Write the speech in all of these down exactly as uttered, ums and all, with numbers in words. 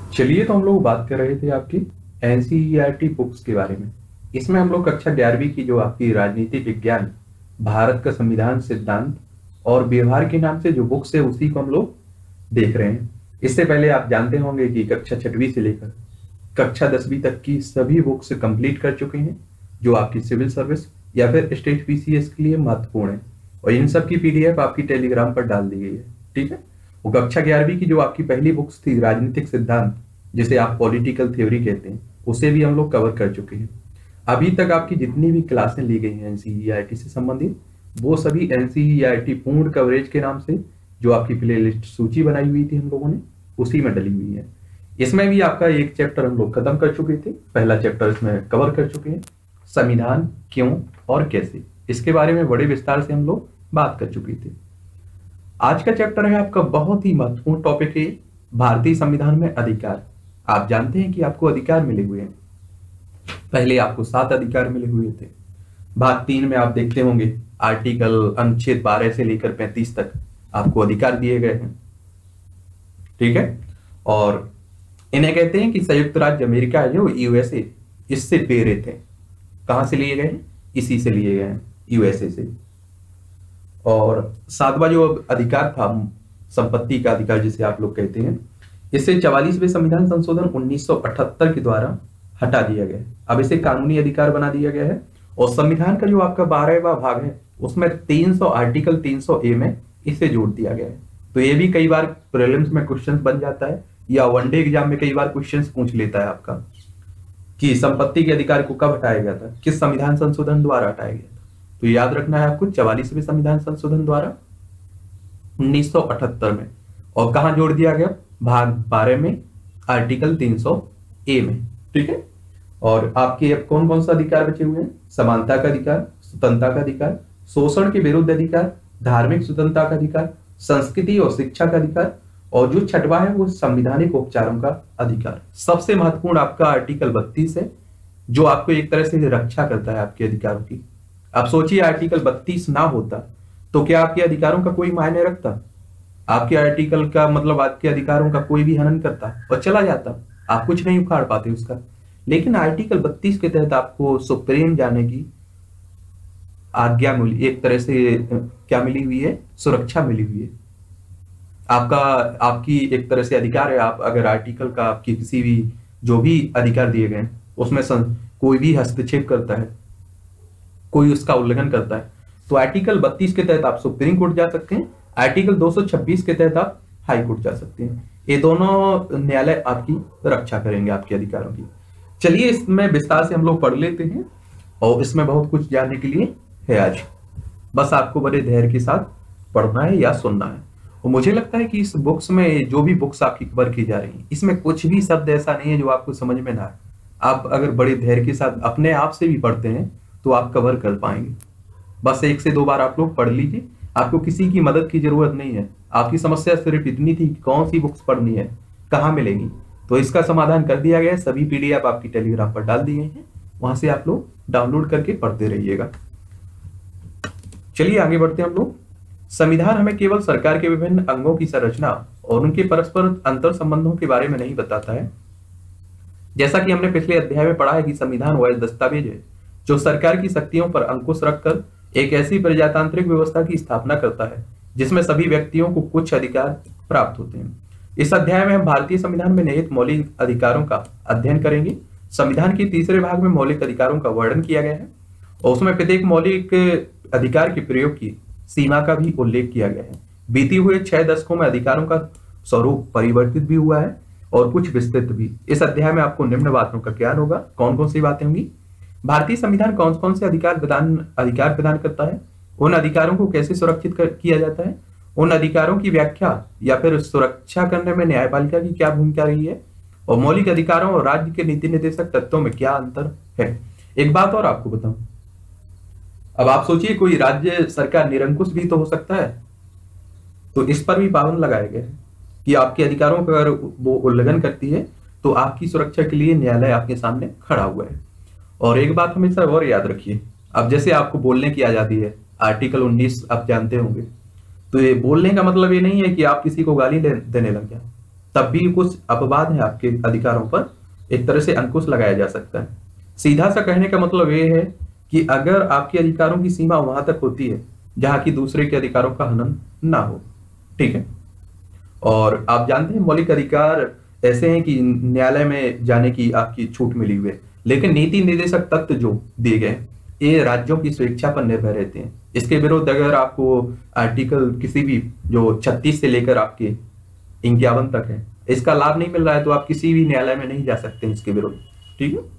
चलिए, तो हम लोग बात कर रहे थे आपकी एनसीईआरटी बुक्स के बारे में। इसमें हम लोग कक्षा ग्यारहवीं की जो आपकी राजनीति विज्ञान, भारत का संविधान सिद्धांत और व्यवहार के नाम से जो बुक्स है उसी को हम लोग देख रहे हैं। इससे पहले आप जानते होंगे कि कक्षा छठवीं से लेकर कक्षा दसवीं तक की सभी बुक्स कंप्लीट कर चुके हैं, जो आपकी सिविल सर्विस या फिर स्टेट पीसीएस के लिए महत्वपूर्ण है। और इन सब की पीडीएफ आपकी टेलीग्राम पर डाल दी गई है। ठीक है। वो कक्षा ग्यारहवीं की जो आपकी पहली बुक्स थी राजनीतिक सिद्धांत, जिसे आप पॉलिटिकल थ्योरी कहते हैं, उसे भी हम लोग कवर कर चुके हैं। अभी तक आपकी जितनी भी क्लासें ली गई हैं एनसीईआरटी से संबंधित, वो सभी एनसीईआरटी पूर्ण कवरेज के नाम से जो आपकी प्लेलिस्ट सूची बनाई हुई थी हम लोगों ने, उसी में डली हुई है। इसमें भी आपका एक चैप्टर हम लोग खत्म कर चुके थे। पहला चैप्टर इसमें कवर कर चुके हैं, संविधान क्यों और कैसे, इसके बारे में बड़े विस्तार से हम लोग बात कर चुके थे। आज का चैप्टर है आपका बहुत ही महत्वपूर्ण टॉपिक है, भारतीय संविधान में अधिकार। आप जानते हैं कि आपको अधिकार मिले हुए हैं। पहले आपको सात अधिकार मिले हुए थे। भाग तीन में आप देखते होंगे आर्टिकल अनुच्छेद बारह से लेकर पैंतीस तक आपको अधिकार दिए गए हैं। ठीक है। और इन्हें कहते हैं कि संयुक्त राज्य अमेरिका है जो यूएसए, इससे प्रेरित है। कहां से लिए गए हैं? इसी से लिए गए हैं, यूएसए से। और सातवां जो अधिकार था, संपत्ति का अधिकार जिसे आप लोग कहते हैं, इसे चवालीसवें संविधान संशोधन उन्नीस सौ अठहत्तर के द्वारा हटा दिया गया है। अब इसे कानूनी अधिकार बना दिया गया है। और संविधान का जो आपका बारहवां भाग है, उसमें तीन सौ आर्टिकल तीन सौ ए में इसे जोड़ दिया गया है। तो ये भी कई बार प्रीलिम्स में क्वेश्चन बन जाता है, या वनडे एग्जाम में कई बार क्वेश्चन पूछ लेता है आपका कि संपत्ति के अधिकार को कब हटाया गया था, किस संविधान संशोधन द्वारा हटाया गया था। तो याद रखना है आपको, चवालीसवें संविधान संशोधन द्वारा उन्नीस सौ अठहत्तर में। और कहां जोड़ दिया गया? भाग बारह में आर्टिकल तीन सौ ए में। ठीक है। और आपके अब कौन कौन सा अधिकार बचे हुए हैं? समानता का अधिकार, स्वतंत्रता का अधिकार, शोषण के विरुद्ध अधिकार, धार्मिक स्वतंत्रता का अधिकार, संस्कृति और शिक्षा का अधिकार, और जो छठवां है वो संवैधानिक उपचारों का अधिकार। सबसे महत्वपूर्ण आपका आर्टिकल बत्तीस है, जो आपको एक तरह से रक्षा करता है आपके अधिकारों की। आप सोचिए, आर्टिकल बत्तीस ना होता तो क्या आपके अधिकारों का कोई मायने रखता? आपके आर्टिकल का मतलब आपके अधिकारों का कोई भी हनन करता और चला जाता, आप कुछ नहीं उखाड़ पाते उसका। लेकिन आर्टिकल बत्तीस के तहत आपको सुप्रीम जाने की आज्ञा मिली, एक तरह से क्या मिली हुई है? सुरक्षा मिली हुई है। आपका आपकी एक तरह से अधिकार है। आप अगर आर्टिकल का आपकी किसी भी जो भी अधिकार दिए गए उसमें कोई भी हस्तक्षेप करता है, कोई उसका उल्लंघन करता है, तो आर्टिकल बत्तीस के तहत आप सुप्रीम कोर्ट जा सकते हैं। आर्टिकल दो सौ छब्बीस के तहत आप हाई कोर्ट जा सकते हैं। ये दोनों न्यायालय आपकी रक्षा करेंगे आपके अधिकारों की। चलिए, इसमें विस्तार से हम लोग पढ़ लेते हैं, और इसमें बहुत कुछ जानने के लिए है आज। बस आपको बड़े धैर्य के साथ पढ़ना है या सुनना है। और मुझे लगता है कि इस बुक्स में जो भी बुक्स आपकी कवर की जा रही हैं, इसमें कुछ भी शब्द ऐसा नहीं है जो आपको समझ में ना आए। आप अगर बड़े धैर्य के साथ अपने आप से भी पढ़ते हैं तो आप कवर कर पाएंगे। बस एक से दो बार आप लोग पढ़ लीजिए, आपको किसी की मदद की जरूरत नहीं है। आपकी समस्या सिर्फ इतनी थी कि कौन सी बुक्स पढ़नी है, कहाँ मिलेगी, तो इसका समाधान कर दिया गया है। सभी पीडीएफ आपकी टेलीग्राम पर डाल दिए हैं, वहां से आप लोग डाउनलोड करके पढ़ते रहिएगा। चलिए आगे बढ़ते हैं हम लोग। संविधान हमें केवल सरकार के विभिन्न अंगों की संरचना और उनके परस्पर अंतर संबंधों के बारे में नहीं बताता है। जैसा कि हमने पिछले अध्याय में पढ़ा है कि संविधान वह दस्तावेज है जो सरकार की शक्तियों पर अंकुश रखकर एक ऐसी प्रजातांत्रिक व्यवस्था की स्थापना करता है जिसमें सभी व्यक्तियों को कुछ अधिकार प्राप्त होते हैं। इस अध्याय में हम भारतीय संविधान में निहित मौलिक अधिकारों का अध्ययन करेंगे। संविधान के तीसरे भाग में मौलिक अधिकारों का वर्णन किया गया है, और उसमें प्रत्येक मौलिक अधिकार के प्रयोग की सीमा का भी उल्लेख किया गया है। बीती हुए छह दशकों में अधिकारों का स्वरूप परिवर्तित भी हुआ है और कुछ विस्तृत भी। इस अध्याय में आपको निम्न बातों का ज्ञान होगा। कौन कौन सी बातें होंगी? भारतीय संविधान कौन कौन से अधिकार प्रदान अधिकार प्रदान करता है, उन अधिकारों को कैसे सुरक्षित कर, किया जाता है, उन अधिकारों की व्याख्या या फिर सुरक्षा करने में न्यायपालिका की क्या भूमिका रही है, और मौलिक अधिकारों और राज्य के नीति निर्देशक तत्वों में क्या अंतर है। एक बात और आपको बताऊं, अब आप सोचिए कोई राज्य सरकार निरंकुश भी तो हो सकता है, तो इस पर भी पाबंद लगाए गए हैं कि आपके अधिकारों का अगर वो उल्लंघन करती है तो आपकी सुरक्षा के लिए न्यायालय आपके सामने खड़ा हुआ है। और एक बात हमेशा और याद रखिए, अब जैसे आपको बोलने की आजादी है, आर्टिकल उन्नीस आप जानते होंगे, तो ये बोलने का मतलब ये नहीं है कि आप किसी को गाली देने लग जाए। तब भी कुछ अपवाद है आपके अधिकारों पर, एक तरह से अंकुश लगाया जा सकता है। सीधा सा कहने का मतलब ये है कि अगर आपके अधिकारों की सीमा वहां तक होती है जहां की दूसरे के अधिकारों का हनन ना हो। ठीक है। और आप जानते हैं मौलिक अधिकार ऐसे हैं कि न्यायालय में जाने की आपकी छूट मिली हुई है, लेकिन नीति निर्देशक तत्व जो दिए गए ये राज्यों की स्वेच्छा पर निर्भर रहते हैं। इसके विरुद्ध अगर आपको आर्टिकल किसी भी जो छत्तीस से लेकर आपके इक्यावन तक है इसका लाभ नहीं मिल रहा है तो आप किसी भी न्यायालय में नहीं जा सकते इसके विरुद्ध। ठीक है।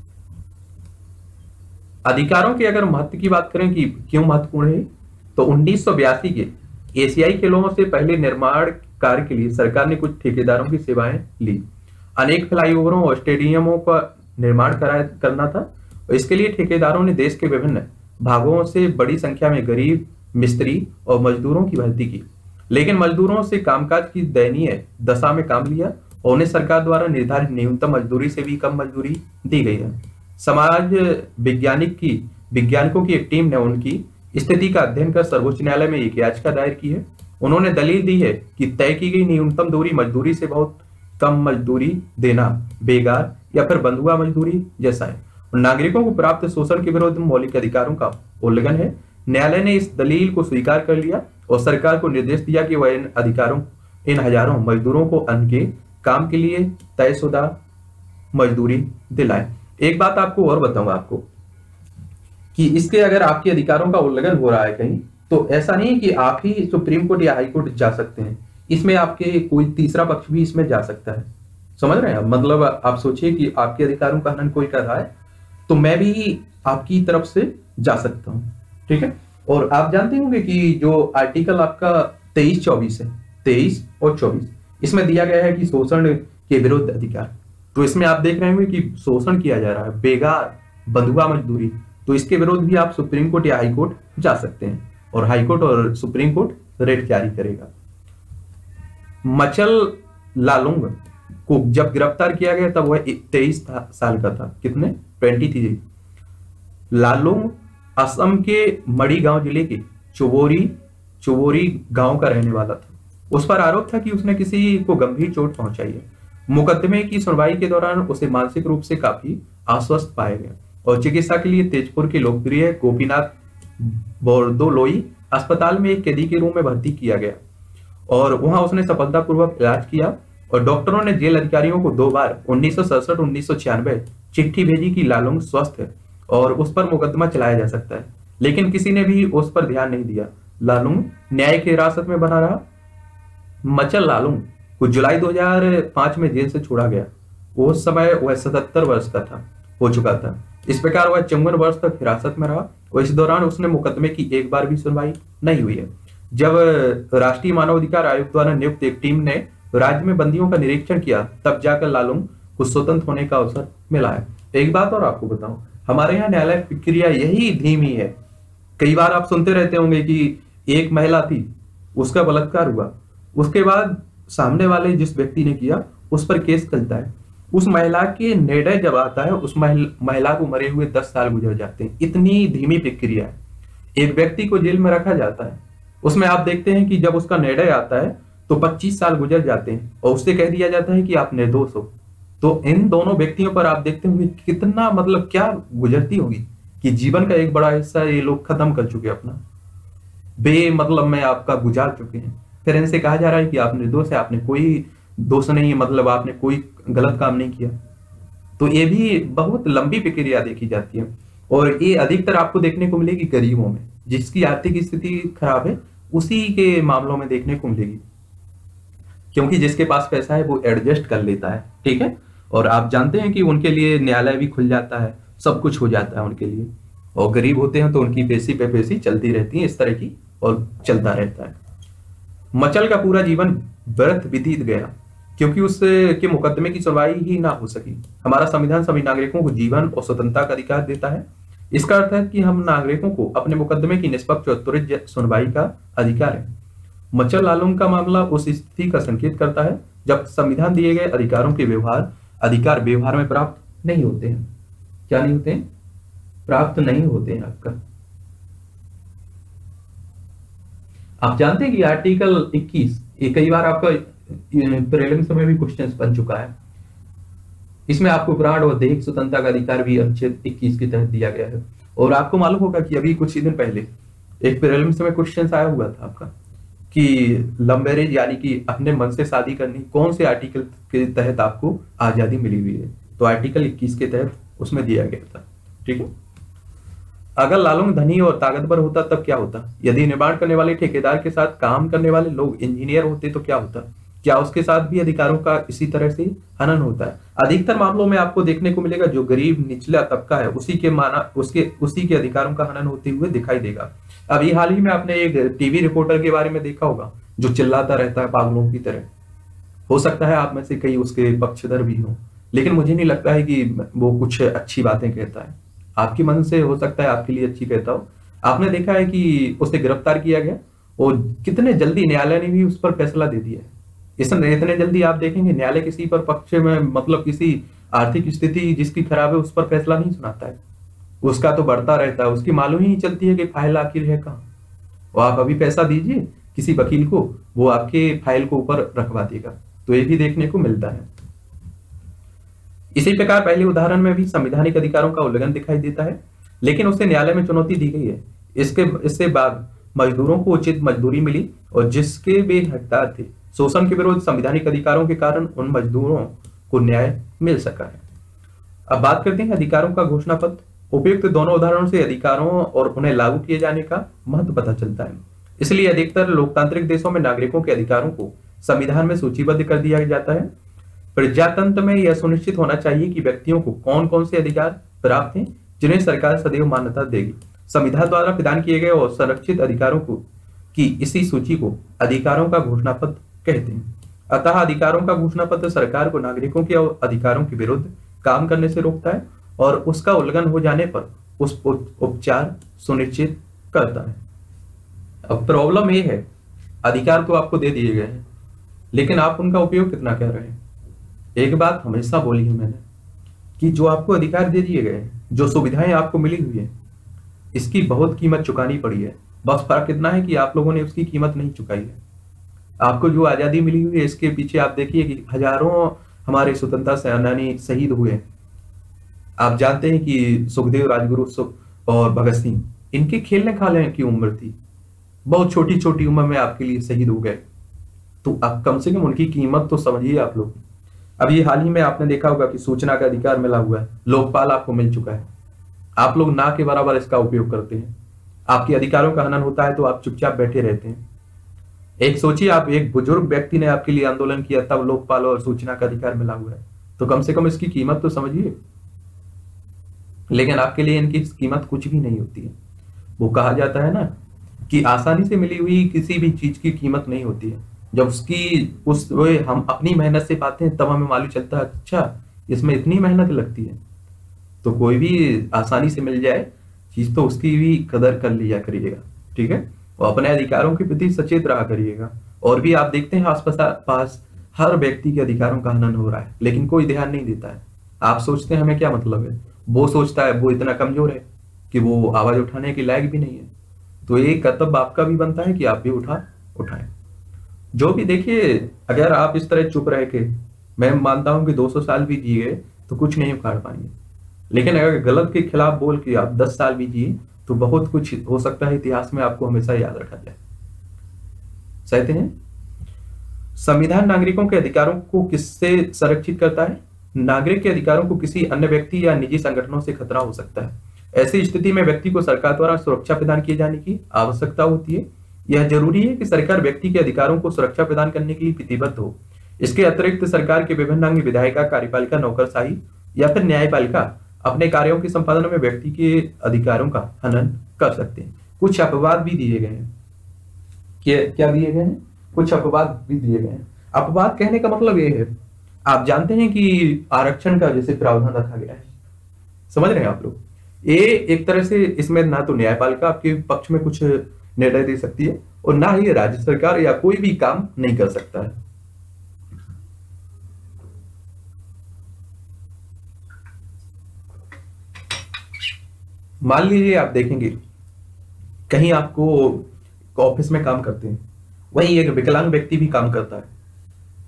अधिकारों के अगर महत्व की बात करें कि क्यों महत्वपूर्ण है, तो उन्नीस सौ बयासी के एशियाई खेलों से पहले निर्माण कार्य के लिए सरकार ने कुछ ठेकेदारों की सेवाएं ली। अनेक फ्लाईओवरों और स्टेडियमों का निर्माण कराया करना था। इसके लिए ठेकेदारों ने देश के विभिन्न भागों से बड़ी संख्या में गरीब मिस्त्री और मजदूरों की भर्ती की, लेकिन मजदूरों से कामकाज की दयनीय दशा में काम लिया और उन्हें सरकार द्वारा निर्धारित न्यूनतम मजदूरी से भी कम मजदूरी दी गई है। समाज वैज्ञानिक की वैज्ञानिकों की एक टीम ने उनकी स्थिति का अध्ययन कर सर्वोच्च न्यायालय में एक याचिका दायर की है। उन्होंने दलील दी है कि तय की गई न्यूनतम दूरी मजदूरी से बहुत कम मजदूरी देना बेगार या फिर बंधुआ मजदूरी जैसा है और नागरिकों को प्राप्त शोषण के विरुद्ध मौलिक अधिकारों का उल्लंघन है। न्यायालय ने इस दलील को स्वीकार कर लिया और सरकार को निर्देश दिया कि वह इन अधिकारों इन हजारों मजदूरों को उनके काम के लिए तयशुदा मजदूरी दिलाए। एक बात आपको और बताऊंगा आपको कि इसके अगर आपके अधिकारों का उल्लंघन हो रहा है कहीं, तो ऐसा नहीं है कि आप ही सुप्रीम कोर्ट या हाई कोर्ट जा सकते हैं, इसमें आपके कोई तीसरा पक्ष भी इसमें जा सकता है। समझ रहे हैं? मतलब आप सोचिए कि आपके अधिकारों का हनन कोई कर रहा है तो मैं भी आपकी तरफ से जा सकता हूं। ठीक है। और आप जानते होंगे कि जो आर्टिकल आपका तेईस चौबीस है, तेईस और चौबीस, इसमें दिया गया है कि शोषण के विरुद्ध अधिकार। तो इसमें आप देख रहे होंगे कि शोषण किया जा रहा है, बेगार, बंधुआ मजदूरी, तो इसके विरुद्ध भी आप सुप्रीम कोर्ट या हाई कोर्ट जा सकते हैं और हाई कोर्ट और सुप्रीम कोर्ट रेट जारी करेगा। मचल लालुंग को जब गिरफ्तार किया गया तब वह तेईस साल का था। कितने? Twenty three. लालुंग असम के मड़ीगांव जिले के चुबोरी चुबोरी गांव का रहने वाला था। उस पर आरोप था कि उसने किसी को गंभीर चोट पहुंचाई है। मुकदमे की सुनवाई के दौरान उसे मानसिक रूप से काफी अस्वस्थ पाया गया और चिकित्सा के लिए तेजपुर के लोकप्रिय गोपीनाथ बोरदोलोई अस्पताल में एक कैदी के रूम में भर्ती किया गया और वहां उसने सफलतापूर्वक इलाज किया और डॉक्टरों ने जेल अधिकारियों को दो बार उन्नीस सौ सड़सठ उन्नीस सौ छियानवे चिट्ठी भेजी कि लालुंग स्वस्थ है और उस पर मुकदमा चलाया जा सकता है, लेकिन किसी ने भी उस पर ध्यान नहीं दिया। लालुंग न्याय की हिरासत में बना रहा। मचल लालुंग को जुलाई दो हज़ार पाँच में जेल से छोड़ा गया। उस समय वह सतहत्तर वर्ष का था हो चुका था। इस प्रकार वह चौवन वर्ष तक हिरासत में रहा और इस दौरान उसने मुकदमे की एक बार भी सुनवाई नहीं हुई है। जब राष्ट्रीय मानवाधिकार आयोग द्वारा नियुक्त एक टीम ने राज्य में बंदियों का निरीक्षण किया तब जाकर लालुंग को स्वतंत्र होने का अवसर मिला है। एक बात और आपको बताऊं, हमारे यहाँ न्यायालय प्रक्रिया यही धीमी है। कई बार आप सुनते रहते होंगे कि एक महिला थी, उसका बलात्कार हुआ, उसके बाद सामने वाले जिस व्यक्ति ने किया उस पर केस चलता है, उस महिला के निर्णय जब आता है उस महिला को मरे हुए दस साल गुजर जाते हैं। इतनी धीमी प्रक्रिया है। एक व्यक्ति को जेल में रखा जाता है, उसमें आप देखते हैं कि जब उसका निर्णय आता है तो पच्चीस साल गुजर जाते हैं और उससे कह दिया जाता है कि आप निर्दोष हो। तो इन दोनों व्यक्तियों पर आप देखते होंगे कितना मतलब क्या गुजरती होगी कि जीवन का एक बड़ा हिस्सा ये लोग खत्म कर चुके अपना, बे मतलब में आपका गुजार चुके हैं। फिर इनसे कहा जा रहा है कि आप निर्दोष है, आपने कोई दोष नहीं है, मतलब आपने कोई गलत काम नहीं किया। तो ये भी बहुत लंबी प्रक्रिया देखी जाती है और ये अधिकतर आपको देखने को मिलेगी गरीबों में, जिसकी आर्थिक स्थिति खराब है उसी के मामलों में देखने को मिलेगी, क्योंकि जिसके पास पैसा है वो एडजस्ट कर लेता है। ठीक है। और आप जानते हैं कि उनके लिए न्यायालय भी खुल जाता है, सब कुछ हो जाता है उनके लिए, और गरीब होते हैं तो उनकी पेशी पे पेशी चलती रहती है इस तरह की और चलता रहता है। मचल का पूरा जीवन व्यर्थ बीत गया क्योंकि उसके के मुकदमे की सुनवाई ही ना हो सकी। हमारा संविधान सभी नागरिकों को जीवन और स्वतंत्रता का अधिकार देता है। इसका अर्थ है कि हम नागरिकों को अपने मुकदमे की निष्पक्ष और त्वरित सुनवाई का अधिकार है। मचल लालुंग का मामला उस स्थिति का संकेत करता है जब संविधान दिए गए अधिकारों के व्यवहार अधिकार व्यवहार में प्राप्त नहीं होते हैं। क्या नहीं होते हैं? प्राप्त नहीं होते हैं। आपका आप जानते हैं कि आर्टिकल इक्कीस, ये कई बार आपका प्रीलिम्स में भी क्वेश्चंस बन चुका है। इसमें आपको प्राण और दैहिक स्वतंत्रता का अधिकार भी अनुच्छेद इक्कीस के तहत दिया गया है। और आपको मालूम होगा कि अभी कुछ ही दिन पहले एक प्रीलिम्स में क्वेश्चन आया हुआ था आपका कि लव मैरिज यानी कि अपने मन से शादी करनी कौन से आर्टिकल के तहत आपको आजादी मिली हुई है। तो आर्टिकल इक्कीस के तहत उसमें दिया गया था। ठीक है, अगर लालूंग धनी और ताकतवर होता तब क्या होता? यदि निर्माण करने वाले ठेकेदार के साथ काम करने वाले लोग इंजीनियर होते तो क्या होता? क्या उसके साथ भी अधिकारों का इसी तरह से हनन होता है? अधिकतर मामलों में आपको देखने को मिलेगा जो गरीब निचला तबका है उसी के माना उसके उसी के अधिकारों का हनन होते हुए दिखाई देगा। अभी हाल ही में आपने एक टीवी रिपोर्टर के बारे में देखा होगा जो चिल्लाता रहता है पागलों की तरह। हो सकता है आप में से कई उसके पक्षधर भी हों, लेकिन मुझे नहीं लगता है कि वो कुछ अच्छी बातें कहता है। आपके मन से हो सकता है आपके लिए अच्छी कहता हो। आपने देखा है कि उसे गिरफ्तार किया गया और कितने जल्दी न्यायालय ने भी उस पर फैसला दे दिया है। इसमें इतने जल्दी आप देखेंगे न्यायालय किसी पर पक्ष में मतलब किसी आर्थिक स्थिति जिसकी खराब है उस पर फैसला नहीं सुनाता है। उसका तो बढ़ता रहता है, उसकी मालूम ही नहीं चलती है कि फाइल आखिर है कहाँ। और आप अभी पैसा दीजिए किसी वकील को, वो आपके फाइल को ऊपर रखवा देगा। तो ये भी देखने को मिलता है। इसी प्रकार पहले उदाहरण में भी संवैधानिक अधिकारों का उल्लंघन दिखाई देता है, लेकिन उसे न्यायालय में चुनौती दी गई है। इसके इससे बाद मजदूरों को उचित मजदूरी मिली और जिसके वे हकदार थे शोषण के विरुद्ध संवैधानिक अधिकारों के कारण उन मजदूरों को न्याय मिल सका है। अब बात करते हैं अधिकारों का घोषणा पत्र। उपयुक्त दोनों उदाहरणों से अधिकारों और उन्हें लागू किए जाने का महत्व पता चलता है। इसलिए अधिकतर लोकतांत्रिक देशों में नागरिकों के अधिकारों को संविधान में सूचीबद्ध कर दिया जाता है। प्रजातंत्र में यह सुनिश्चित होना चाहिए कि व्यक्तियों को कौन कौन से अधिकार प्राप्त हैं जिन्हें सरकार सदैव मान्यता देगी। संविधान द्वारा प्रदान किए गए और संरक्षित अधिकारों को की इसी सूची को अधिकारों का घोषणा पत्र कहते हैं। अतः अधिकारों का घोषणा पत्र सरकार को नागरिकों के अधिकारों के विरुद्ध काम करने से रोकता है और उसका उल्लंघन हो जाने पर उस उपचार सुनिश्चित करता है। अब प्रॉब्लम यह है, अधिकार तो आपको दे दिए गए हैं, लेकिन आप उनका उपयोग कितना कर रहे हैं। एक बात हमेशा बोली है मैंने कि जो आपको अधिकार दे दिए गए, जो सुविधाएं आपको मिली हुई है, इसकी बहुत कीमत चुकानी पड़ी है। बस फर्क इतना है कि आप लोगों ने उसकी कीमत नहीं चुकाई है। आपको जो आजादी मिली हुई है इसके पीछे आप देखिए कि हजारों हमारे स्वतंत्रता सेनानी शहीद हुए। आप जानते हैं कि सुखदेव, राजगुरु और भगत सिंह, इनके खेलने खाने की उम्र थी, बहुत छोटी छोटी उम्र में आपके लिए शहीद हो गए। तो आप कम से कम उनकी कीमत तो समझिए आप लोग। अभी हाल ही में आपने देखा होगा कि सूचना का अधिकार मिला हुआ है, लोकपाल आपको मिल चुका है। आप लोग ना के बराबर इसका उपयोग करते हैं। आपके अधिकारों का हनन होता है तो आप चुपचाप बैठे रहते हैं। एक सोचिए, आप एक बुजुर्ग व्यक्ति ने आपके लिए आंदोलन किया, तब लोकपाल और सूचना का अधिकार मिला हुआ है, तो कम से कम इसकी कीमत तो समझिए। लेकिन आपके लिए इनकी कीमत कुछ भी नहीं होती है। वो कहा जाता है ना कि आसानी से मिली हुई किसी भी चीज की कीमत नहीं होती है। जब उसकी उस वे हम अपनी मेहनत से पाते हैं तब हमें मालूम चलता है अच्छा इसमें इतनी मेहनत लगती है। तो कोई भी आसानी से मिल जाए चीज तो उसकी भी कदर कर लिया करिएगा, ठीक है। और अपने अधिकारों के प्रति सचेत रहा करिएगा। और भी आप देखते हैं आसपास पास हर व्यक्ति के अधिकारों का हनन हो रहा है, लेकिन कोई ध्यान नहीं देता है। आप सोचते हैं हमें क्या मतलब है, वो सोचता है वो इतना कमजोर है कि वो आवाज उठाने के लायक भी नहीं है। तो ये कर्तव्य आपका भी बनता है कि आप भी उठा उठाएं। जो भी देखिए, अगर आप इस तरह चुप रह के, मैं मानता हूं कि दो सौ साल भी जिए तो कुछ नहीं उखाड़ पाएंगे, लेकिन अगर गलत के खिलाफ बोल के आप दस साल भी जिए तो बहुत कुछ हो सकता है इतिहास में आपको हमेशा याद रखा जाए। कहते हैं संविधान नागरिकों के अधिकारों को किससे संरक्षित करता है? नागरिक के अधिकारों को किसी अन्य व्यक्ति या निजी संगठनों से खतरा हो सकता है। ऐसी स्थिति में व्यक्ति को सरकार द्वारा सुरक्षा प्रदान किए जाने की आवश्यकता होती है। यह जरूरी है कि सरकार व्यक्ति के अधिकारों को सुरक्षा प्रदान करने के लिए प्रतिबद्ध हो। इसके अतिरिक्त सरकार के विभिन्न अंग, विधायिका, कार्यपालिका, नौकरशाही या फिर न्यायपालिका अपने कार्यों के संपादन में व्यक्ति के अधिकारों का हनन कर सकते हैं। कुछ अपवाद भी दिए गए हैं। क्या क्या दिए गए हैं? कुछ अपवाद भी दिए गए हैं। अपवाद कहने का मतलब यह है, आप जानते हैं कि आरक्षण का जैसे प्रावधान रखा गया है, समझ रहे हैं आप लोग। ये एक तरह से इसमें ना तो न्यायपालिका आपके पक्ष में कुछ निर्णय दे सकती है और ना ही राज्य सरकार या कोई भी काम नहीं कर सकता है। मान लीजिए आप देखेंगे कहीं आपको ऑफिस में काम करते हैं, वहीं एक विकलांग व्यक्ति भी काम करता है।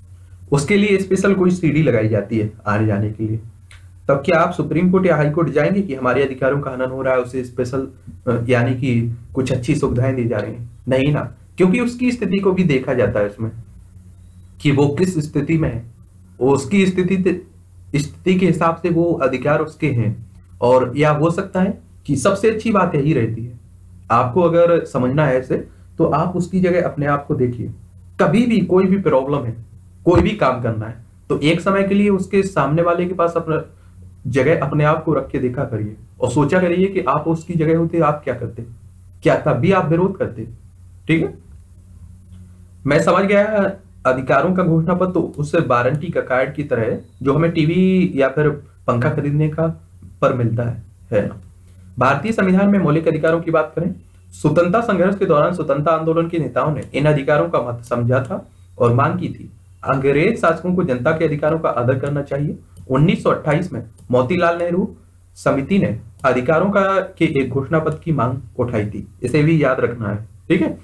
उसके लिए स्पेशल कोई सीढ़ी लगाई जाती है आने जाने के लिए। तब क्या आप सुप्रीम कोर्ट या हाई कोर्ट जाएंगे कि हमारे अधिकारों का हनन हो रहा है, उसे स्पेशल यानी कि कुछ अच्छी सुविधाएं दी जा रही हैं? नहीं ना, क्योंकि उसकी स्थिति को भी देखा जाता है उसमें कि वो किस स्थिति में है, उसकी स्थिति स्थिति के हिसाब से वो अधिकार उसके हैं। और या हो सकता है कि सबसे अच्छी बात यही रहती है, आपको अगर समझना है ऐसे तो आप उसकी जगह अपने आप को देखिए। कभी भी कोई भी प्रॉब्लम है, कोई भी काम करना है, तो एक समय के लिए उसके सामने वाले के पास अपना जगह अपने आप को रख के देखा करिए और सोचा करिए कि आप उसकी जगह होते आप क्या करते, क्या तब भी आप विरोध करते? ठीक है, मैं समझ गया अधिकारों का घोषणा पत्र तो उससे वारंटी का कार्ड की तरह है जो हमें टीवी या फिर पंखा खरीदने का पर मिलता है, है ना। भारतीय संविधान में मौलिक अधिकारों की बात करें, स्वतंत्रता संघर्ष के दौरान स्वतंत्रता आंदोलन के नेताओं ने इन अधिकारों का महत्व समझा था और मांग की थी। अंग्रेज शासकों को जनता के अधिकारों का आदर करना चाहिए। उन्नीस सौ अट्ठाईस में मोतीलाल नेहरू समिति ने अधिकारों का के एक घोषणा पत्र की मांग उठाई थी, इसे भी याद रखना है, ठीक है।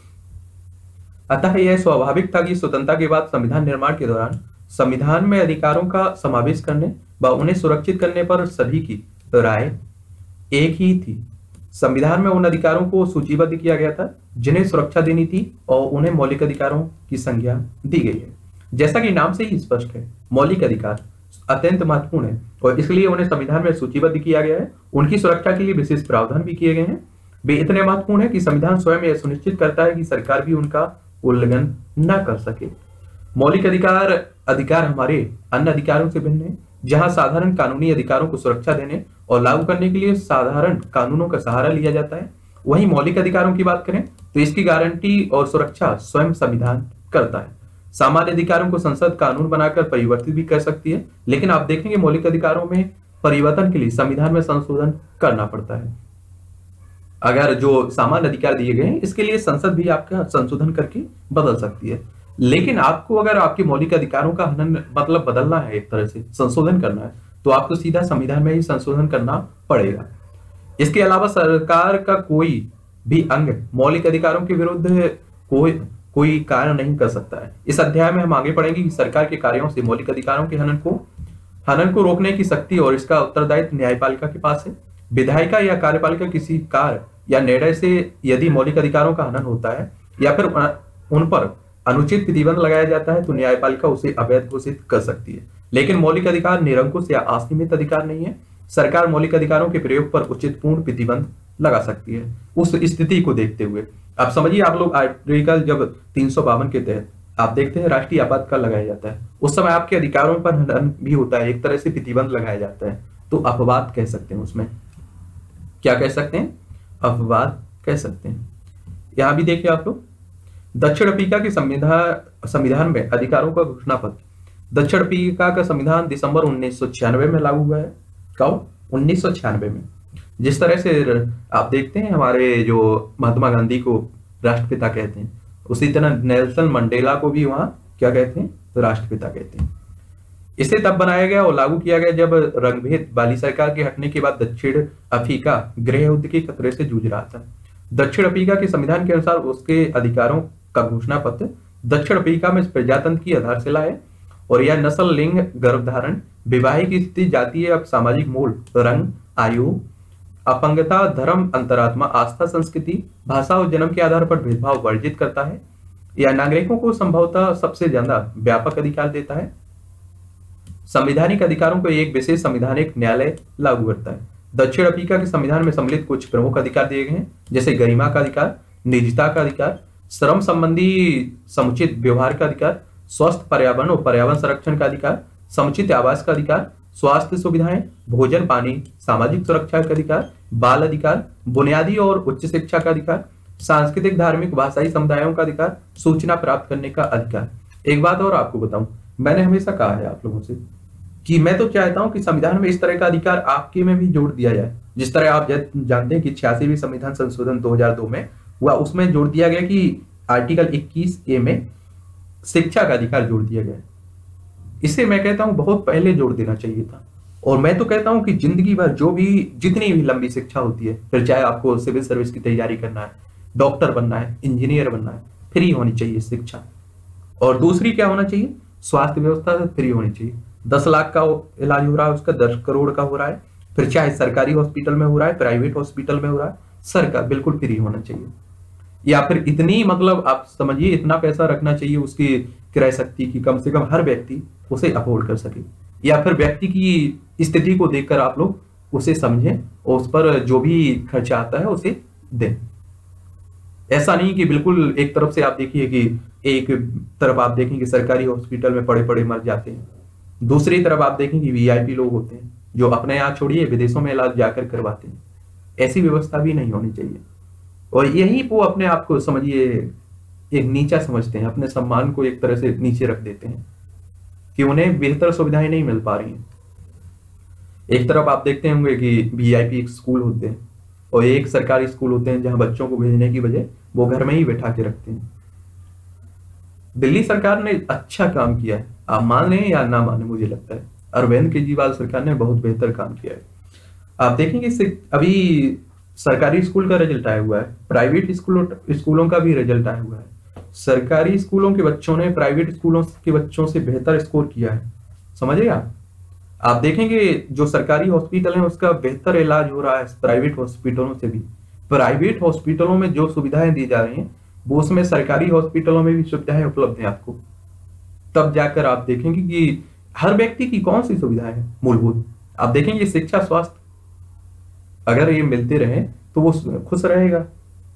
अतः यह स्वाभाविक था कि स्वतंत्रता के बाद संविधान निर्माण के दौरान संविधान में अधिकारों का समावेश करने व उन्हें सुरक्षित करने पर सभी की राय एक ही थी। संविधान में उन अधिकारों को सूचीबद्ध किया गया था जिन्हें सुरक्षा देनी थी और उन्हें मौलिक अधिकारों की संज्ञा दी गई है। जैसा कि नाम से ही स्पष्ट है, मौलिक अधिकार अत्यंत महत्वपूर्ण है और इसलिए उन्हें संविधान में सूचीबद्ध किया गया है। उनकी सुरक्षा के लिए विशेष प्रावधान भी किए गए हैं। वे इतने महत्वपूर्ण है कि संविधान स्वयं यह सुनिश्चित करता है कि सरकार भी उनका उल्लंघन न कर सके। मौलिक अधिकार अधिकार हमारे अन्य अधिकारों से भिन्न है। जहां साधारण कानूनी अधिकारों को सुरक्षा देने और लागू करने के लिए साधारण कानूनों का सहारा लिया जाता है, वहीं मौलिक अधिकारों की बात करें तो इसकी गारंटी और सुरक्षा स्वयं संविधान करता है। सामान्य अधिकारों को संसद कानून बनाकर परिवर्तित भी कर सकती है, लेकिन आप देखेंगे मौलिक अधिकारों में परिवर्तन के लिए संविधान में संशोधन करना पड़ता है। अगर जो सामान्य अधिकार दिए गए हैं इसके लिए संसद भी आपका संशोधन करके बदल सकती है, लेकिन आपको अगर आपके मौलिक अधिकारों का हनन मतलब बदलना है, एक तरह से संशोधन करना है, तो आपको सीधा संविधान में ही संशोधन करना पड़ेगा। इसके अलावा सरकार का कोई भी अंग मौलिक अधिकारों के विरुद्ध कोई कोई कार्य नहीं कर सकता है। इस अध्याय में हम आगे पढ़ेंगे कि सरकार के कार्यों से मौलिक अधिकारों के हनन को हनन को रोकने की शक्ति और इसका उत्तरदायित्व न्यायपालिका के पास है। विधायिका या कार्यपालिका किसी कार्य या निर्णय से यदि मौलिक अधिकारों का हनन होता है या फिर उन पर अनुचित प्रतिबंध लगाया जाता है तो न्यायपालिका उसे अवैध घोषित कर सकती है। लेकिन मौलिक अधिकार निरंकुश या असीमित अधिकार नहीं है। सरकार मौलिक अधिकारों के प्रयोग पर उचित पूर्ण प्रतिबंध लगा सकती है उस स्थिति को देखते हुए। आप समझिए, आप लोग आर्टिकल जब तीन सौ बावन के तहत आप देखते हैं राष्ट्रीय आपातकाल लगाया जाता है, उस समय आपके अधिकारों पर हनन भी होता है, एक तरह से प्रतिबंध लगाया जाता है, तो अपवाद कह सकते हैं। उसमें क्या कह सकते हैं? अपवाद कह सकते हैं। यहां भी देखिए आप लोग, दक्षिण अफ्रीका के संविधान संविधान में अधिकारों का घोषणा पत्र। दक्षिण अफ्रीका का संविधान दिसंबर उन्नीस सौ छियानवे में लागू हुआ है। कब? उन्नीस सौ छियानवे में। जिस तरह से आप देखते हैं हमारे जो महात्मा गांधी को राष्ट्रपिता कहते हैं, उसी तरह नेल्सन मंडेला को भी वहां क्या कहते हैं? तो राष्ट्रपिता कहते हैं। इसे तब बनाया गया और लागू किया गया जब रंगभेद वाली सरकार के हटने के बाद दक्षिण अफ्रीका गृह युद्ध के खतरे से जूझ रहा था। दक्षिण अफ्रीका के संविधान के अनुसार उसके अधिकारों का घोषणा पत्र दक्षिण अफ्रीका में प्रजातंत्र की आधारशिला है और यह नस्ल, लिंग, गर्भधारण, विवाहिक स्थिति, जातीय सामाजिक मूल, रंग, आयु, अपंगता, धर्म, अंतरात्मा, आस्था, संस्कृति, भाषा और जन्म के आधार पर भेदभाव वर्जित करता है। यह नागरिकों को संभवतः सबसे ज्यादा व्यापक अधिकार देता है। संवैधानिक अधिकारों को एक विशेष संवैधानिक न्यायालय लागू करता है। दक्षिण अफ्रीका के संविधान में सम्मिलित कुछ प्रमुख अधिकार दिए गए हैं, जैसे गरिमा का अधिकार, निजता का अधिकार, श्रम संबंधी समुचित व्यवहार का अधिकार, स्वस्थ पर्यावरण और पर्यावरण संरक्षण का अधिकार, समुचित आवास का अधिकार, स्वास्थ्य सुविधाएं, भोजन पानी, सामाजिक सुरक्षा का अधिकार, बाल अधिकार, बुनियादी और उच्च शिक्षा का अधिकार, सांस्कृतिक, धार्मिक, भाषाई समुदायों का अधिकार, सूचना प्राप्त करने का अधिकार। एक बात और आपको बताऊं, मैंने हमेशा कहा है आप लोगों से कि मैं तो चाहता हूं कि संविधान में इस तरह का अधिकार आपके में भी जोड़ दिया जाए। जिस तरह आप जानते हैं कि छियासीवीं संविधान संशोधन दो हज़ार दो में हुआ, उसमें जोड़ दिया गया कि आर्टिकल इक्कीस ए में शिक्षा का अधिकार जोड़ दिया गया। इसे मैं कहता हूं बहुत पहले जोड़ देना चाहिए था। और मैं तो कहता हूं कि जिंदगी भर जो भी जितनी भी लंबी शिक्षा होती है, फिर चाहे आपको सिविल सर्विस की तैयारी करना है, डॉक्टर बनना है, इंजीनियर बनना है, फ्री होनी चाहिए शिक्षा। और दूसरी क्या होना चाहिए? स्वास्थ्य व्यवस्था फ्री होनी चाहिए। दस लाख का इलाज हो रहा है उसका दस करोड़ का हो रहा है, फिर चाहे सरकारी हॉस्पिटल में हो रहा है, प्राइवेट हॉस्पिटल में हो रहा है, सरकार बिल्कुल फ्री होना चाहिए। या फिर इतनी मतलब आप समझिए इतना पैसा रखना चाहिए उसकी क्रय शक्ति की, कम से कम हर व्यक्ति उसे अफोर्ड कर सके। या फिर व्यक्ति की स्थिति को देखकर आप लोग उसे समझें और उस पर जो भी खर्चा आता है उसे दें। ऐसा नहीं कि बिल्कुल एक तरफ से आप देखिए कि एक तरफ आप देखेंगे सरकारी हॉस्पिटल में पड़े पड़े मर जाते हैं, दूसरी तरफ आप देखेंगे वीआईपी लोग होते हैं जो अपने यहाँ छोड़िए विदेशों में इलाज जाकर करवाते हैं। ऐसी व्यवस्था भी नहीं होनी चाहिए। और यही वो अपने आप को समझिए एक नीचा समझते हैं, अपने सम्मान को एक तरह से नीचे रख देते हैं कि उन्हें बेहतर सुविधाएं नहीं मिल पा रही हैं। एक तरफ आप देखते होंगे कि वीआईपी स्कूल होते हैं और एक सरकारी स्कूल होते हैं जहां बच्चों को भेजने की बजाय वो घर में ही बैठा के रखते हैं। दिल्ली सरकार ने अच्छा काम किया है, आप माने या ना माने, मुझे लगता है अरविंद केजरीवाल सरकार ने बहुत बेहतर काम किया है। आप देखेंगे इससे अभी सरकारी स्कूल का रिजल्ट आया हुआ है, प्राइवेट स्कूलों स्कूलों का भी रिजल्ट आया हुआ है। सरकारी स्कूलों के बच्चों ने प्राइवेट स्कूलों के बच्चों से बेहतर स्कोर किया है, समझ रहे आप। आप देखेंगे जो सरकारी हॉस्पिटल है उसका बेहतर इलाज हो रहा है प्राइवेट हॉस्पिटलों से भी। प्राइवेट हॉस्पिटलों में जो सुविधाएं दी जा रही हैं वो उसमें सरकारी हॉस्पिटलों में भी सुविधाएं उपलब्ध हैं आपको। तब जाकर आप देखेंगे कि हर व्यक्ति की कौन सी सुविधाएं हैं मूलभूत। आप देखेंगे शिक्षा, स्वास्थ्य अगर ये मिलते रहे तो वो खुश रहेगा।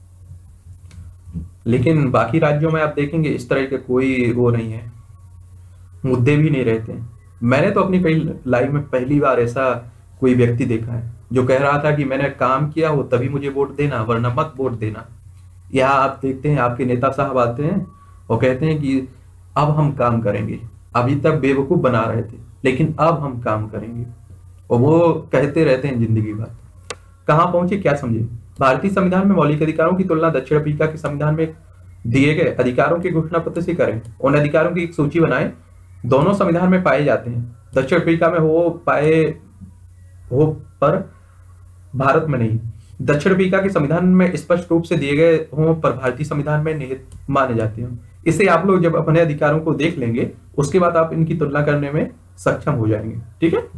लेकिन बाकी राज्यों में आप देखेंगे इस तरह के कोई वो नहीं है, मुद्दे भी नहीं रहते हैं। मैंने तो अपनी कई लाइफ में पहली बार ऐसा कोई व्यक्ति देखा है जो कह रहा था कि मैंने काम किया हो तभी मुझे वोट देना, वरना मत वोट देना। यहाँ आप देखते हैं आपके नेता साहब आते हैं और कहते हैं कि अब हम काम करेंगे, अभी तक बेवकूफ बना रहे थे लेकिन अब हम काम करेंगे, और वो कहते रहते हैं जिंदगी भर। कहाँ पहुंचे क्या समझे। भारतीय संविधान में मौलिक अधिकारों की तुलना दक्षिण अफ्रीका के संविधान में दिए गए अधिकारों के घोषणा पत्र से करें। उन अधिकारों की एक सूची बनाएं, दोनों संविधान में पाए जाते हैं। दक्षिण अफ्रीका में हो पाए हो पर भारत में नहीं। दक्षिण अफ्रीका के संविधान में स्पष्ट रूप से दिए गए हों पर भारतीय संविधान में निहित माने जाते हैं। इसे आप लोग जब अपने अधिकारों को देख लेंगे उसके बाद आप इनकी तुलना करने में सक्षम हो जाएंगे। ठीक है,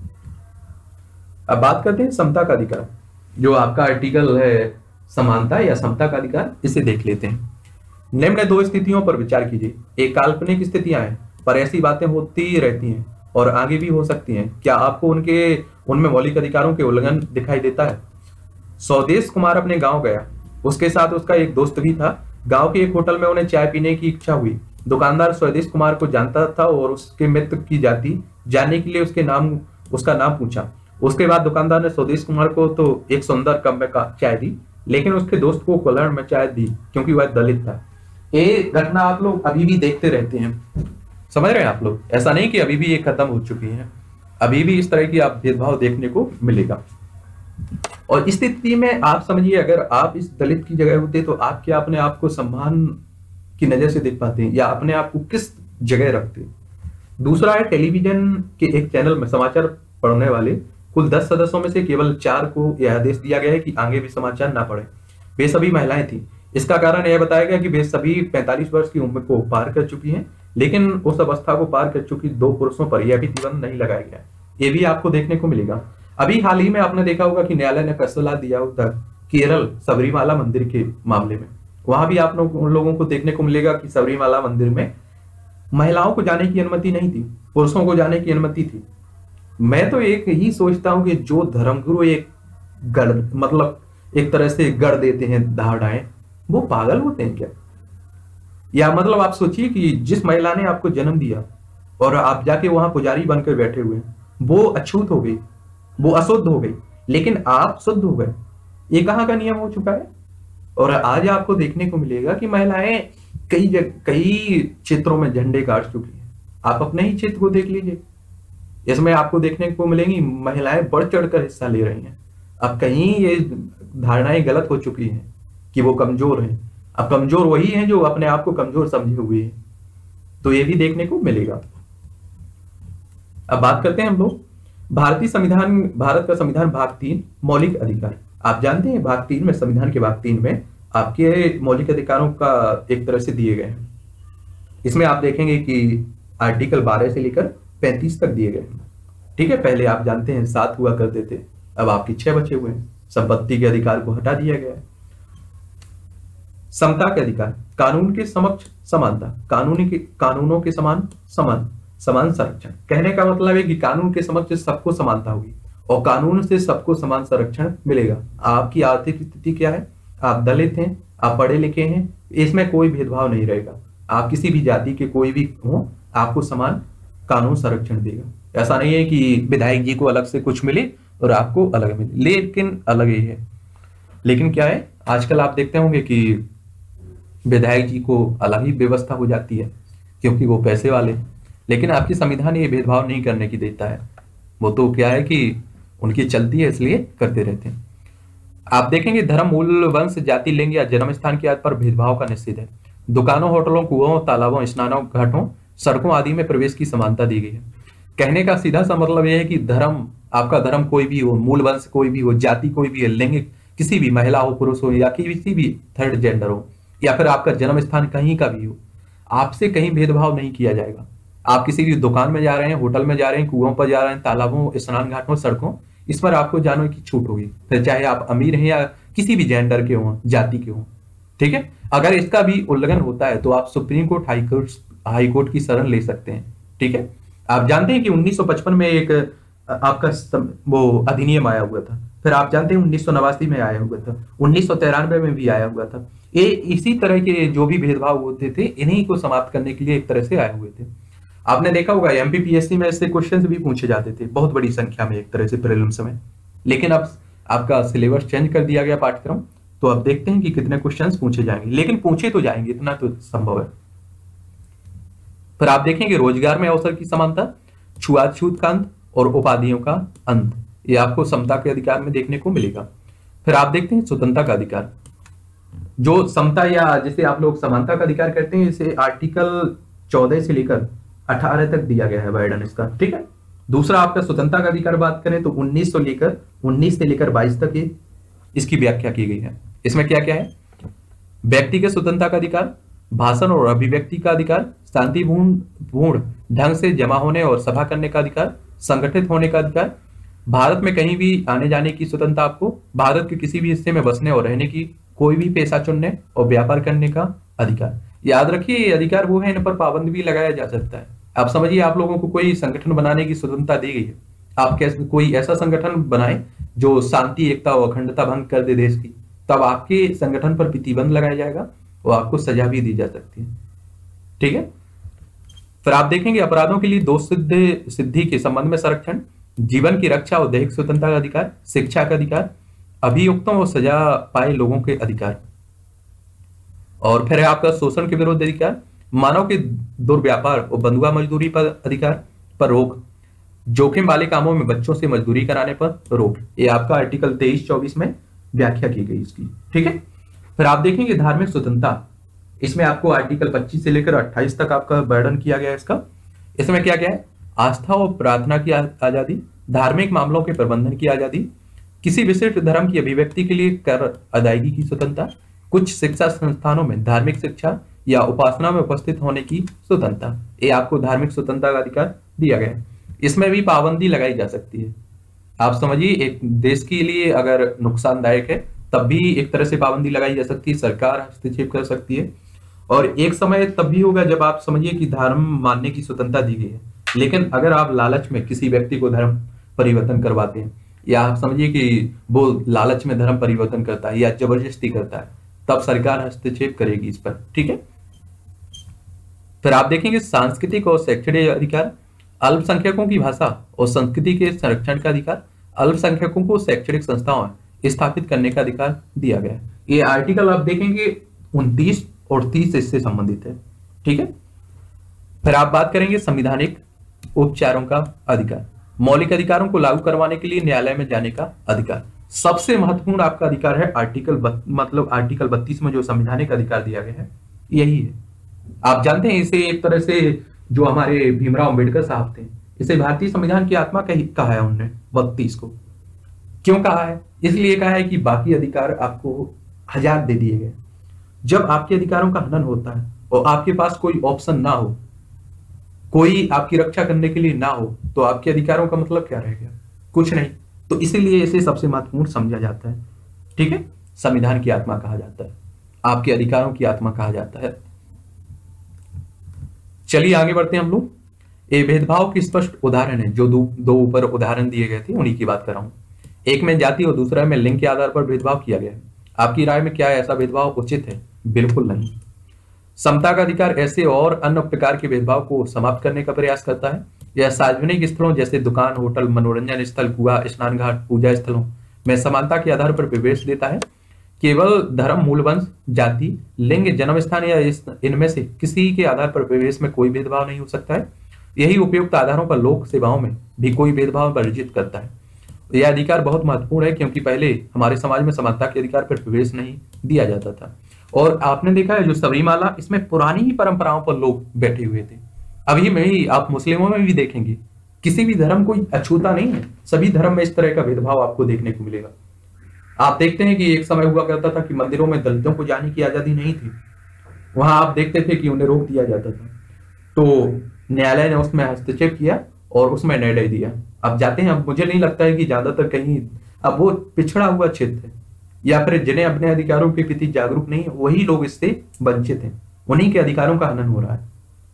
अब बात करते हैं समता का अधिकार, जो आपका आर्टिकल है समानता या समता का अधिकार। इसे देख लेते हैं। निम्न दो स्थितियों पर विचार कीजिए। एक काल्पनिक स्थितियां हैं पर ऐसी बातें होती ही रहती हैं और आगे भी हो सकती हैं। क्या आपको उनके उनमें मौलिक अधिकारों के उल्लंघन दिखाई देता है? स्वदेश कुमार अपने गांव गया, उसके साथ उसका एक दोस्त भी था। गांव के एक होटल में उन्हें चाय पीने की इच्छा हुई। दुकानदार स्वदेश कुमार को जानता था और उसके मित्र की जाति जानने के लिए उसके नाम उसका नाम पूछा। उसके बाद दुकानदार ने स्वदेश कुमार को तो एक सुंदर कप में चाय दी, लेकिन उसके दोस्त को कुल्हड़ में चाय दी क्योंकि वह दलित था। ये घटना आप लोग अभी भी देखते रहते हैं, समझ रहे हैं आप लोग। ऐसा नहीं कि अभी भी ये खत्म हो चुकी है, अभी भी इस तरह की आप भेदभाव देखने को मिलेगा। और इस स्थिति में आप समझिए अगर आप इस दलित की जगह होते तो आप क्या अपने आप को सम्मान की नजर से देख पाते या अपने आप को किस जगह रखते? दूसरा है टेलीविजन के एक चैनल में समाचार पढ़ने वाले कुल दस सदस्यों में से केवल चार को यह आदेश दिया गया है कि आगे भी समाचार ना पढ़े। वे सभी महिलाएं थी। इसका कारण यह बताया गया कि वे सभी पैंतालीस वर्ष की उम्र को पार कर चुकी हैं, लेकिन उस अवस्था को पार कर चुकी दो पुरुषों पर यह भी प्रतिबंध नहीं लगाया गया। ये भी आपको देखने को मिलेगा। अभी हाल ही में आपने देखा होगा कि न्यायालय ने फैसला दिया होता केरल सबरीमाला मंदिर के मामले में। वहां भी आप लोग उन लोगों को देखने को मिलेगा कि सबरीमाला मंदिर में महिलाओं को जाने की अनुमति नहीं थी, पुरुषों को जाने की अनुमति थी। मैं तो एक ही सोचता हूं कि जो धर्मगुरु एक गढ़ मतलब एक तरह से गढ़ देते हैं धारणाएं, वो पागल होते हैं क्या? या मतलब आप सोचिए कि जिस महिला ने आपको जन्म दिया और आप जाके वहां पुजारी बनकर बैठे हुए हैं, वो अछूत हो गई, वो अशुद्ध हो गई, लेकिन आप शुद्ध हो गए। ये कहाँ का नियम हो चुका है? और आज आपको देखने को मिलेगा कि महिलाएं कई जग, कई क्षेत्रों में झंडे गाड़ चुकी हैं। आप अपने ही क्षेत्र को देख लीजिए, इसमें आपको देखने को मिलेंगी महिलाएं बढ़ चढ़कर हिस्सा ले रही हैं। अब कहीं ये धारणाएं गलत हो चुकी हैं कि वो कमजोर हैं। अब कमजोर वही हैं जो अपने आप को कमजोर समझे हुए हैं, तो ये भी देखने को मिलेगा। अब बात करते हैं हम लोग भारतीय संविधान, भारत का संविधान भाग तीन मौलिक अधिकार। आप जानते हैं भाग तीन में, संविधान के भाग तीन में आपके मौलिक अधिकारों का एक तरह से दिए गए हैं। इसमें आप देखेंगे कि आर्टिकल बारह से लेकर पैंतीस तक दिए गए हैं। ठीक है, पहले आप जानते हैं सात हुआ करते थे, अब आपके छह बचे हुए हैं। संपत्ति के अधिकार को हटा दिया गया है। समता के अधिकार, कानून के समक्ष समानता, कानूनी के कानूनों के समान समान समान संरक्षण। कहने का मतलब है कि कानून के समक्ष सबको समानता होगी और कानून से सबको समान संरक्षण मिलेगा। आपकी आर्थिक स्थिति क्या है, आप दलित हैं, आप पढ़े लिखे हैं, इसमें कोई भेदभाव नहीं रहेगा। आप किसी भी जाति के कोई भी हो, आपको समान कानून संरक्षण देगा। ऐसा नहीं है कि विधायक जी को अलग से कुछ मिले और आपको अलग मिले, लेकिन अलग ही है। लेकिन क्या है, आजकल आप देखते होंगे कि विधायक जी को अलग ही व्यवस्था हो जाती है क्योंकि वो पैसे वाले। लेकिन आपकी संविधान ये भेदभाव नहीं करने की देता है, वो तो क्या है कि उनकी चलती है इसलिए करते रहते हैं। आप देखेंगे धर्म, मूल, वंश, जाति, लिंग या जन्म स्थान के आधार पर भेदभाव का निषेध है। दुकानों, होटलों, कुओं, तालाबों, स्नानों, घाटों, सड़कों आदि में प्रवेश की समानता दी गई है। कहने का सीधा सा मतलब यह है कि धर्म, आपका धर्म कोई भी हो, मूल वंश कोई भी हो, जाति कोई भी है, लिंग किसी भी, महिला हो, पुरुष हो या किसी भी थर्ड जेंडर हो, या फिर आपका जन्म स्थान कहीं का भी हो, आपसे कहीं भेदभाव नहीं किया जाएगा। आप किसी भी दुकान में जा रहे हैं, होटल में जा रहे हैं, कुओं पर जा रहे हैं, तालाबों, स्नान घाटों, सड़कों, इस पर आपको जाने की छूट होगी, फिर चाहे आप अमीर हैं या किसी भी जेंडर के हों, जाति के हों। ठीक है, अगर इसका भी उल्लंघन होता है तो आप supreme court, high court high court की शरण ले सकते हैं। ठीक है, आप जानते हैं कि उन्नीस सौ पचपन में एक आपका वो अधिनियम आया हुआ था, फिर आप जानते हैं उन्नीस सौ नवासी में आया हुआ था, उन्नीस सौ तिरानवे में भी आया हुआ था। ये इसी तरह के जो भी भेदभाव होते थे, इन्हीं को समाप्त करने के लिए एक तरह से आए हुए थे। आपने देखा होगा एमपीपीएससी में ऐसे क्वेश्चंस भी पूछे जाते थे बहुत बड़ी संख्या में, एक तरह से प्रीलिम्स में। लेकिन अब आपका सिलेबस चेंज कर दिया गया, पाठ्यक्रम, तो अब देखते हैं कि कितने क्वेश्चंस पूछे जाएंगे, लेकिन पूछे तो जाएंगे, इतना तो संभव है। फिर आप देखेंगे रोजगार में अवसर की समानता, छुआछूत का अंत और उपाधियों का अंत, ये आपको समता के अधिकार में देखने को मिलेगा। फिर आप देखते हैं स्वतंत्रता का अधिकार, जो समता या जिसे आप लोग समानता का अधिकार कहते हैं, इसे आर्टिकल चौदह से लेकर अठारह तक दिया गया है वर्णन इसका। ठीक है, दूसरा आपका स्वतंत्रता का अधिकार बात करें तो उन्नीस सौ लेकर उन्नीस से लेकर बाईस तक ये इसकी व्याख्या की गई है। इसमें क्या क्या है, व्यक्ति के स्वतंत्रता का अधिकार, भाषण और अभिव्यक्ति का अधिकार, शांतिपूर्ण पूर्ण ढंग से जमा होने और सभा करने का अधिकार, संगठित होने का अधिकार, भारत में कहीं भी आने जाने की स्वतंत्रता, आपको भारत के किसी भी हिस्से में बसने और रहने की, कोई भी पेशा चुनने और व्यापार करने का अधिकार। याद रखिए ये अधिकार वो है, इन पर पाबंदी भी लगाया जा सकता है। आप समझिए आप लोगों को कोई संगठन बनाने की स्वतंत्रता दी गई है, आप कैसे कोई ऐसा संगठन बनाए जो शांति, एकता और अखंडता भंग कर दे देश की, तब आपके संगठन पर प्रतिबंध लगाया जाएगा और आपको सजा भी दी जा सकती है। ठीक है, फिर आप देखेंगे अपराधों के लिए दोष सिद्ध सिद्धि के संबंध में संरक्षण, जीवन की रक्षा और दैहिक स्वतंत्रता का अधिकार, शिक्षा का अधिकार, अभियुक्तों और सजा पाए लोगों के अधिकार, और फिर है आपका शोषण के विरुद्ध अधिकार, मानव के दुर्व्यापार और बंधुआ मजदूरी पर अधिकार पर रोक, जोखिम वाले कामों में बच्चों से मजदूरी कराने पर रोक, ये आपका आर्टिकल तेईस चौबीस में व्याख्या की गई इसकी। ठीक है, फिर आप देखेंगे धार्मिक स्वतंत्रता, इसमें आपको आर्टिकल पच्चीस से लेकर अट्ठाईस तक आपका वर्णन किया गया है इसका। इसमें क्या क्या है, आस्था और प्रार्थना की आजादी, धार्मिक मामलों के प्रबंधन की आजादी, किसी विशिष्ट धर्म की अभिव्यक्ति के लिए कर अदायगी की स्वतंत्रता, कुछ शिक्षा संस्थानों में धार्मिक शिक्षा या उपासना में उपस्थित होने की स्वतंत्रता, ये आपको धार्मिक स्वतंत्रता का अधिकार दिया गया है। इसमें भी पाबंदी लगाई जा सकती है। आप समझिए एक देश के लिए अगर नुकसानदायक है तब भी एक तरह से पाबंदी लगाई जा सकती है, सरकार हस्तक्षेप कर सकती है। और एक समय तब भी होगा जब आप समझिए कि धर्म मानने की स्वतंत्रता दी गई है, लेकिन अगर आप लालच में किसी व्यक्ति को धर्म परिवर्तन करवाते हैं, या आप समझिए कि वो लालच में धर्म परिवर्तन करता है या जबरदस्ती करता है, तब सरकार हस्तक्षेप करेगी इस पर। ठीक है, फिर आप देखेंगे सांस्कृतिक और शैक्षणिक अधिकार, अल्पसंख्यकों की भाषा और संस्कृति के संरक्षण का अधिकार, अल्पसंख्यकों को शैक्षणिक संस्थाओं स्थापित करने का अधिकार दिया गया है। ये आर्टिकल आप देखेंगे उनतीस और तीस इससे संबंधित है। ठीक है, फिर आप बात करेंगे संवैधानिक उपचारों का अधिकार, मौलिक अधिकारों को लागू करवाने के लिए न्यायालय में जाने का अधिकार। सबसे महत्वपूर्ण आपका अधिकार है आर्टिकल बत, मतलब आर्टिकल बत्तीस में जो संवैधानिक अधिकार दिया गया है यही है। आप जानते हैं इसे एक तरह से जो हमारे भीमराव अंबेडकर साहब थे, इसे भारतीय संविधान की आत्मा कहा है उन्होंने बत्तीस को। क्यों कहा है? इसलिए कहा है कि बाकी अधिकार आपको हजार दे दिए गए। जब आपके अधिकारों का हनन होता है और आपके पास कोई ऑप्शन ना हो, कोई आपकी रक्षा करने के लिए ना हो तो आपके अधिकारों का मतलब क्या रह गया? कुछ नहीं। तो इसीलिए इसे सबसे महत्वपूर्ण समझा जाता है। ठीक है, संविधान की आत्मा कहा जाता है, आपके अधिकारों की आत्मा कहा जाता है। चलिए आगे बढ़ते हैं हम लोग। ये भेदभाव की स्पष्ट उदाहरण है, जो दो दो ऊपर उदाहरण दिए गए थे उन्हीं की बात कर रहा हूं। एक में जाति और दूसरा में लिंग के आधार पर भेदभाव किया गया है। आपकी राय में क्या ऐसा भेदभाव उचित है? बिल्कुल नहीं। समता का अधिकार ऐसे और अन्य प्रकार के भेदभाव को समाप्त करने का प्रयास करता है। यह सार्वजनिक स्थलों जैसे दुकान, होटल, मनोरंजन स्थल, कुआं, स्नान घाट, पूजा स्थलों में समानता के आधार पर प्रवेश देता है। केवल धर्म, मूल वंश, जाति, लिंग, जन्म स्थान या इनमें से किसी के आधार पर प्रवेश में कोई भेदभाव नहीं हो सकता है। यही उपयुक्त आधारों पर लोक सेवाओं में भी कोई भेदभाव वर्जित करता है। यह अधिकार बहुत महत्वपूर्ण है क्योंकि पहले हमारे समाज में समानता के अधिकार पर प्रवेश नहीं दिया जाता था। और आपने देखा है जो सबरीमाला, इसमें पुरानी ही परंपराओं पर लोग बैठे हुए थे। अभी में ही आप मुस्लिमों में भी देखेंगे, किसी भी धर्म को अछूता नहीं है, सभी धर्म में इस तरह का भेदभाव आपको देखने को मिलेगा। आप देखते हैं कि एक समय हुआ करता था कि मंदिरों में दलितों को जाने की आजादी नहीं थी, वहां आप देखते थे कि उन्हें रोक दिया जाता था। तो न्यायालय ने उसमें हस्तक्षेप किया और उसमें निर्णय दिया। अब जाते हैं, अब मुझे नहीं लगता है कि ज्यादातर कहीं अब वो पिछड़ा हुआ क्षेत्र है या फिर जिन्हें अपने अधिकारों के प्रति जागरूक नहीं है वही लोग इससे वंचित हैं, उन्हीं के अधिकारों का हनन हो रहा है।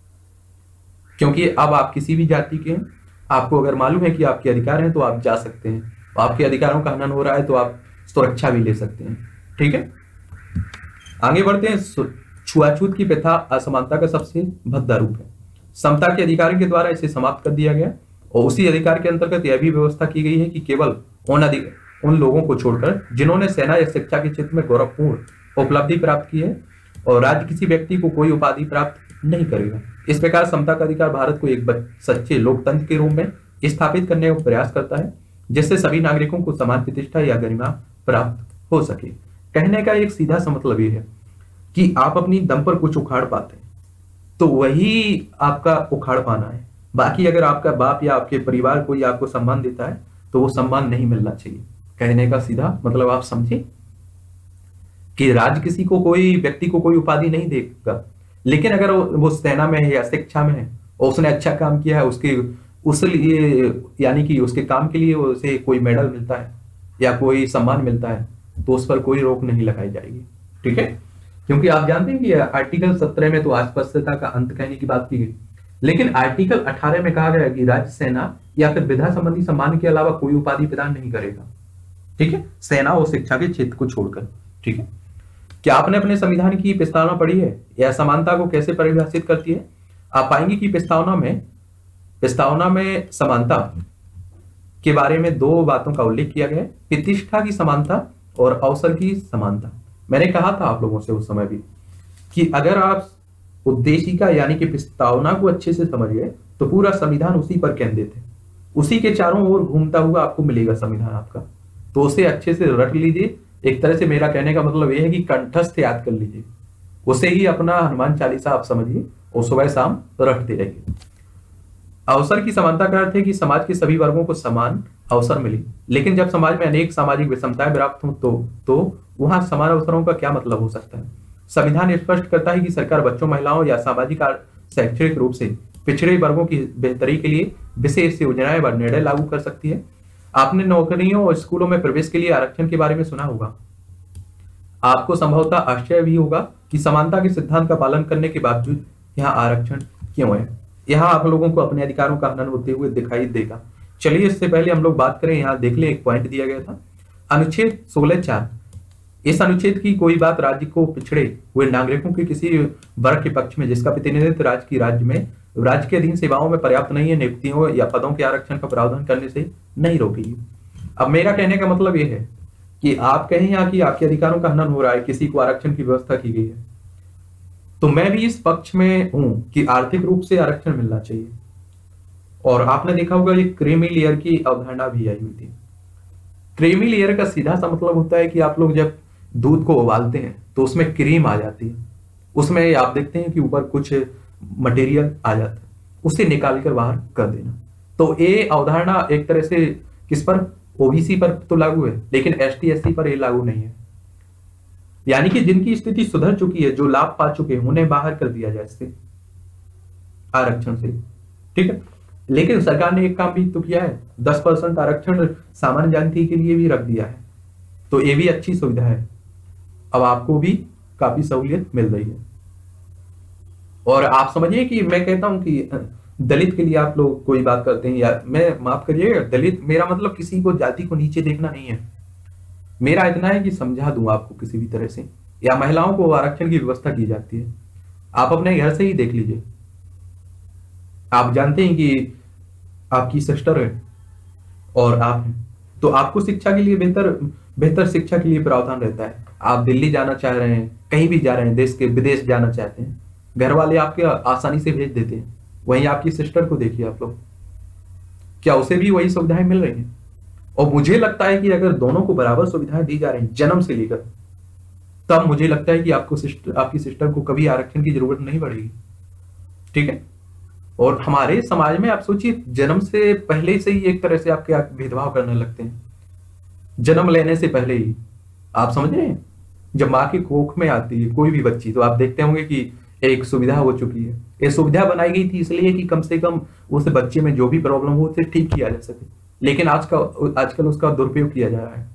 क्योंकि अब आप किसी भी जाति के, आपको अगर मालूम है कि आपके अधिकार हैं तो आप जा सकते हैं, आपके अधिकारों का हनन हो रहा है तो आप सुरक्षा भी ले सकते हैं। ठीक है, आगे बढ़ते हैं। छुआछूत की प्रथा असमानता का सबसे भद्दा रूप है। समता के अधिकार के द्वारा इसे समाप्त कर दिया गया और उसी अधिकार के अंतर्गत यह भी व्यवस्था की गई है कि केवल उन अधिक उन लोगों को छोड़कर जिन्होंने सेना या शिक्षा के क्षेत्र में गौरवपूर्ण उपलब्धि प्राप्त की है और राज्य किसी व्यक्ति को कोई उपाधि प्राप्त नहीं करेगा। इस प्रकार समता का अधिकार भारत को एक सच्चे लोकतंत्र के रूप में स्थापित करने का प्रयास करता है, जिससे सभी नागरिकों को समान प्रतिष्ठा या गरिमा प्राप्त हो सके। कहने का एक सीधा सा मतलब यह है कि आप अपनी दम पर कुछ उखाड़ पाते हैं तो वही आपका उखाड़ पाना है। बाकी अगर आपका बाप या आपके परिवार कोई आपको सम्मान देता है तो वो सम्मान नहीं मिलना चाहिए। कहने का सीधा मतलब आप समझे कि राज्य किसी को, कोई व्यक्ति को कोई उपाधि नहीं देगा, लेकिन अगर वो सेना में है या शिक्षा में है और उसने अच्छा काम किया है, उसके उस लिए यानी कि उसके काम के लिए उसे कोई मेडल मिलता है या कोई सम्मान मिलता है तो उस पर कोई रोक नहीं लगाई जाएगी। ठीक है, क्योंकि आप जानते हैं कि आर्टिकल सत्रह में तो अस्पृश्यता का अंत कहने की बात की गई, लेकिन आर्टिकल अठारह में कहा गया कि राज्य सेना या फिर विधा संबंधी सम्मान के अलावा कोई उपाधि प्रदान नहीं करेगा। ठीक है, सेना और शिक्षा के क्षेत्र को छोड़कर। ठीक है, क्या आपने अपने संविधान की प्रस्तावना पढ़ी है? यह समानता को कैसे परिभाषित करती है? आप पाएंगे कि प्रस्तावना में प्रस्तावना में समानता के बारे में दो बातों का उल्लेख किया गया है, प्रतिष्ठा की समानता और अवसर की समानता। मैंने कहा था आप लोगों से उस समय भी कि अगर आप उद्देशिका यानी कि प्रस्तावना को अच्छे से समझिए तो पूरा संविधान उसी पर केंद्रित है, उसी के चारों ओर घूमता हुआ आपको मिलेगा संविधान आपका। तो उसे अच्छे से रट लीजिए। एक तरह से मेरा कहने का मतलब यह है कि कंठस्थ याद कर लीजिए, उसे ही अपना हनुमान चालीसा आप समझिए और सुबह शाम रटते रहिए। अवसर की समानता का अर्थ है कि समाज के सभी वर्गों को समान अवसर मिले, लेकिन जब समाज में अनेक सामाजिक विषमताएं प्राप्त हो तो तो वहां समान अवसरों का क्या मतलब हो सकता है? संविधान स्पष्ट करता है कि सरकार बच्चों, महिलाओं या सामाजिक शैक्षणिक रूप से पिछड़े वर्गों की बेहतरी के लिए विशेष योजनाएं व निर्णय लागू कर सकती है। आपने नौकरियों और स्कूलों में प्रवेश के लिए आरक्षण के बारे में सुना होगा। आपको संभवतः आश्चर्य भी होगा कि समानता के सिद्धांत का पालन करने के बावजूद यहाँ आरक्षण क्यों है। यहाँ आप लोगों को अपने अधिकारों का हनन होते हुए दिखाई देगा। चलिए इससे पहले हम लोग बात करें, यहाँ देख ले एक पॉइंट दिया गया था, अनुच्छेद सोलह चार। इस अनुच्छेद की कोई बात राज्य को पिछड़े हुए नागरिकों के किसी वर्ग के पक्ष में जिसका प्रतिनिधित्व राज्य की राज्य में राज्य के अधीन सेवाओं में पर्याप्त नहीं है, नियुक्तियों या पदों के आरक्षण का प्रावधान करने से नहीं रोकेगी। अब मेरा कहने का मतलब यह है कि आप कहें यहाँ कि आपके अधिकारों का हनन हो रहा है, किसी को आरक्षण की व्यवस्था की गई है, तो मैं भी इस पक्ष में हूं कि आर्थिक रूप से आरक्षण मिलना चाहिए। और आपने देखा होगा ये क्रीमी लेयर की अवधारणा भी आई हुई थी। क्रीमी लेयर का सीधा सा मतलब होता है कि आप लोग जब दूध को उबालते हैं तो उसमें क्रीम आ जाती है, उसमें आप देखते हैं कि ऊपर कुछ मटेरियल आ जाता है, उसे निकाल कर बाहर कर देना। तो ये अवधारणा एक तरह से किस पर, ओबीसी पर तो लागू है, लेकिन एसटी एससी पर ये लागू नहीं है। यानी कि जिनकी स्थिति सुधर चुकी है, जो लाभ पा चुके हैं, उन्हें बाहर कर दिया जाए इससे, आरक्षण से। ठीक है, लेकिन सरकार ने एक काम भी तो किया है, दस परसेंट आरक्षण सामान्य जाति के लिए भी रख दिया है, तो ये भी अच्छी सुविधा है। अब आपको भी काफी सहूलियत मिल रही है। और आप समझिए कि मैं कहता हूं कि दलित के लिए आप लोग कोई बात करते हैं, या मैं माफ करिएगा, दलित मेरा मतलब किसी को जाति को नीचे देखना नहीं है, मेरा इतना है कि समझा दूं आपको किसी भी तरह से, या महिलाओं को आरक्षण की व्यवस्था की जाती है। आप अपने घर से ही देख लीजिए, आप जानते हैं कि आपकी सिस्टर है और आप हैं, तो आपको शिक्षा के लिए बेहतर बेहतर शिक्षा के लिए प्रावधान रहता है। आप दिल्ली जाना चाह रहे हैं, कहीं भी जा रहे हैं, देश के विदेश जाना चाहते हैं, घर वाले आपके आसानी से भेज देते हैं। वहीं आपकी सिस्टर को देखिए आप लोग, क्या उसे भी वही सुविधाएं मिल रही हैं? और मुझे लगता है कि अगर दोनों को बराबर सुविधाएं दी जा रही हैं जन्म से लेकर, तब मुझे लगता है कि आपको सिस्टर आपकी सिस्टर को कभी आरक्षण की जरूरत नहीं पड़ेगी। ठीक है, और हमारे समाज में आप सोचिए, जन्म से पहले से ही एक तरह से आपके भेदभाव करने लगते हैं, जन्म लेने से पहले ही। आप समझ रहे हैं, जब माँ की कोख में आती है कोई भी बच्ची, तो आप देखते होंगे कि एक सुविधा हो चुकी है। ये सुविधा बनाई गई थी इसलिए कि कम से कम उस बच्चे में जो भी प्रॉब्लम हो उसे ठीक किया जा सके, लेकिन आज का आजकल उसका दुरुपयोग किया जा रहा है।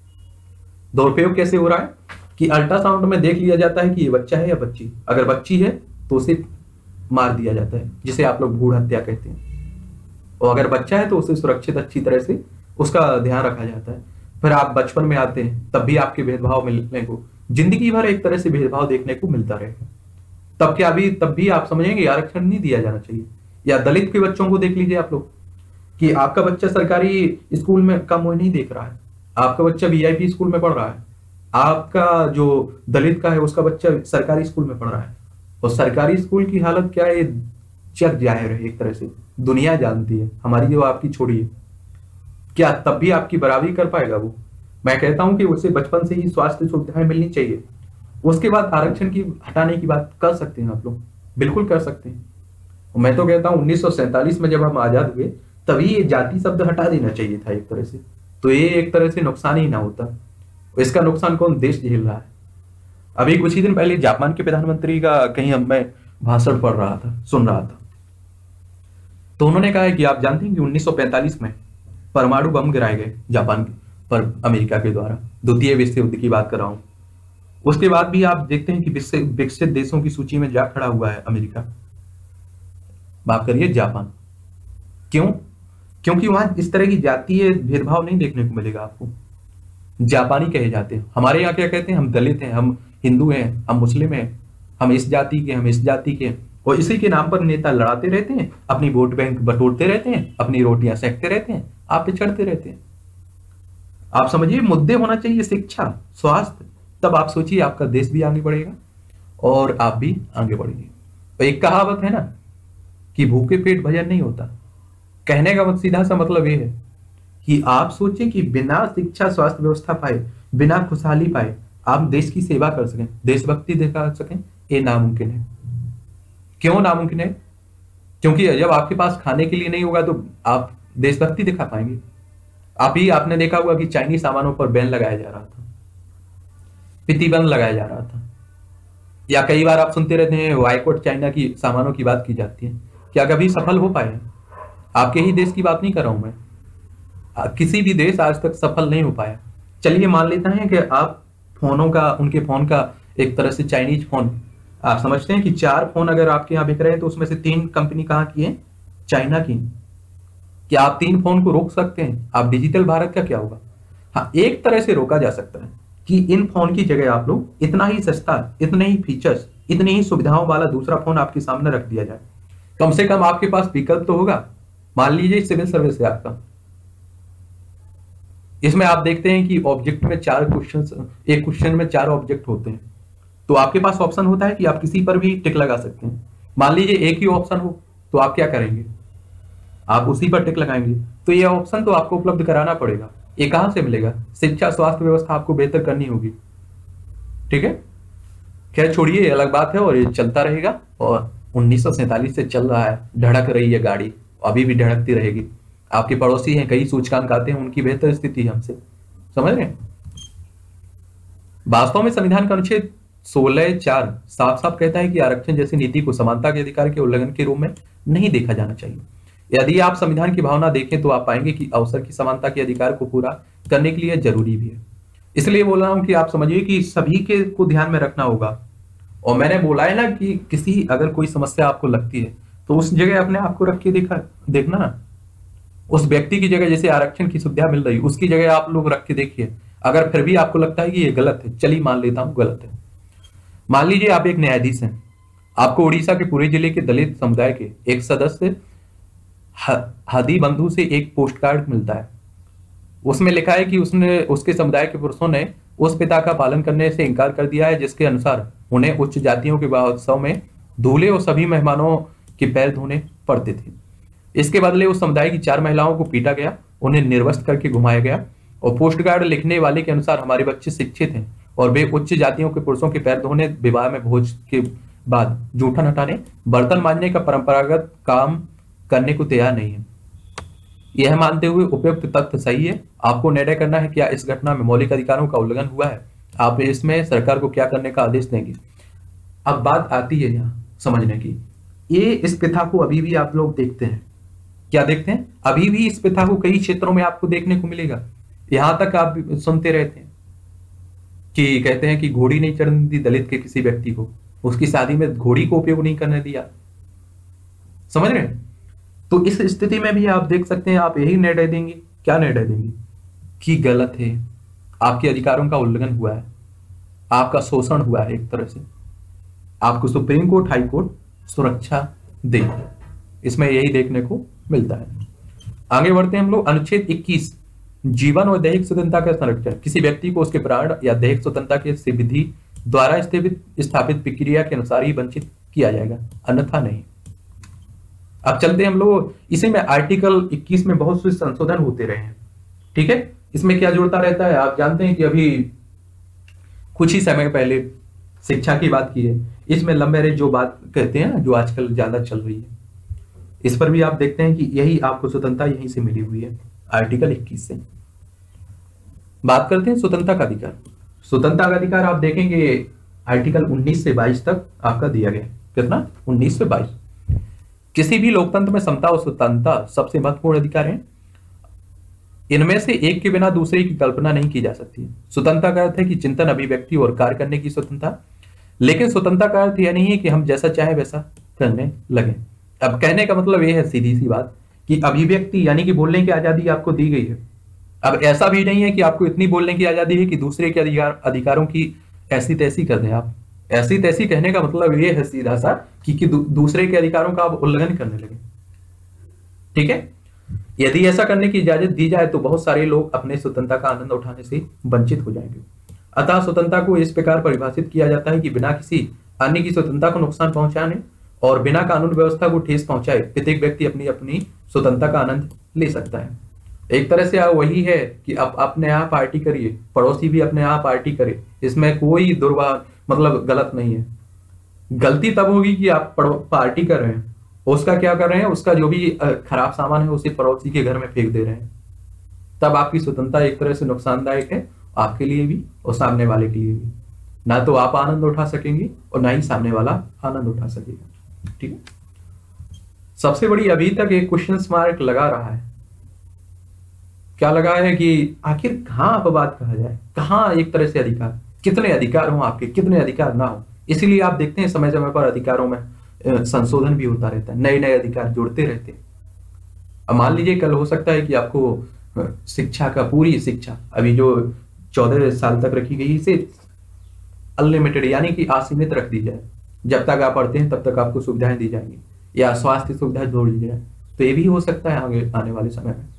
दुरुपयोग कैसे हो रहा है कि अल्ट्रासाउंड में देख लिया जाता है कि ये बच्चा है या बच्ची, अगर बच्ची है तो उसे मार दिया जाता है, जिसे आप लोग भ्रूण हत्या कहते हैं, और अगर बच्चा है तो उसे सुरक्षित अच्छी तरह से उसका ध्यान रखा जाता है। फिर आप बचपन में आते हैं, तब भी आपके भेदभाव मिलने को, जिंदगी भर एक तरह से भेदभाव देखने को मिलता रहेगा। तब क्या अभी तब भी आप समझेंगे आरक्षण नहीं दिया जाना चाहिए? या दलित के बच्चों को देख लीजिए आप लोग, कि आपका बच्चा सरकारी स्कूल में का मुंह नहीं देख रहा है, आपका बच्चा वीआईपी स्कूल में पढ़ रहा है, आपका जो दलित का है उसका बच्चा सरकारी स्कूल में पढ़ रहा है, और सरकारी स्कूल की हालत क्या है जग जाहिर है, एक तरह से दुनिया जानती है, हमारी जो आपकी छोड़ी है। क्या तब भी आपकी बराबरी कर पाएगा वो? मैं कहता हूं कि उसे बचपन से ही स्वास्थ्य सुविधाएं मिलनी चाहिए, उसके बाद आरक्षण की हटाने की बात कर सकते हैं आप लोग, बिल्कुल कर सकते हैं। मैं तो कहता हूं उन्नीस सौ सैंतालीस में जब हम आजाद हुए तभी ये जाति शब्द हटा देना चाहिए था एक तरह से, तो ये एक तरह से नुकसान ही ना होता। इसका नुकसान कौन? देश झेल रहा है। अभी कुछ ही दिन पहले जापान के प्रधानमंत्री का कहीं मैं भाषण पढ़ रहा था, सुन रहा था, तो उन्होंने कहा है कि आप जानते हैं कि उन्नीस सौ पैंतालीस में परमाणु बम गिराए गए जापान के पर अमेरिका के द्वारा, द्वितीय विश्व युद्ध की बात कर रहा हूं। उसके बाद भी आप देखते हैं कि विकसित देशों की सूची में जा खड़ा हुआ है अमेरिका, माफ करिए जापान। क्यों? क्योंकि वहां इस तरह की जातीय भेदभाव नहीं देखने को मिलेगा आपको। जापानी कहे जाते हैं, हमारे यहाँ क्या कहते हैं? हम दलित हैं, हम हिंदू हैं, हम मुस्लिम हैं, हम इस जाति के, हम इस जाति के, और इसी के नाम पर नेता लड़ाते रहते हैं, अपनी वोट बैंक बटोरते रहते हैं, अपनी रोटियां सेकते रहते हैं, आप पिछड़ते रहते हैं। आप समझिए, मुद्दे होना चाहिए शिक्षा, स्वास्थ्य, तब आप सोचिए आपका देश भी आगे बढ़ेगा और आप भी आगे बढ़ेंगे। तो एक कहावत है ना कि भूखे पेट भजन नहीं होता, कहने का सीधा सा मतलब ये है कि आप सोचें कि बिना शिक्षा स्वास्थ्य व्यवस्था पाए, बिना खुशहाली पाए आप देश की सेवा कर सकें, देशभक्ति दिखा सकें, ये नामुमकिन है। क्यों नामुमकिन है? क्योंकि जब आपके पास खाने के लिए नहीं होगा तो आप देशभक्ति दिखा पाएंगे? आप ही आपने देखा होगा कि चाइनीज सामानों पर बैन लगाया जा रहा था, प्रतिबंध लगाया जा रहा था, या कई बार आप सुनते रहते हैं बायकॉट चाइना की सामानों की बात की जाती है। क्या कभी सफल हो पाए? आपके ही देश की बात नहीं कर रहा हूं मैं, किसी भी देश आज तक सफल नहीं हो पाया। चलिए मान लेते हैं कि आप फोनों का, उनके फोन का एक तरह से चाइनीज फोन, आप समझते हैं कि चार फोन अगर आपके यहाँ बिक रहे हैं तो उसमें से तीन कंपनी कहाँ की है? चाइना की। क्या आप तीन फोन को रोक सकते हैं? आप डिजिटल भारत का क्या होगा? हाँ, एक तरह से रोका जा सकता है कि इन फोन की जगह आप लोग इतना ही सस्ता, इतने ही फीचर्स, इतनी ही सुविधाओं वाला दूसरा फोन आपके सामने रख दिया जाए। कम से कम आपके पास विकल्प तो होगा। मान लीजिए सिविल सर्विस है आपका, इसमें आप देखते हैं कि ऑब्जेक्ट में चार क्वेश्चन, एक क्वेश्चन में चार ऑब्जेक्ट होते हैं, तो आपके पास ऑप्शन होता है कि आप किसी पर भी टिक लगा सकते हैं। मान लीजिए एक ही ऑप्शन हो तो आप क्या करेंगे? आप उसी पर टिक लगाएंगे। तो ये ऑप्शन तो आपको उपलब्ध कराना पड़ेगा। ये कहां से मिलेगा? शिक्षा स्वास्थ्य व्यवस्था आपको बेहतर करनी होगी। ठीक है, खैर छोड़िए, ये अलग बात है और ये चलता रहेगा। और उन्नीस सौ सैंतालीस से चल रहा है, धड़क रही है गाड़ी, अभी भी धड़कती रहेगी। आपके पड़ोसी हैं, कई सूचकांक आते हैं, उनकी बेहतर स्थिति है हमसे, समझ रहे हैं? वास्तव में संविधान का अनुच्छेद सोलह चार साफ साफ कहता है कि आरक्षण जैसी नीति को समानता के अधिकार के उल्लंघन के रूप में नहीं देखा जाना चाहिए। यदि आप संविधान की भावना देखें तो आप पाएंगे कि अवसर की समानता के अधिकार को पूरा करने के लिए जरूरी भी है। इसलिए बोल रहा हूं कि आप समझिए कि सभी के को ध्यान में रखना होगा। और मैंने बोला है ना कि किसी अगर कोई समस्या आपको लगती है तो उस जगह अपने आप को रख के देखा देखना ना, उस व्यक्ति की जगह, जैसे आरक्षण की सुविधा मिल रही उसकी जगह आप लोग रख के देखिए। अगर फिर भी आपको लगता है कि ये गलत है, चलिए मान लेता हूं गलत है। मान लीजिए आप एक न्यायाधीश हैं, आपको उड़ीसा के पूरे जिले के दलित समुदाय के एक सदस्य हदी बंधु से एक पोस्ट कार्ड मिलता है। उसमें लिखा है कि उसने उसके समुदाय के पुरुषों ने उस पिता का पालन करने से इनकार कर दिया है जिसके अनुसार उन्हें उच्च जातियों के महोत्सव में दूल्हे और सभी मेहमानों के पैर धोने पड़ते थे। इसके बदले उस समुदाय की चार महिलाओं को पीटा गया, उन्हें निर्वस्त्र करके घुमाया गया और पोस्ट कार्ड लिखने वाले के अनुसार हमारे बच्चे शिक्षित हैं और वे उच्च जातियों के पुरुषों के पैर धोने, विवाह में भोज के बाद जूठन हटाने, बर्तन मांजने का परंपरागत काम करने को तैयार नहीं है। यह मानते हुए उपयुक्त तथ्य सही है, आपको निर्णय करना है क्या इस घटना में मौलिक अधिकारों का उल्लंघन हुआ है, आप इसमें सरकार को क्या करने का आदेश देंगे। अब बात आती है यहाँ समझने की, ये इस प्रथा को अभी भी आप लोग देखते हैं, क्या देखते हैं, अभी भी इस प्रथा को कई क्षेत्रों में आपको देखने को मिलेगा। यहां तक आप सुनते रहते हैं कि कहते हैं कि घोड़ी नहीं चढ़ने दी दलित के किसी व्यक्ति को, उसकी शादी में घोड़ी को उपयोग नहीं करने दिया। समझ रहे हैं? तो इस स्थिति में भी आप देख सकते हैं, आप यही निर्णय देंगे, क्या निर्णय देंगे कि गलत है, आपके अधिकारों का उल्लंघन हुआ है, आपका शोषण हुआ है, एक तरह से आपको सुप्रीम कोर्ट, हाई कोर्ट सुरक्षा दे। इसमें यही देखने को मिलता है। आगे बढ़ते हैं हम लोग। अनुच्छेद इक्कीस, जीवन और दैहिक स्वतंत्रता का संरक्षण। किसी व्यक्ति को उसके प्राण या दैहिक स्वतंत्रता के विधि द्वारा स्थापित प्रक्रिया के अनुसार ही वंचित किया जाएगा, अन्यथा नहीं। अब चलते हैं हम लोग, इसी में आर्टिकल इक्कीस में बहुत से संशोधन होते रहे हैं, ठीक है। इसमें क्या जुड़ता रहता है, आप जानते हैं कि अभी कुछ ही समय पहले शिक्षा की बात की है, इसमें लव मैरिज जो बात कहते हैं, जो आजकल ज्यादा चल रही है, इस पर भी आप देखते हैं कि यही आपको स्वतंत्रता यहीं से मिली हुई है, आर्टिकल इक्कीस से। बात करते हैं स्वतंत्रता का अधिकार। स्वतंत्रता का अधिकार आप देखेंगे आर्टिकल उन्नीस से बाईस तक आपका दिया गया। कितना? उन्नीस से बाईस। किसी भी लोकतंत्र में समता और स्वतंत्रता सबसे महत्वपूर्ण अधिकार है। इनमें से एक के बिना दूसरे की कल्पना नहीं की जा सकती। स्वतंत्रता का अर्थ है कि चिंतन, अभिव्यक्ति और कार्य करने की स्वतंत्रता। लेकिन स्वतंत्रता का अर्थ यह नहीं है कि हम जैसा चाहे वैसा करने लगे। अब कहने का मतलब यह है सीधी सी बात कि अभिव्यक्ति यानी कि बोलने की आजादी आपको दी गई है। अब ऐसा भी नहीं है कि आपको इतनी बोलने की आजादी है कि दूसरे के अधिकार अधिकारों की ऐसी तैसी कर दें आप। ऐसी तैसी कहने का मतलब यह है सीधा सा कि, कि दू, दूसरे के अधिकारों का आप उल्लंघन करने लगे, ठीक है। यदि ऐसा करने की इजाजत दी जाए तो बहुत सारे लोग अपने स्वतंत्रता का आनंद उठाने से वंचित हो जाएंगे। अतः स्वतंत्रता को इस प्रकार परिभाषित किया जाता है कि बिना किसी अन्य की स्वतंत्रता को नुकसान पहुंचाने और बिना कानून व्यवस्था को ठेस पहुंचाए प्रत्येक व्यक्ति अपनी अपनी स्वतंत्रता का आनंद ले सकता है। एक तरह से वही है कि आप अपने यहाँ पार्टी करिए, पड़ोसी भी अपने यहाँ पार्टी करे, इसमें कोई दुर्वा मतलब गलत नहीं है। गलती तब होगी कि आप पार्टी कर रहे हैं, उसका क्या कर रहे हैं, उसका जो भी खराब सामान है उसे पड़ोसी के घर में फेंक दे रहे हैं, तब आपकी स्वतंत्रता एक तरह से नुकसानदायक है, आपके लिए भी और सामने वाले के लिए भी। ना तो आप आनंद उठा सकेंगे और ना ही सामने वाला आनंद उठा सकेगा, ठीक है। सबसे बड़ी अभी तक एक क्वेश्चन मार्क लगा रहा है, क्या लगा है कि आखिर कहां अपवाद कहा जाए, कहां एक तरह से अधिकार, कितने अधिकार हो आपके, कितने अधिकार ना हो। इसीलिए आप देखते हैं समय समय पर अधिकारों में संशोधन भी होता रहता है, नए नए अधिकार जुड़ते रहते हैं। अब मान लीजिए कल हो सकता है कि आपको शिक्षा का, पूरी शिक्षा अभी जो चौदह साल तक रखी गई इसे अनलिमिटेड यानी कि असीमित रख दी जाए, जब तक आप पढ़ते हैं तब तक आपको सुविधाएं दी जाएंगी, या स्वास्थ्य सुविधा जोड़ दी जाए, तो ये भी हो सकता है आगे आने वाले समय में।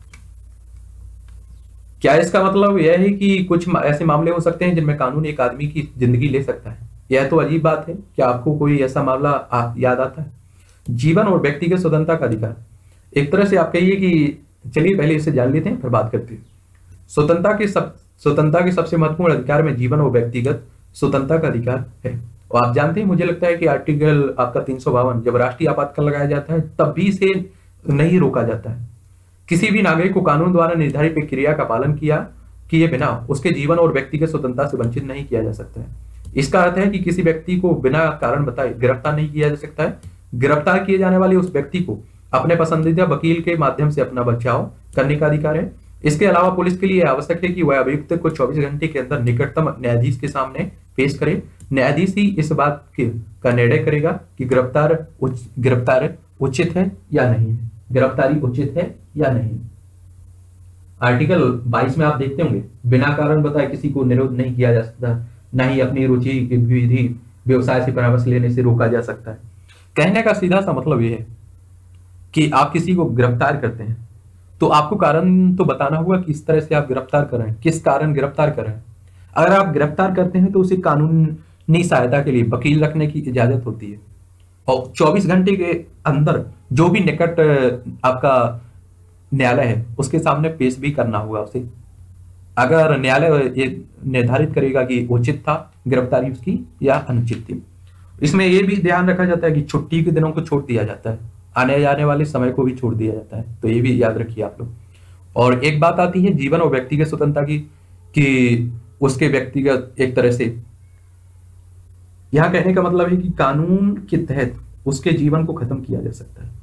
क्या इसका मतलब यह है कि कुछ ऐसे मामले हो सकते हैं जिनमें कानून एक आदमी की जिंदगी ले सकता है? यह तो अजीब बात है। क्या आपको कोई ऐसा मामला आ, याद आता है? जीवन और व्यक्तिगत स्वतंत्रता का अधिकार, एक तरह से आप कहिए कि चलिए पहले इसे जान लेते हैं फिर बात करते हैं। स्वतंत्रता के सब स्वतंत्रता के सबसे महत्वपूर्ण अधिकार में जीवन और व्यक्तिगत स्वतंत्रता का अधिकार है। और आप जानते हैं, मुझे लगता है कि आर्टिकल आपका तीन सौ बावन जब राष्ट्रीय आपातकाल लगाया जाता है तब भी इसे नहीं रोका जाता है। किसी भी नागरिक को कानून द्वारा निर्धारित प्रक्रिया का पालन किया किए बिना उसके जीवन और व्यक्तिगत स्वतंत्रता से वंचित नहीं किया जा सकता है। इसका अर्थ है कि किसी व्यक्ति को बिना कारण बताए गिरफ्तार नहीं किया जा सकता है। गिरफ्तार किए जाने वाले उस व्यक्ति को अपने पसंदीदा वकील के माध्यम से अपना बचाव करने का अधिकार है। इसके अलावा पुलिस के लिए आवश्यक है कि वह अभियुक्त को चौबीस घंटे के अंदर निकटतम न्यायाधीश के सामने पेश करे। न्यायाधीश ही इस बात के का निर्णय करेगा कि गिरफ्तार उच, गिरफ्तार उचित है या नहीं है, गिरफ्तारी उचित है या नहीं। आर्टिकल बाईस में आप देखते होंगे, बिना कारण बताए किसी को निरोध नहीं किया जा सकता, न ही अपनी रुचि की विधि व्यवसाय से परामर्श लेने से रोका जा सकता है। कहने का सीधा सा मतलब यह है कि आप किसी को गिरफ्तार करते हैं तो आपको कारण तो बताना होगा कि इस तरह से आप गिरफ्तार कर रहे हैं, किस कारण गिरफ्तार कर रहे हैं। अगर आप गिरफ्तार करते हैं तो उसे कानूनी सहायता के लिए वकील रखने की इजाजत होती है और चौबीस घंटे के अंदर जो भी निकट आपका न्यायालय है उसके सामने पेश भी करना होगा उसे। अगर न्यायालय ये निर्धारित करेगा कि उचित था गिरफ्तारी उसकी या अनुचित थी। इसमें यह भी ध्यान रखा जाता है कि छुट्टी के दिनों को छोड़ दिया जाता है, आने जाने वाले समय को भी छोड़ दिया जाता है, तो ये भी याद रखिए आप लोग। और एक बात आती है जीवन और व्यक्तिगत स्वतंत्रता की, कि उसके व्यक्तिगत एक तरह से यहां कहने का मतलब है कि कानून के तहत उसके जीवन को खत्म किया जा सकता है।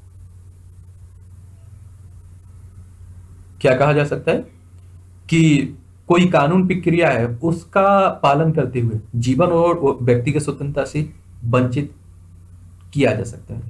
क्या कहा जा सकता है कि कोई कानून प्रक्रिया है उसका पालन करते हुए जीवन और व्यक्तिगत स्वतंत्रता से वंचित किया जा सकता है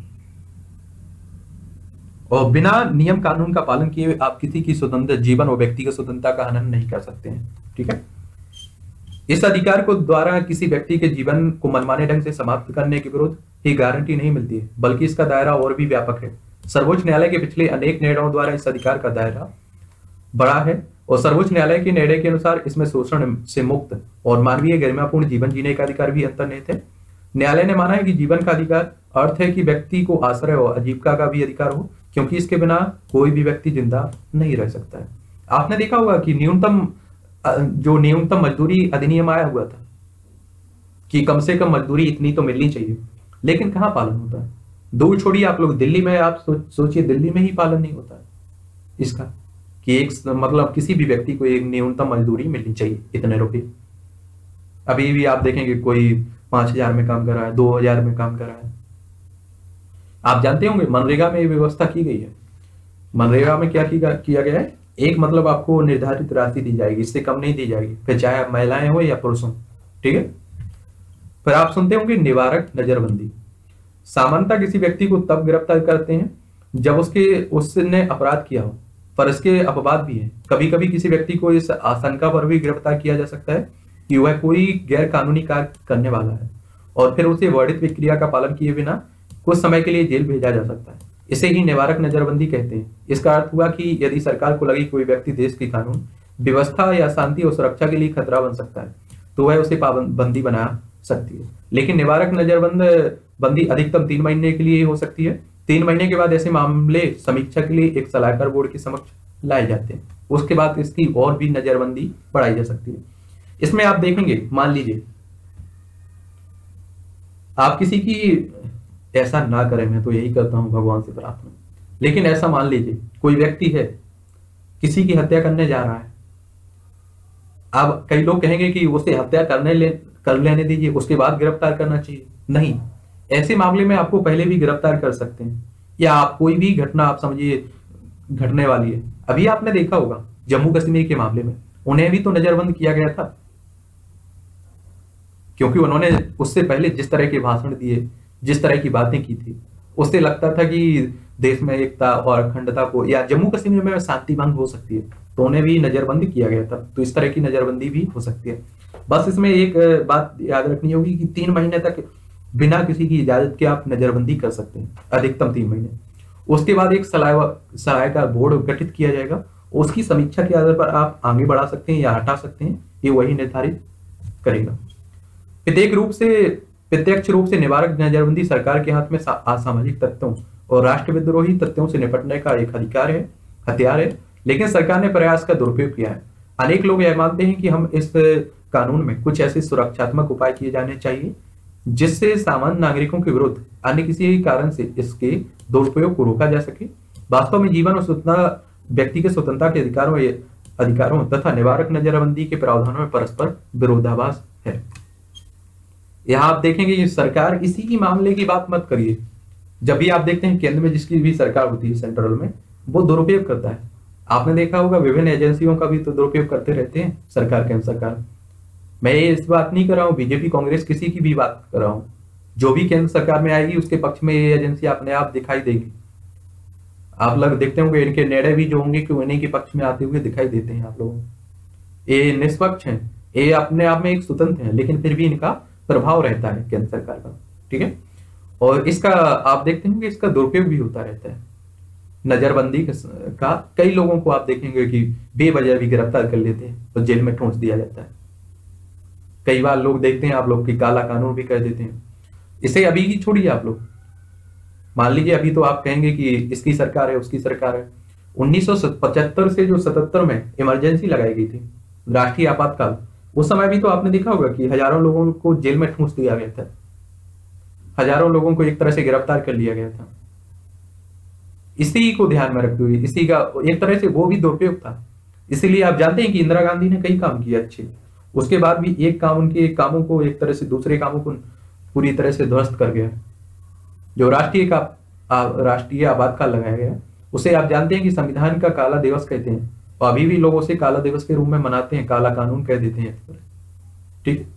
और बिना नियम कानून का पालन किए आप किसी की स्वतंत्र जीवन और व्यक्तिगत स्वतंत्रता का हनन नहीं कर सकते हैं। ठीक है, इस अधिकार को द्वारा किसी व्यक्ति के जीवन को मनमाने ढंग से समाप्त करने के विरुद्ध ही गारंटी नहीं मिलती है, बल्कि इसका दायरा और भी व्यापक है। सर्वोच्च न्यायालय के पिछले अनेक निर्णयों द्वारा इस अधिकार का दायरा बड़ा है और सर्वोच्च न्यायालय के निर्णय के अनुसार इसमें शोषण से मुक्त और मानवीय गरिमापूर्ण जीवन जीने का अधिकार भी अंतर्निहित है। न्यायालय ने माना है कि जीवन का अधिकार अर्थ है कि व्यक्ति को आश्रय और आजीविका का भी अधिकार हो, क्योंकि इसके बिना कोई भी व्यक्ति जिंदा नहीं रह सकता है। आपने देखा होगा कि न्यूनतम जो न्यूनतम मजदूरी अधिनियम आया हुआ था कि कम से कम मजदूरी इतनी तो मिलनी चाहिए, लेकिन कहाँ पालन होता है। दूर छोड़िए आप लोग, दिल्ली में आप सो, सोचिए दिल्ली में ही पालन नहीं होता है इसका कि एक मतलब किसी भी व्यक्ति को एक न्यूनतम मजदूरी मिलनी चाहिए इतने रुपए। अभी भी आप देखेंगे कोई पांच हजार में काम कर रहा है, दो हजार में काम कर रहा है। आप जानते होंगे मनरेगा में ये व्यवस्था की गई है। मनरेगा में क्या किया गया है, एक मतलब आपको निर्धारित राशि दी जाएगी, इससे कम नहीं दी जाएगी, फिर चाहे आप महिलाएं हो या पुरुष हो। ठीक है, फिर आप सुनते होंगे निवारक नजरबंदी। सामान्यतः किसी व्यक्ति को तब गिरफ्तार करते हैं जब उसके उसने अपराध किया हो, पर इसके अपवाद भी हैं। कभी कभी किसी व्यक्ति को इस आशंका पर भी गिरफ्तार किया जा सकता है कि वह कोई गैर कानूनी कार्य करने वाला है और फिर उसे वर्णित प्रक्रिया का पालन किए बिना कुछ समय के लिए जेल भेजा जा सकता है। इसे ही निवारक नजरबंदी कहते हैं। इसका अर्थ हुआ कि यदि सरकार को लगी कोई व्यक्ति देश की कानून व्यवस्था या शांति और सुरक्षा के लिए खतरा बन सकता है तो वह उसे पाबंदी बना सकती है। लेकिन निवारक नजरबंद बंदी अधिकतम तीन महीने के लिए हो सकती है। तीन महीने के बाद ऐसे मामले समीक्षा के लिए एक सलाहकार बोर्ड के समक्ष लाए जाते हैं। उसके बाद इसकी और भी नजरबंदी बढ़ाई जा सकती है। इसमें आप देखेंगे, मान लीजिए आप किसी की, ऐसा ना करें, मैं तो यही करता हूं भगवान से प्रार्थना, लेकिन ऐसा मान लीजिए कोई व्यक्ति है किसी की हत्या करने जा रहा है। अब कई लोग कहेंगे कि उसे हत्या करने ले कर लेने दीजिए, उसके बाद गिरफ्तार करना चाहिए। नहीं, ऐसे मामले में आपको पहले भी गिरफ्तार कर सकते हैं, या आप कोई भी घटना आप समझिए घटने वाली है। अभी आपने देखा होगा जम्मू कश्मीर के मामले में उन्हें भी तो नजरबंद किया गया था, क्योंकि उन्होंने उससे पहले जिस तरह के भाषण दिए, जिस तरह की बातें की थी, उससे लगता था कि देश में एकता और अखंडता को या जम्मू कश्मीर में शांति भंग हो सकती है, तो उन्हें भी नजरबंद किया गया था। तो इस तरह की नजरबंदी भी हो सकती है। बस इसमें एक बात याद रखनी होगी कि तीन महीने तक बिना किसी की इजाजत के आप नजरबंदी कर सकते हैं, अधिकतम तीन महीने। उसके बाद एक सलाहकार बोर्ड गठित किया जाएगा, उसकी समीक्षा के आधार पर आप आगे बढ़ा सकते हैं या हटा सकते हैं, ये वही निर्धारित करेगा। प्रत्येक रूप से प्रत्यक्ष रूप से निवारक नजरबंदी सरकार के हाथ में असामाजिक तत्वों और राष्ट्रविद्रोही तत्वों से निपटने का एक अधिकार है, हथियार है, लेकिन सरकार ने प्रयास का दुरुपयोग किया है। अनेक लोग यह मानते हैं कि हम इस कानून में कुछ ऐसे सुरक्षात्मक उपाय किए जाने चाहिए जिससे सामान्य नागरिकों के विरुद्ध अन्य किसी कारण से इसके दुरुपयोग को रोका जा सके। वास्तव में जीवन और स्वतंत्रता, व्यक्ति के स्वतंत्रता के अधिकारों अधिकारों तथा निवारक नजरबंदी के प्रावधानों में परस्पर विरोधाभास है। यहाँ आप देखेंगे कि सरकार इसी की मामले की बात मत करिए, जब भी आप देखते हैं केंद्र में जिसकी भी सरकार होती है सेंट्रल में, वो दुरुपयोग करता है। आपने देखा होगा विभिन्न एजेंसियों का भी तो दुरुपयोग करते रहते हैं सरकार के सरकार। मैं ये इस बात नहीं कर रहा हूँ बीजेपी कांग्रेस किसी की भी बात कर रहा हूँ, जो भी केंद्र सरकार में आएगी उसके पक्ष में ये एजेंसी अपने आप दिखाई देगी। आप लोग देखते होंगे इनके निर्णय भी जो होंगे कि उन्हीं के पक्ष में आते हुए दिखाई देते हैं आप लोगों को। ये निष्पक्ष हैं, ये अपने आप में एक स्वतंत्र हैं, लेकिन फिर भी इनका प्रभाव रहता है केंद्र सरकार का, ठीक है। और इसका आप देखते होंगे इसका दुरुपयोग भी होता रहता है। नजरबंदी का कई लोगों को आप देखेंगे कि बेवजह भी गिरफ्तार कर लेते हैं और जेल में ठूंस दिया जाता है। कई बार लोग देखते हैं आप लोग की काला कानून भी कर देते हैं। इसे अभी की छोड़िए आप लोग, मान लीजिए अभी तो आप कहेंगे कि इसकी सरकार है उसकी सरकार है। उन्नीस सौ पचहत्तर से जो सतहत्तर में इमरजेंसी लगाई गई थी, राष्ट्रीय आपातकाल, उस समय भी तो आपने देखा होगा कि हजारों लोगों को जेल में ठूंस दिया गया था, हजारों लोगों को एक तरह से गिरफ्तार कर लिया गया था। इसी को ध्यान में रखते हुए इसी का एक तरह से वो भी दुरुपयोग था। इसीलिए आप जानते हैं कि इंदिरा गांधी ने कई काम किए अच्छे, उसके बाद भी एक काम उनके कामों को एक तरह से दूसरे कामों को पूरी तरह से ध्वस्त कर गया। जो राष्ट्रीय का राष्ट्रीय आपातकाल लगाया गया उसे आप जानते हैं कि संविधान का काला दिवस कहते हैं, और अभी भी लोग उसे काला दिवस के रूप में मनाते हैं, काला कानून कह देते हैं, ठीक।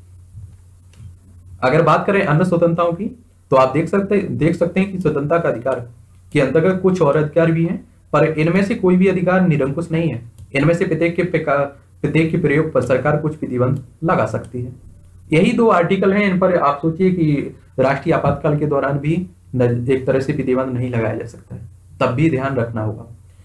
अगर बात करें अन्य स्वतंत्रताओं की तो आप देख सकते देख सकते हैं कि स्वतंत्रता का अधिकार के अंतर्गत कुछ और अधिकार भी हैं, पर इनमें से कोई भी अधिकार निरंकुश नहीं है। इनमें से प्रत्येक के प्रत्येक के प्रयोग पर सरकार कुछ प्रतिबंध लगा सकती है। यही दो आर्टिकल हैं, इन पर आप सोचिए कि राष्ट्रीय आपातकाल के दौरान भी एक तरह से प्रतिबंध नहीं लगाया जा सकता है, तब भी ध्यान रखना होगा।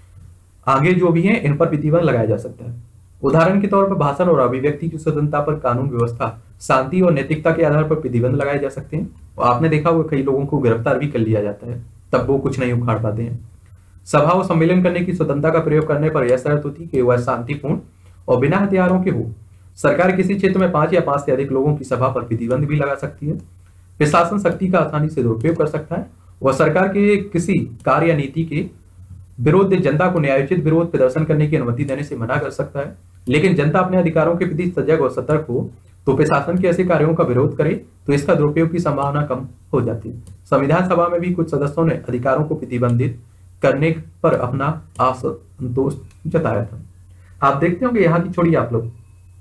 आगे जो भी है इन पर प्रतिबंध लगाया जा सकता है। उदाहरण के तौर पर भाषण और अभिव्यक्ति की स्वतंत्रता पर कानून व्यवस्था, शांति और नैतिकता के आधार पर प्रतिबंध लगाए जा सकते हैं। और आपने देखा होगा कई लोगों को गिरफ्तार भी कर लिया जाता है, तब वो कुछ नहीं उखाड़ पाते हैं। सभा और सम्मेलन करने की स्वतंत्रता का प्रयोग करने पर यह शर्त होती है कि वह शांतिपूर्ण और बिना हथियारों के हो। सरकार किसी क्षेत्र में पांच या पांच से अधिक लोगों की सभा पर प्रतिबंध भी लगा सकती है। प्रशासन शक्ति का आसानी से दुरुपयोग कर सकता है। वह सरकार के किसी कार्य या नीति के विरोध जनता को न्यायोचित विरोध प्रदर्शन करने की अनुमति देने से मना कर सकता है। लेकिन जनता अपने अधिकारों के प्रति सजग और सतर्क हो तो प्रशासन के ऐसे कार्यों का विरोध करे तो इसका दुरुपयोग की संभावना कम हो जाती है। संविधान सभा में भी कुछ सदस्यों ने अधिकारों को प्रतिबंधित करने पर अपना असंतोष जताया था। आप देखते होंगे, यहाँ की छोड़िए आप लोग,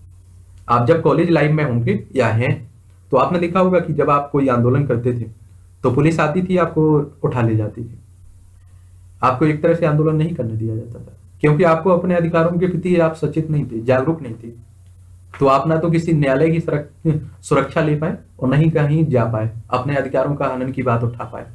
आप जब कॉलेज लाइफ में होंगे या हैं तो आपने देखा होगा कि जब आप कोई आंदोलन करते थे तो पुलिस आती थी, आपको उठा ले जाती थी। आपको एक तरह से आंदोलन नहीं करने दिया जाता था, क्योंकि आपको अपने अधिकारों के प्रति आप सचेत नहीं थे, जागरूक नहीं थे। तो आप ना तो किसी न्यायालय की सुरक्षा ले पाए और नहीं कहीं जा पाए, अपने अधिकारों का हनन की बात उठा पाए।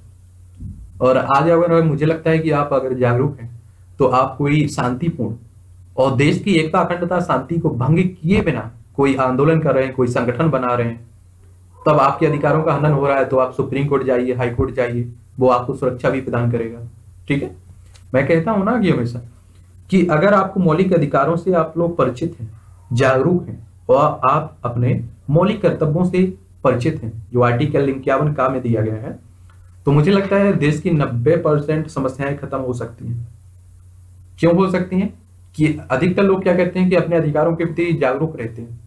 और आज अगर मुझे लगता है कि आप अगर जागरूक हैं तो आप कोई शांतिपूर्ण और देश की एकता, अखंडता, शांति को भंग किए बिना कोई आंदोलन कर रहे हैं, कोई संगठन बना रहे हैं, तब आपके अधिकारों का हनन हो रहा है तो आप सुप्रीम कोर्ट जाइए, हाई कोर्ट जाइए, वो आपको सुरक्षा भी प्रदान करेगा, ठीक है। मैं कहता हूं ना कि हमेशा कि अगर आपको मौलिक अधिकारों से आप लोग परिचित हैं, जागरूक हैं और आप अपने मौलिक कर्तव्यों से परिचित हैं जो आर्टिकल इक्यावन का में दिया गया है, तो मुझे लगता है देश की नब्बे परसेंट समस्याएं खत्म हो सकती हैं। क्यों हो सकती हैं? कि अधिकतर लोग क्या कहते हैं कि अपने अधिकारों के प्रति जागरूक रहते हैं,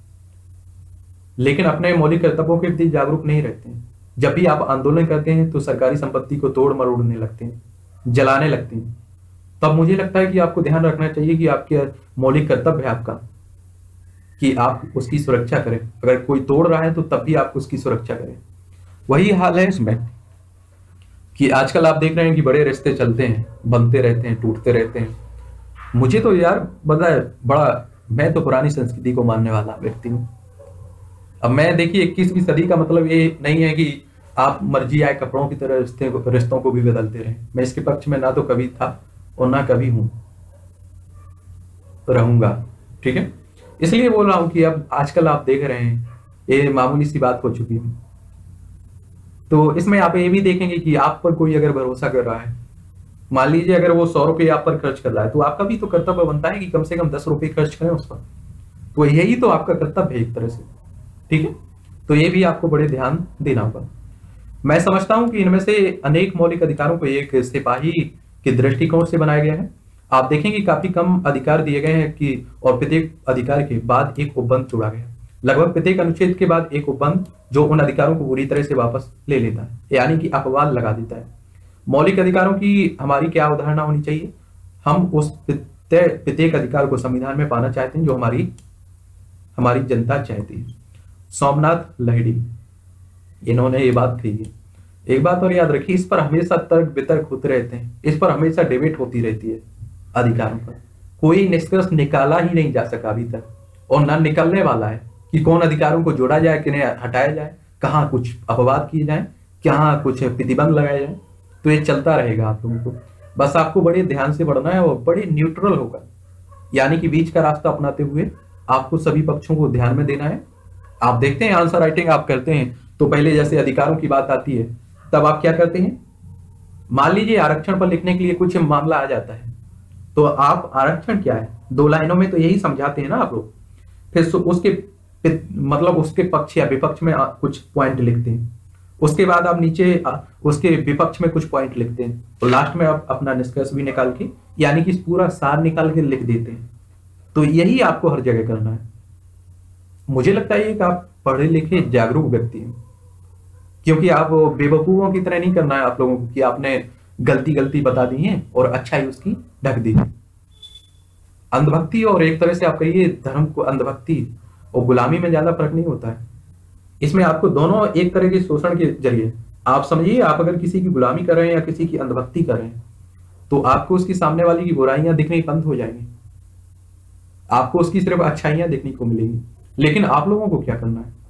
लेकिन अपने मौलिक कर्तव्यों के प्रति जागरूक नहीं रहते हैं। जब भी आप आंदोलन करते हैं तो सरकारी संपत्ति को तोड़ मरोड़ने लगते हैं, जलाने लगते हैं। तब मुझे लगता है कि आपको ध्यान रखना चाहिए कि आपके मौलिक कर्तव्य है आपका कि आप उसकी सुरक्षा करें। अगर कोई तोड़ रहा है तो तब भी आप उसकी सुरक्षा करें। वही हाल है इसमें कि आजकल आप देख रहे हैं कि बड़े रिश्ते चलते हैं, बनते रहते हैं, टूटते रहते हैं। मुझे तो यार पता है बड़ा, मैं तो पुरानी संस्कृति को मानने वाला व्यक्ति हूँ। अब मैं देखिए इक्कीसवीं सदी का मतलब ये नहीं है कि आप मर्जी आए कपड़ों की तरह रिश्ते रिश्तों को भी बदलते रहे। मैं इसके पक्ष में ना तो कभी था और ना कभी हूं रहूंगा, ठीक है। इसलिए बोल रहा हूं कि अब आजकल आप देख रहे हैं ये मामूली सी बात हो चुकी है। तो इसमें आप ये भी देखेंगे कि आप पर कोई अगर भरोसा कर रहा है, मान लीजिए अगर वो सौ रुपये आप पर खर्च कर रहा है, तो आपका भी तो कर्तव्य बनता है कि कम से कम दस रुपये खर्च करें उस पर। तो यही तो आपका कर्तव्य है एक तरह से, ठीक है। तो ये भी आपको बड़े ध्यान देना होगा। मैं समझता हूं कि इनमें से अनेक मौलिक अधिकारों को एक सिपाही के दृष्टिकोण से बनाया गया है। आप देखेंगे काफी कम अधिकार दिए गए हैं कि और प्रत्येक अधिकार के बाद एक उपबंध जोड़ा गया। लगभग प्रत्येक अनुच्छेद के बाद एक उपबंध जो उन अधिकारों को पूरी तरह से वापस ले लेता है, यानी कि अपवाद लगा देता है। मौलिक अधिकारों की हमारी क्या अवधारणा होनी चाहिए? हम उस प्रत्येक अधिकार को संविधान में पाना चाहते हैं जो हमारी हमारी जनता चाहती है। सोमनाथ लाहिड़ी, इन्होंने ये बात कही है। एक बात और याद रखिए, इस पर हमेशा तर्क वितर्क होते रहते हैं, इस पर हमेशा डिबेट होती रहती है। अधिकारों पर कोई निष्कर्ष निकाला ही नहीं जा सका अभी तक, और न निकलने वाला है कि कौन अधिकारों को जोड़ा जाए, किन्हें हटाया जाए, कहाँ कुछ अपवाद किए जाए, कहाँ कुछ प्रतिबंध लगाए जाए। तो ये चलता रहेगा आप लोगों को। बस आपको बड़े ध्यान से पढ़ना है और बड़े न्यूट्रल होगा, यानी कि बीच का रास्ता अपनाते हुए आपको सभी पक्षों को ध्यान में देना है। आप देखते हैं आंसर राइटिंग आप करते हैं तो पहले जैसे अधिकारों की बात आती है तब आप क्या करते हैं, मान लीजिए आरक्षण पर लिखने के लिए कुछ मामला आ जाता है तो आप आरक्षण क्या है दो लाइनों में तो यही समझाते हैं ना आप लोग, फिर उसके मतलब उसके पक्ष या विपक्ष में कुछ पॉइंट लिखते हैं, उसके बाद आप नीचे उसके विपक्ष में कुछ पॉइंट लिखते हैं, तो लास्ट में आप अपना निष्कर्ष भी निकाल के यानी कि पूरा सार निकाल के लिख देते हैं। तो यही आपको हर जगह करना है। मुझे लगता है कि आप पढ़े लिखे जागरूक व्यक्ति हैं, क्योंकि आप बेवकूफों की तरह नहीं करना है आप लोगों को कि आपने गलती गलती बता दी है और अच्छाई उसकी ढक दी है। अंधभक्ति और एक तरह से आप कहिए धर्म को अंधभक्ति और गुलामी में ज्यादा फर्क नहीं होता है। इसमें आपको दोनों एक तरह के शोषण के जरिए आप समझिए, आप अगर किसी की गुलामी कर रहे हैं या किसी की अंधभक्ति कर रहे हैं तो आपको उसकी सामने वाले की बुराइयां दिखनी बंद हो जाएंगी, आपको उसकी सिर्फ अच्छाइयां देखने को मिलेंगी। लेकिन आप लोगों को क्या करना है,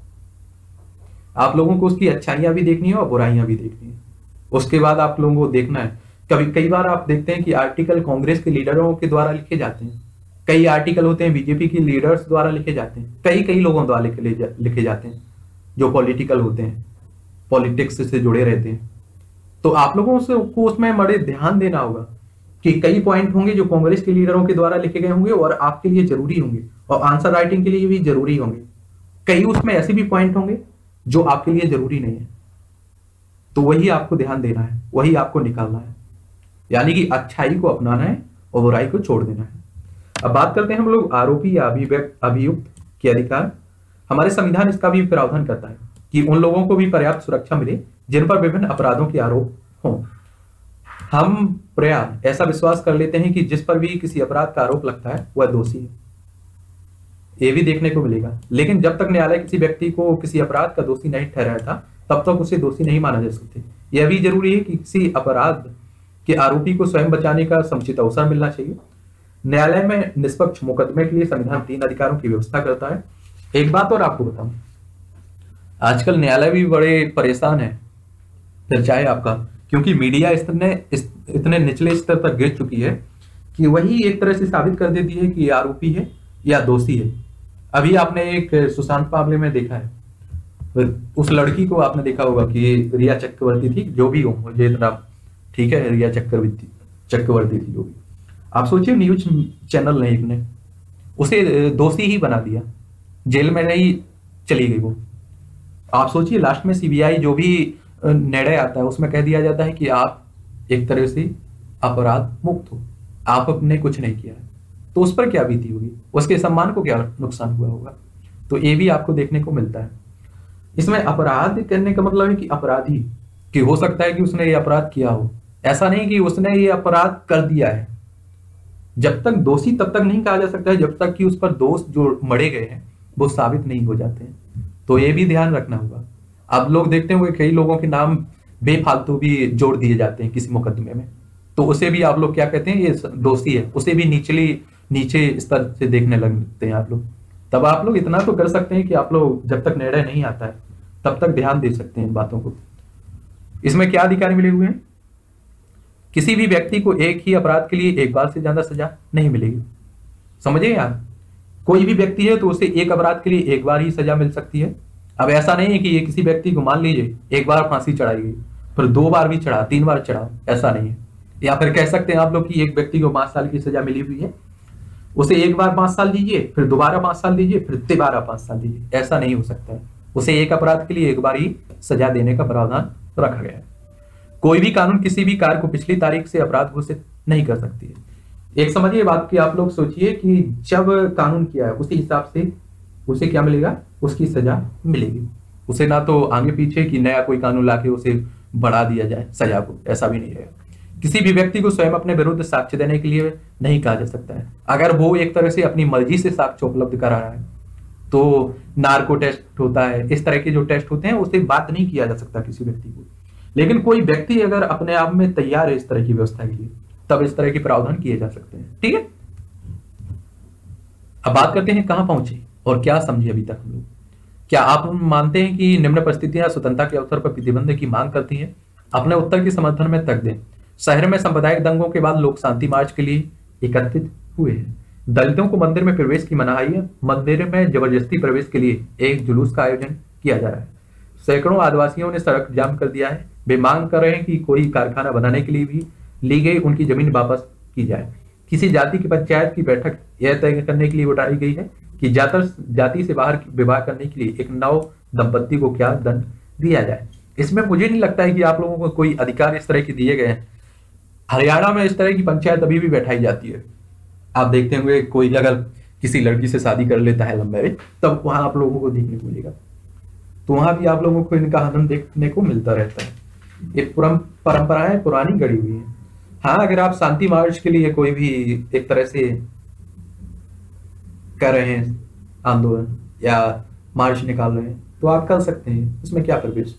आप लोगों को उसकी अच्छाइयां भी देखनी है और बुराइयां भी देखनी है। उसके बाद आप लोगों को देखना है, कभी कई बार आप देखते हैं कि आर्टिकल कांग्रेस के लीडरों के द्वारा लिखे जाते हैं, कई आर्टिकल होते हैं बीजेपी के लीडर्स द्वारा लिखे जाते हैं, कई कई लोगों द्वारा लिखे जा, लिखे जाते हैं जो पॉलिटिकल होते हैं, पॉलिटिक्स से जुड़े रहते हैं। तो आप लोगों से को उसमें बड़े ध्यान देना होगा कि कई पॉइंट होंगे जो कांग्रेस के लीडरों के द्वारा लिखे गए होंगे और आपके लिए जरूरी होंगे और आंसर राइटिंग के लिए भी जरूरी होंगे। कई उसमें ऐसे भी पॉइंट होंगे जो आपके लिए जरूरी नहीं है, तो वही आपको ध्यान देना है, वही आपको निकालना है, यानी कि अच्छाई को अपनाना है और बुराई को छोड़ देना है। अब बात करते हैं हम लोग आरोपी या अभियुक्त के अधिकार। हमारे संविधान इसका भी प्रावधान करता है कि उन लोगों को भी पर्याप्त सुरक्षा मिले जिन पर विभिन्न अपराधों के आरोप हों। हम प्राय ऐसा विश्वास कर लेते हैं कि जिस पर भी किसी अपराध का आरोप लगता है वह दोषी है, ये भी देखने को मिलेगा। लेकिन जब तक न्यायालय किसी व्यक्ति को किसी अपराध का दोषी नहीं ठहराता तब तक उसे दोषी नहीं माना जा सकते। यह भी जरूरी है कि किसी अपराध के आरोपी को स्वयं बचाने का समुचित अवसर मिलना चाहिए। न्यायालय में निष्पक्ष मुकदमे के लिए संविधान तीन अधिकारों की व्यवस्था करता है। एक बात और आपको बताऊं, आजकल न्यायालय भी बड़े परेशान है फिर चाहे आपका, क्योंकि मीडिया इतने इस, इतने निचले स्तर तक गिर चुकी है कि वही एक तरह से साबित कर देती है कि आरोपी है या दोषी है। अभी आपने एक सुशांत मामले में देखा है, उस लड़की को आपने देखा होगा कि रिया चक्रवर्ती थी, जो भी हो मुझे इतना ठीक है, रिया चक्रवर्ती चक्रवर्ती थी जो भी, आप सोचिए न्यूज चैनल ने ने उसे दोषी ही बना दिया, जेल में नहीं चली गई वो। आप सोचिए लास्ट में सीबीआई जो भी निर्णय आता है उसमें कह दिया जाता है कि आप एक तरह से अपराध मुक्त हो, आपने कुछ नहीं किया है, तो उस पर क्या बीती होगी, उसके सम्मान को क्या नुकसान हुआ होगा। तो ये भी आपको देखने को मिलता है। इसमें अपराध करने का मतलब है कि अपराधी कि हो सकता है कि उसने ये अपराध किया हो, ऐसा नहीं कि उसने ये अपराध कर दिया है। जब तक दोषी तब तक नहीं कहा जा सकता है जब तक कि उस पर दोष जो मढ़े गए हैं वो साबित नहीं हो जाते हैं। तो ये भी ध्यान रखना होगा। आप लोग देखते होंगे कई लोगों के नाम बेफालतू भी जोड़ दिए जाते हैं किसी मुकदमे में, तो उसे भी आप लोग क्या कहते हैं, ये दोषी है, उसे भी निचली नीचे स्तर से देखने लगते हैं आप लोग। तब आप लोग इतना तो कर सकते हैं कि आप लोग जब तक निर्णय नहीं आता है तब तक ध्यान दे सकते हैं इन बातों को। इसमें क्या अधिकार मिले हुए हैं, किसी भी व्यक्ति को एक ही अपराध के लिए एक बार से ज्यादा सजा नहीं मिलेगी। समझे यार, कोई भी व्यक्ति है तो उसे एक अपराध के लिए एक बार ही सजा मिल सकती है। अब ऐसा नहीं है कि ये किसी व्यक्ति को मान लीजिए एक बार फांसी चढ़ाई गई फिर दो बार भी चढ़ा, तीन बार चढ़ा, ऐसा नहीं है। या फिर कह सकते हैं आप लोग कि एक व्यक्ति को पांच साल की सजा मिली हुई है, उसे एक बार पांच साल दीजिए, फिर दोबारा पांच साल दीजिए, फिर दोबारा पांच साल दीजिए, ऐसा नहीं हो सकता है। उसे एक अपराध के लिए एक बार ही सजा देने का प्रावधान रखा गया है। कोई भी कानून किसी भी कार्य को पिछली तारीख से अपराध घोषित नहीं कर सकती है। एक समझिए बात की, आप लोग सोचिए कि जब कानून किया है उसी हिसाब से उसे क्या मिलेगा, उसकी सजा मिलेगी। उसे ना तो आगे पीछे कि नया कोई कानून लाके उसे बढ़ा दिया जाए सजा को, ऐसा भी नहीं रहेगा। किसी भी व्यक्ति को स्वयं अपने विरुद्ध साक्ष्य देने के लिए नहीं कहा जा सकता है। अगर वो एक तरह से अपनी मर्जी से साक्ष्य उपलब्ध करा रहा है तो नार्को टेस्ट होता है, इस तरह के जो टेस्ट होते हैं उससे बात नहीं किया जा सकता किसी व्यक्ति को। लेकिन कोई व्यक्ति अगर अपने आप में तैयार है इस तरह की व्यवस्था के लिए, तब इस तरह के प्रावधान किए जा सकते हैं। ठीक है, अब बात करते हैं कहां पहुंचे और क्या समझे अभी तक हम लोग। क्या आप मानते हैं कि निम्न परिस्थितियां स्वतंत्रता के अवसर पर प्रतिबंध की मांग करती हैं? अपने उत्तर के समर्थन में तर्क दें। शहर में सांप्रदायिक दंगों के बाद लोग शांति मार्च के लिए एकत्रित हुए हैं। दलितों को मंदिर में प्रवेश की मनाही है। मंदिर में जबरदस्ती प्रवेश के लिए एक जुलूस का आयोजन किया जा रहा है। सैकड़ों आदिवासियों ने सड़क जाम कर दिया है। वे मांग कर रहे हैं कि कोई कारखाना बनाने के लिए भी ली गई उनकी जमीन वापस की जाए। किसी जाति की पंचायत की बैठक यह तय करने के लिए उठाई गई है कि जातर जाति से बाहर विवाह करने के लिए एक नव दंपत्ति को क्या दंड दिया जाए। इसमें मुझे नहीं लगता है कि आप लोगों को कोई अधिकार इस तरह के दिए गए हैं। हरियाणा में इस तरह की पंचायत अभी भी बैठाई जाती है। आप देखते होंगे कोई अगर किसी लड़की से शादी कर लेता है लव मैरिज, तब वहां आप लोगों को देखने को मिलेगा। तो वहां भी आप लोगों को इनका आनंद देखने को मिलता रहता है। ये परंपराएं पुरानी गढ़ी हुई है। हाँ, अगर आप शांति मार्च के लिए कोई भी एक तरह से कर रहे हैं आंदोलन या मार्च निकाल रहे हैं तो आप कर सकते हैं, इसमें क्या प्रवेश।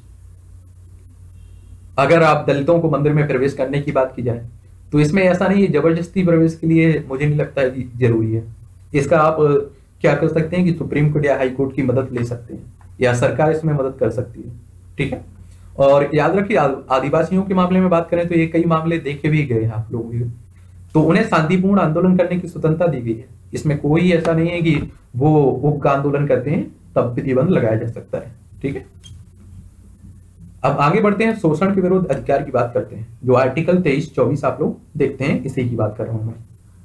अगर आप दलितों को मंदिर में प्रवेश करने की बात की जाए तो इसमें ऐसा नहीं है, जबरदस्ती प्रवेश के लिए मुझे नहीं लगता है कि जरूरी है। इसका आप क्या कर सकते हैं कि सुप्रीम कोर्ट या हाई कोर्ट की मदद ले सकते हैं या सरकार इसमें मदद कर सकती है। ठीक है, और याद रखिए आदिवासियों के मामले में बात करें तो ये कई मामले देखे भी गए हैं आप लोगों के, तो उन्हें शांतिपूर्ण आंदोलन करने की स्वतंत्रता दी गई है। इसमें कोई ऐसा नहीं है कि वो उग्र आंदोलन करते हैं तब प्रतिबंध लगाया जा सकता है। ठीक है, अब आगे बढ़ते हैं, शोषण के विरुद्ध अधिकार की बात करते हैं। जो आर्टिकल तेईस चौबीस आप लोग देखते हैं, इसी की बात कर रहा हूं मैं।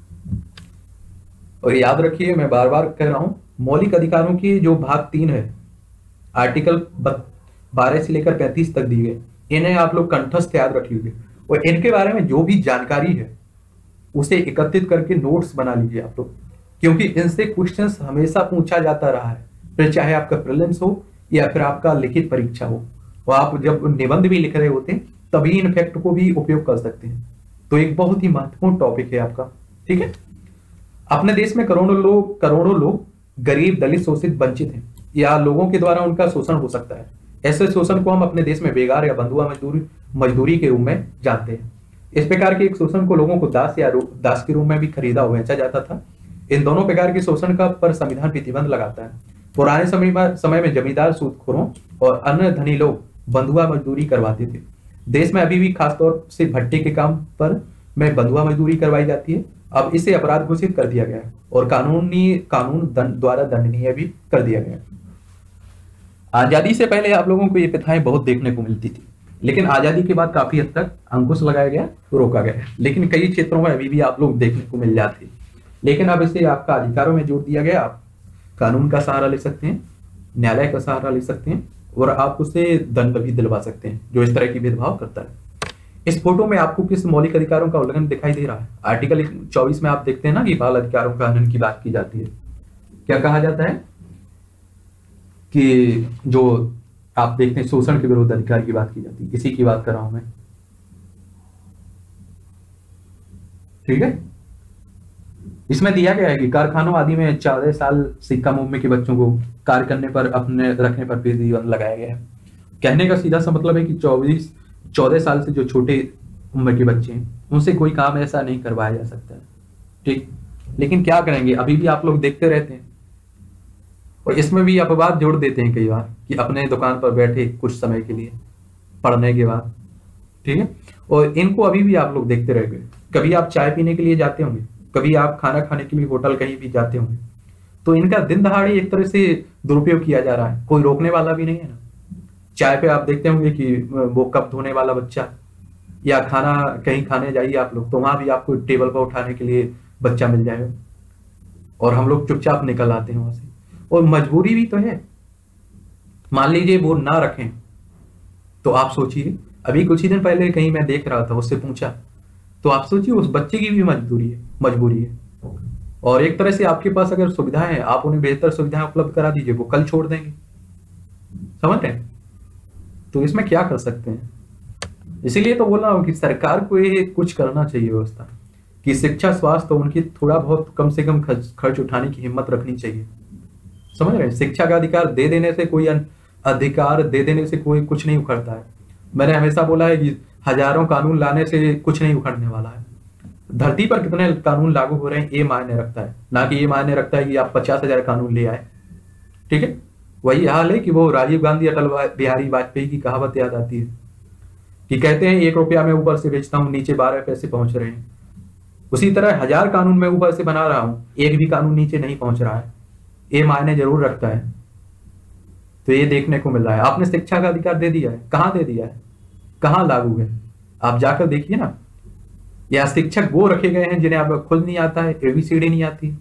और याद रखिए, मैं बार बार कह रहा हूं, मौलिक अधिकारों की जो भाग तीन है, आर्टिकल बारह से लेकर पैंतीस तक दी गई, इन्हें आप लोग कंठस्थ याद रखिए और इनके बारे में जो भी जानकारी है उसे एकत्रित करके नोट्स बना लीजिए आप लोग, क्योंकि इनसे क्वेश्चंस हमेशा पूछा जाता रहा है, फिर चाहे आपका प्रीलिम्स हो या फिर आपका लिखित परीक्षा हो। और आप जब निबंध भी लिख रहे होते हैं तभी इन फैक्ट को भी उपयोग कर सकते हैं। तो एक बहुत ही महत्वपूर्ण टॉपिक है आपका। ठीक है, अपने देश में करोड़ों लोग करोड़ों लोग गरीब, दलित, शोषित, वंचित हैं या लोगों के द्वारा उनका शोषण हो सकता है। ऐसे शोषण को हम अपने देश में बेगार या बंधुआ मजदूरी मजदूरी के रूप में जानते हैं। इस प्रकार के एक शोषण को लोगों को दास या दास के रूप में भी खरीदा और बेचा जाता था। इन दोनों प्रकार के शोषण का पर संविधान प्रतिबंध लगाता है। पुराने समय में समय में जमींदार सूदखोरों और अन्य धनी लोग बंधुआ मजदूरी करवाते थे। देश में अभी भी खासतौर से भट्टे के काम पर में बंधुआ मजदूरी करवाई जाती है। अब इसे अपराध घोषित कर दिया गया और कानूनी कानून दंड द्वारा दंडनीय भी कर दिया गया। आजादी से पहले आप लोगों को ये प्रथाएं बहुत देखने को मिलती थी, लेकिन आजादी के बाद काफी हद तक अंकुश लगाया गया, रोका गया। लेकिन कई क्षेत्रों में अभी भी आप लोग देखने को मिल जाते, लेकिन अब इसे आपका अधिकारों में जोड़ दिया गया। आप कानून का सहारा ले सकते हैं, न्यायालय का सहारा ले सकते हैं और आप उसे दंड भी दिलवा सकते हैं जो इस तरह की भेदभाव करता है। इस फोटो में आपको किस मौलिक अधिकारों का उल्लंघन दिखाई दे रहा है? आर्टिकल चौबीस में आप देखते हैं ना कि बाल अधिकारों का हनन की बात की जाती है। क्या कहा जाता है कि जो आप देखते हैं शोषण के विरुद्ध अधिकार की बात की जाती है, इसी की बात कर रहा हूं मैं। ठीक है, इसमें दिया गया है कि कारखानों आदि में चौदह साल से कम उम्र के बच्चों को कार्य करने पर अपने रखने पर प्रतिबंध लगाया गया है। कहने का सीधा सा मतलब है कि चौबीस चौदह साल से जो छोटे उम्र के बच्चे हैं उनसे कोई काम ऐसा नहीं करवाया जा सकता है। ठीक, लेकिन क्या करेंगे, अभी भी आप लोग देखते रहते हैं और इसमें भी अपवाद जोड़ देते हैं कई बार कि अपने दुकान पर बैठे कुछ समय के लिए पढ़ने के बाद। ठीक है, और इनको अभी भी आप लोग देखते रह गए। कभी आप चाय पीने के लिए जाते होंगे, कभी आप खाना खाने के लिए होटल कहीं भी जाते होंगे, तो इनका दिन दहाड़े एक तरह से दुरुपयोग किया जा रहा है, कोई रोकने वाला भी नहीं है ना। चाय पे आप देखते होंगे कि वो कप धोने वाला बच्चा, या खाना कहीं खाने जाइए आप लोग तो वहां भी आपको टेबल पर उठाने के लिए बच्चा मिल जाएगा और हम लोग चुपचाप निकल आते हैं वहां से। और मजबूरी भी तो है, मान लीजिए वो ना रखें तो आप सोचिए, अभी कुछ ही दिन पहले कहीं मैं देख रहा था, उससे पूछा तो आप सोचिए उस बच्चे की भी मजदूरी है मजबूरी है और एक तरह से आपके पास अगर सुविधाएं हैं, आप उन्हें बेहतर सुविधाएं उपलब्ध करा दीजिए, वो कल छोड़ देंगे। समझ रहे हैं? तो इसमें क्या कर सकते हैं? इसीलिए तो बोल रहा हूँ कि सरकार को ये कुछ करना चाहिए व्यवस्था, कि शिक्षा स्वास्थ्य उनकी थोड़ा बहुत कम से कम खर्च खर्च उठाने की हिम्मत रखनी चाहिए। समझ रहे हैं? शिक्षा का अधिकार दे देने से कोई अधिकार दे देने से कोई कुछ नहीं उखड़ता है। मैंने हमेशा बोला है कि हजारों कानून लाने से कुछ नहीं उखड़ने वाला है। धरती पर कितने कानून लागू हो रहे हैं ये मायने रखता है, ना कि ये मायने रखता है कि आप पचास हजार कानून ले आए। ठीक है? वही हाल है कि वो राजीव गांधी अटल बिहारी वाजपेयी की कहावत याद आती है कि कहते हैं एक रुपया मैं ऊपर से बेचता हूँ, नीचे बारह पैसे पहुंच रहे हैं। उसी तरह हजार कानून मैं ऊपर से बना रहा हूं, एक भी कानून नीचे नहीं पहुंच रहा है। ये मायने जरूर रखता है। तो ये देखने को मिल रहा है। आपने शिक्षा का अधिकार दे दिया है, कहां दे दिया है, कहां लागू है? आप जाकर देखिए ना। या शिक्षक वो रखे गए हैं जिन्हें आप खुद नहीं आता है, एबीसीडी नहीं आती।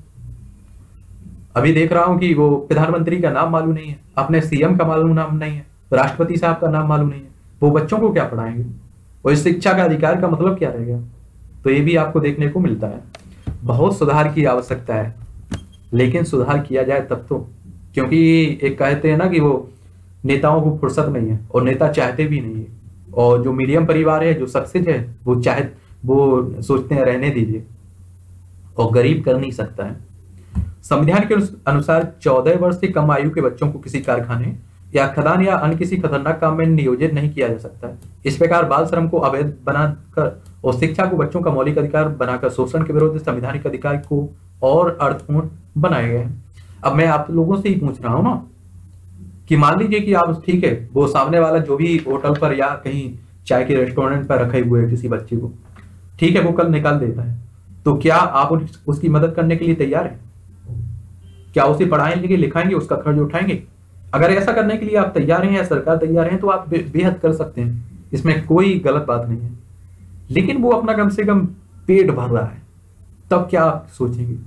अभी देख रहा हूं कि वो प्रधानमंत्री का नाम मालूम नहीं है, अपने सीएम का मालूम नाम नहीं है, राष्ट्रपति साहब का नाम मालूम नहीं है। वो बच्चों को क्या पढ़ाएंगे? और इस शिक्षा का अधिकार का मतलब क्या रहेगा? तो ये भी आपको देखने को मिलता है। बहुत सुधार की आवश्यकता है, लेकिन सुधार किया जाए तब तो, क्योंकि एक कहते हैं ना कि वो नेताओं को फुर्सत नहीं है और नेता चाहते भी नहीं है। और जो मीडियम परिवार है, जो सक्सेस है, वो चाहे वो सोचते हैं रहने दीजिए, और गरीब कर नहीं सकता है। संविधान के अनुसार चौदह वर्ष से कम आयु के बच्चों को किसी कारखाने या खदान या अन्य किसी खतरनाक काम में नियोजित नहीं किया जा सकता है। इस प्रकार बाल श्रम को अवैध बनाकर और शिक्षा को बच्चों का मौलिक अधिकार बनाकर शोषण के विरुद्ध संवैधानिक अधिकार को और अर्थपूर्ण बनाए गए हैं। अब मैं आप लोगों से ही पूछ रहा हूं ना कि मान लीजिए कि आप, ठीक है, वो सामने वाला जो भी होटल पर या कहीं चाय के रेस्टोरेंट पर रखे हुए किसी बच्चे को, ठीक है, वो कल निकाल देता है, तो क्या आप उसकी मदद करने के लिए तैयार हैं? क्या उसे पढ़ाएंगे, लिखाएंगे, उसका खर्च उठाएंगे? अगर ऐसा करने के लिए आप तैयार हैं या सरकार तैयार है तो आप बे, बेहद कर सकते हैं, इसमें कोई गलत बात नहीं है। लेकिन वो अपना कम से कम पेट भर रहा है, तब क्या आप सोचेंगे?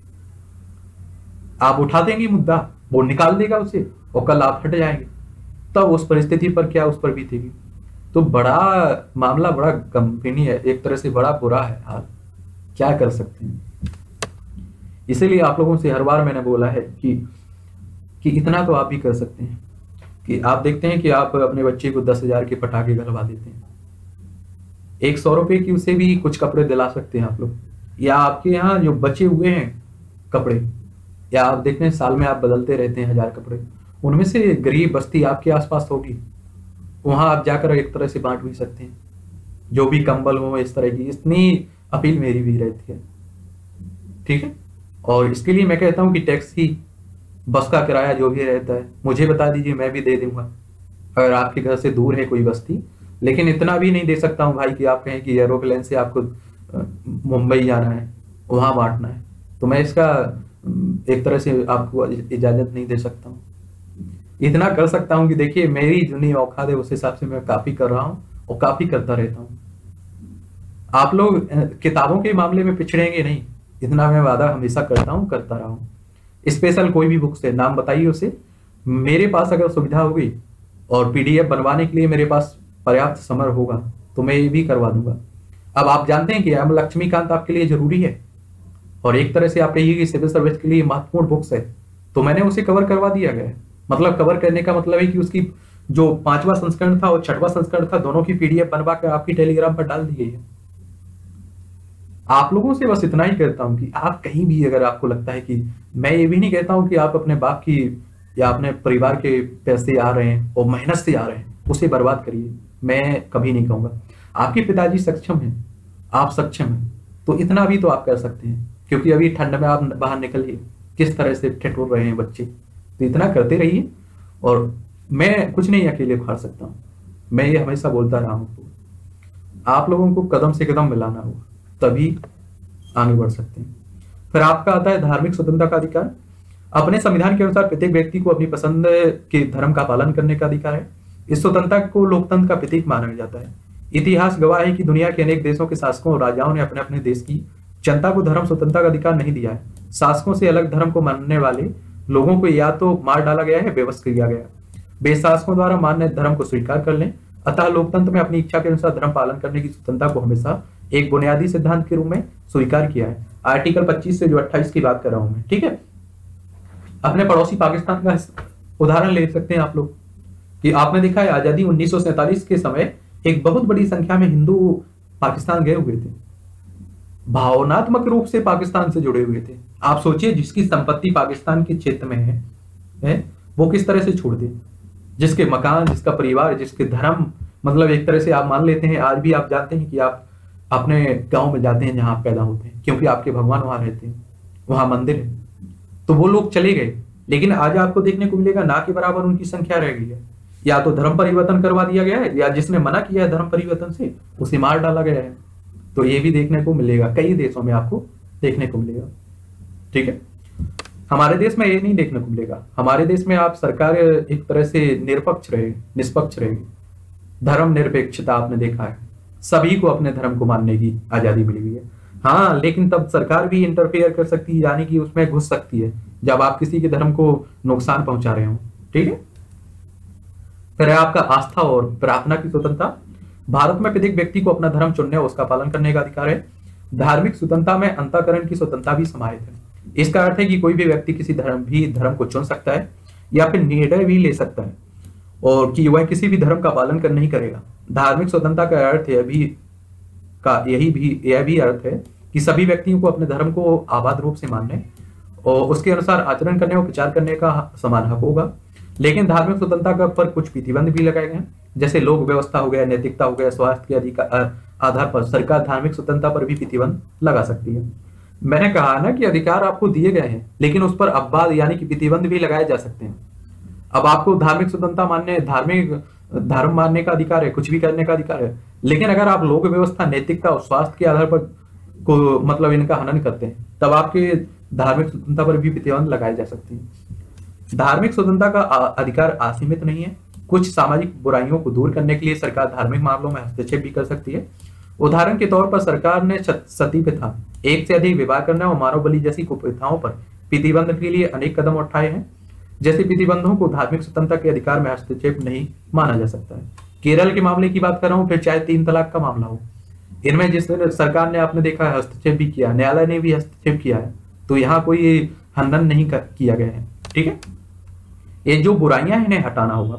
आप उठा देंगे मुद्दा, वो निकाल देगा उसे, और कल आप हट जाएंगे, तब उस परिस्थिति पर क्या उस पर बीतेगी? तो बड़ा मामला बड़ा गंभीर है, एक तरह से बड़ा बुरा है हाल। क्या कर सकते हैं? इसीलिए आप लोगों से हर बार मैंने बोला है कि कि इतना तो आप भी कर सकते हैं कि आप देखते हैं कि आप अपने बच्चे को दस हजार के पटाखे गलवा देते हैं, एक सौ रुपए की उसे भी कुछ कपड़े दिला सकते हैं आप लोग। या आपके यहाँ जो बचे हुए हैं कपड़े, या आप देखते हैं साल में आप बदलते रहते हैं हजार कपड़े, उनमें से गरीब बस्ती आपके आसपास होगी, वहां आप जाकर एक तरह से बांट भी सकते हैं, जो भी कंबल हो इस तरह की। इतनी अपील मेरी भी रहती है, ठीक है? और इसके लिए मैं कहता हूं कि टैक्सी, बस का किराया जो भी रहता है मुझे बता दीजिए, मैं भी दे दूंगा अगर आपके घर से दूर है कोई बस्ती। लेकिन इतना भी नहीं दे सकता हूं भाई कि आप कहें कि एरोप्लेन से आपको मुंबई जाना है, वहां बांटना है, तो मैं इसका एक तरह से आपको इजाजत नहीं दे सकता हूं। इतना कर सकता हूं कि देखिए मेरी जितनी औकात है उस हिसाब से मैं काफी कर रहा हूं और काफी करता रहता हूं। आप लोग किताबों के मामले में पिछड़ेंगे नहीं, इतना मैं वादा हमेशा करता हूं, करता रहा हूं। स्पेशल कोई भी बुक्स है, नाम बताइए उसे, मेरे पास अगर सुविधा होगी और पीडीएफ बनवाने के लिए मेरे पास पर्याप्त समय होगा तो मैं ये भी करवा दूंगा। अब आप जानते हैं कि एम लक्ष्मीकांत आपके लिए जरूरी है, और एक तरह से आप कहिए कि सिविल सर्विस के लिए महत्वपूर्ण बुक्स है, तो मैंने उसे कवर करवा दिया गया है। मतलब कवर करने का मतलब है कि उसकी जो पांचवा संस्करण था और छठवां संस्करण था, दोनों की पीडीएफ बनवा कर आपकी टेलीग्राम पर डाल दी गई है। आप लोगों से बस इतना ही कहता हूं कि आप कहीं भी अगर आपको लगता है कि, मैं ये भी नहीं कहता हूं कि आप अपने बाप की या अपने परिवार के पैसे आ रहे हैं और मेहनत से आ रहे हैं उसे बर्बाद करिए, मैं कभी नहीं कहूंगा। आपके पिताजी सक्षम हैं, आप सक्षम हैं, तो इतना भी तो आप कर सकते हैं, क्योंकि अभी ठंड में आप बाहर निकलिए, किस तरह से ठिठुर रहे हैं बच्चे, तो इतना करते रहिए। और मैं कुछ नहीं अकेले उखाड़ सकता हूँ, मैं ये हमेशा बोलता रहा हूँ, आप लोगों को कदम से कदम मिलाना होगा, तभी आगे बढ़ सकते हैं। फिर आपका आता है धार्मिक स्वतंत्रता का अधिकार। अपने संविधान के अनुसार प्रत्येक व्यक्ति को अपनी पसंद के धर्म का पालन करने का अधिकार है। इस स्वतंत्रता को लोकतंत्र का प्रतीक माना जाता है। इतिहास गवाह है कि दुनिया के अनेक देशों के शासकों और राजाओं ने अपने अपने देश की जनता को धर्म स्वतंत्रता का अधिकार नहीं दिया है। शासकों से अलग धर्म को मानने वाले लोगों को या तो मार डाला गया है, बेबस किया गया। वे शासकों द्वारा मान्य धर्म को स्वीकार कर लें। अतः लोकतंत्र में अपनी इच्छा के अनुसार धर्म पालन करने की स्वतंत्रता को हमेशा एक बुनियादी सिद्धांत के रूप में स्वीकार किया है। आर्टिकल पच्चीस से जो अट्ठाईस की बात कर रहा हूं मैं, ठीक है। अपने पड़ोसी पाकिस्तान का उदाहरण ले सकते हैं आप लोग कि आपने देखा है आजादी उन्नीस सौ सैंतालीस के समय एक बहुत बड़ी संख्या में हिंदू पाकिस्तान गए हुए थे, भावनात्मक रूप से पाकिस्तान से जुड़े हुए थे। आप सोचिए जिसकी संपत्ति पाकिस्तान के क्षेत्र में है, है वो किस तरह से छोड़ दे, जिसके मकान, जिसका परिवार, जिसके धर्म, मतलब एक तरह से आप मान लेते हैं, आज भी आप जानते हैं कि आप अपने गांव में जाते हैं जहां आप पैदा होते हैं, क्योंकि आपके भगवान वहां रहते हैं, वहां मंदिर है, तो वो लोग चले गए। लेकिन आज आपको देखने को मिलेगा ना के बराबर उनकी संख्या रह गई है। या तो धर्म परिवर्तन करवा दिया गया है, या जिसने मना किया है धर्म परिवर्तन से उसे मार डाला गया है। तो ये भी देखने को मिलेगा, कई देशों में आपको देखने को मिलेगा, ठीक है। हमारे देश में ये नहीं देखने को मिलेगा। हमारे देश में आप सरकार एक तरह से निरपक्ष रहे, निष्पक्ष रहे, धर्म निरपेक्षता आपने देखा है, सभी को अपने धर्म को मानने की आजादी मिली हुई है। हाँ, लेकिन तब सरकार भी इंटरफेयर कर सकती है, यानी कि उसमें घुस सकती है जब आप किसी के धर्म को नुकसान पहुंचा रहे हो, ठीक है। फिर है आपका आस्था और प्रार्थना की स्वतंत्रता। भारत में प्रत्येक व्यक्ति को अपना धर्म चुनने और उसका पालन करने का अधिकार है। धार्मिक स्वतंत्रता में अंतःकरण की स्वतंत्रता भी समाहित है। इसका अर्थ है कि कोई भी व्यक्ति किसी धर्म भी धर्म को चुन सकता है या फिर निर्णय भी ले सकता है और कि वह किसी भी धर्म का पालन कर नहीं करेगा। धार्मिक स्वतंत्रता का अर्थ यह भी का यही भी यह भी अर्थ है कि सभी व्यक्तियों को अपने धर्म को आबाद रूप से मानने और उसके अनुसार आचरण करने और प्रचार करने का समान हक होगा। लेकिन धार्मिक स्वतंत्रता पर कुछ प्रतिबंध भी लगाए गए हैं, जैसे लोक व्यवस्था हो गया, नैतिकता हो गया, स्वास्थ्य के अधिकार आधार पर सरकार धार्मिक स्वतंत्रता पर भी प्रतिबंध लगा सकती है। मैंने कहा ना कि अधिकार आपको दिए गए हैं, लेकिन उस पर अपवाद यानी कि प्रतिबंध भी लगाए जा सकते हैं। अब आपको धार्मिक स्वतंत्रता मानने, धार्मिक धर्म मानने का अधिकार है, कुछ भी करने का अधिकार है, लेकिन अगर आप लोक व्यवस्था, नैतिकता और स्वास्थ्य के आधार पर को मतलब इनका हनन करते हैं, तब आपके धार्मिक स्वतंत्रता पर भी प्रतिबंध लगाए जा सकते हैं। धार्मिक स्वतंत्रता का अधिकार असीमित नहीं है। कुछ सामाजिक बुराइयों को दूर करने के लिए सरकार धार्मिक मामलों में हस्तक्षेप भी कर सकती है। उदाहरण के तौर पर सरकार ने सती प्रथा, एक से अधिक विवाह करना और मानव बलि जैसी कुप्रथाओं पर प्रतिबंध के लिए अनेक कदम उठाए हैं। जैसे प्रतिबंधों को धार्मिक स्वतंत्रता के अधिकार में हस्तक्षेप नहीं माना जा सकता है। केरल के मामले की बात कर रहा हूँ, फिर चाहे तीन तलाक का मामला हो, इनमें जिस सरकार ने आपने देखा है हस्तक्षेप भी किया, न्यायालय ने भी हस्तक्षेप किया है, तो यहाँ कोई हनन नहीं किया गया है, ठीक है। ये जो बुराइयां हैं इन्हें हटाना होगा।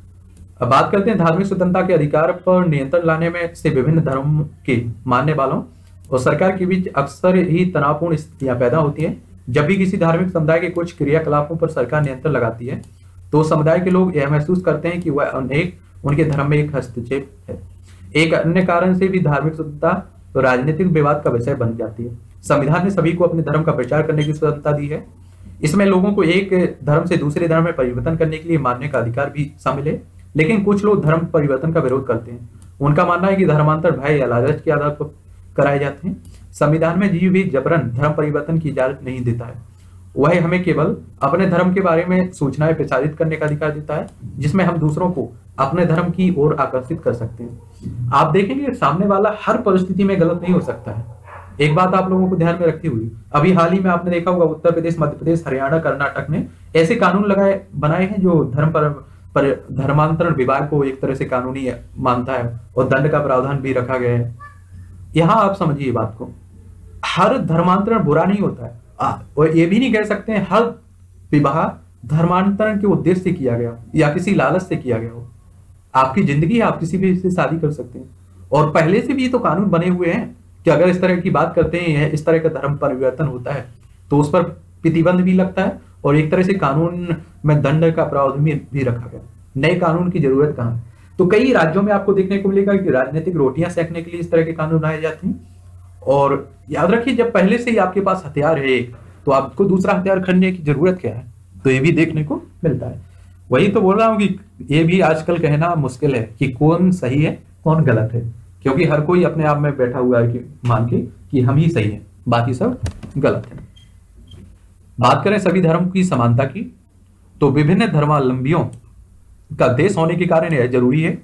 अब बात करते हैं धार्मिक स्वतंत्रता के अधिकार पर नियंत्रण लाने में से विभिन्न धर्म के मानने वालों और सरकार के बीच अक्सर ही तनावपूर्ण स्थितियां पैदा होती है। जब भी किसी धार्मिक समुदाय के कुछ क्रियाकलापों पर सरकार नियंत्रण लगाती है तो समुदाय के लोग यह महसूस करते हैं कि वह अनेक उनके धर्म में एक हस्तक्षेप है। एक अन्य कारण से भी धार्मिक स्वतंत्रता तो राजनीतिक विवाद का विषय बन जाती है। संविधान ने सभी को अपने धर्म का प्रचार करने की स्वतंत्रता दी है। इसमें लोगों को एक धर्म से दूसरे धर्म में परिवर्तन करने के लिए मानने का अधिकार भी शामिल है। लेकिन कुछ लोग धर्म परिवर्तन का विरोध करते हैं। उनका मानना है कि धर्मांतर भय या लालच के आधार पर कराए जाते हैं। संविधान में जी भी जबरन धर्म परिवर्तन की इजाजत नहीं देता है। वह हमें केवल अपने धर्म के बारे में सूचनाएं प्रचारित करने का अधिकार देता है, जिसमें हम दूसरों को अपने धर्म की ओर आकर्षित कर सकते हैं। आप देखेंगे सामने वाला हर परिस्थिति में गलत नहीं हो सकता है। एक बात आप लोगों को ध्यान में रखती हुई, अभी हाल ही में आपने देखा होगा उत्तर प्रदेश, मध्य प्रदेश, हरियाणा, कर्नाटक ने ऐसे कानून लगाए बनाए हैं जो धर्म पर, पर धर्मांतरण विवाद को एक तरह से कानूनी मानता है और दंड का प्रावधान भी रखा गया है। यहाँ आप समझिए बात को, हर धर्मांतरण बुरा नहीं होता है आ, और ये भी नहीं कह सकते हैं हर विवाह धर्मांतरण के उद्देश्य से किया गया या किसी लालच से किया गया हो। आपकी जिंदगी, आप किसी भी से शादी कर सकते हैं और पहले से भी तो कानून बने हुए हैं कि अगर इस तरह की बात करते हैं, इस तरह का धर्म परिवर्तन होता है तो उस पर प्रतिबंध भी लगता है और एक तरह से कानून में दंड का प्रावधान भी रखा गया। नए कानून की जरूरत कहाँ है? तो कई राज्यों में आपको देखने को मिलेगा कि राजनीतिक रोटियां सेकने के लिए इस तरह के कानून बनाए जाते हैं। और याद रखिए, जब पहले से ही आपके पास हथियार है तो आपको दूसरा हथियार खरीदने की जरूरत क्या है? तो ये भी देखने को मिलता है। वही तो बोल रहा हूँ कि ये भी आजकल कहना मुश्किल है कि कौन सही है कौन गलत है, क्योंकि हर कोई अपने आप में बैठा हुआ है कि मान के कि हम ही सही है, बाकी सब गलत है। बात करें सभी धर्म की समानता की, तो विभिन्न धर्मावलंबियों का देश होने के कारण यह जरूरी है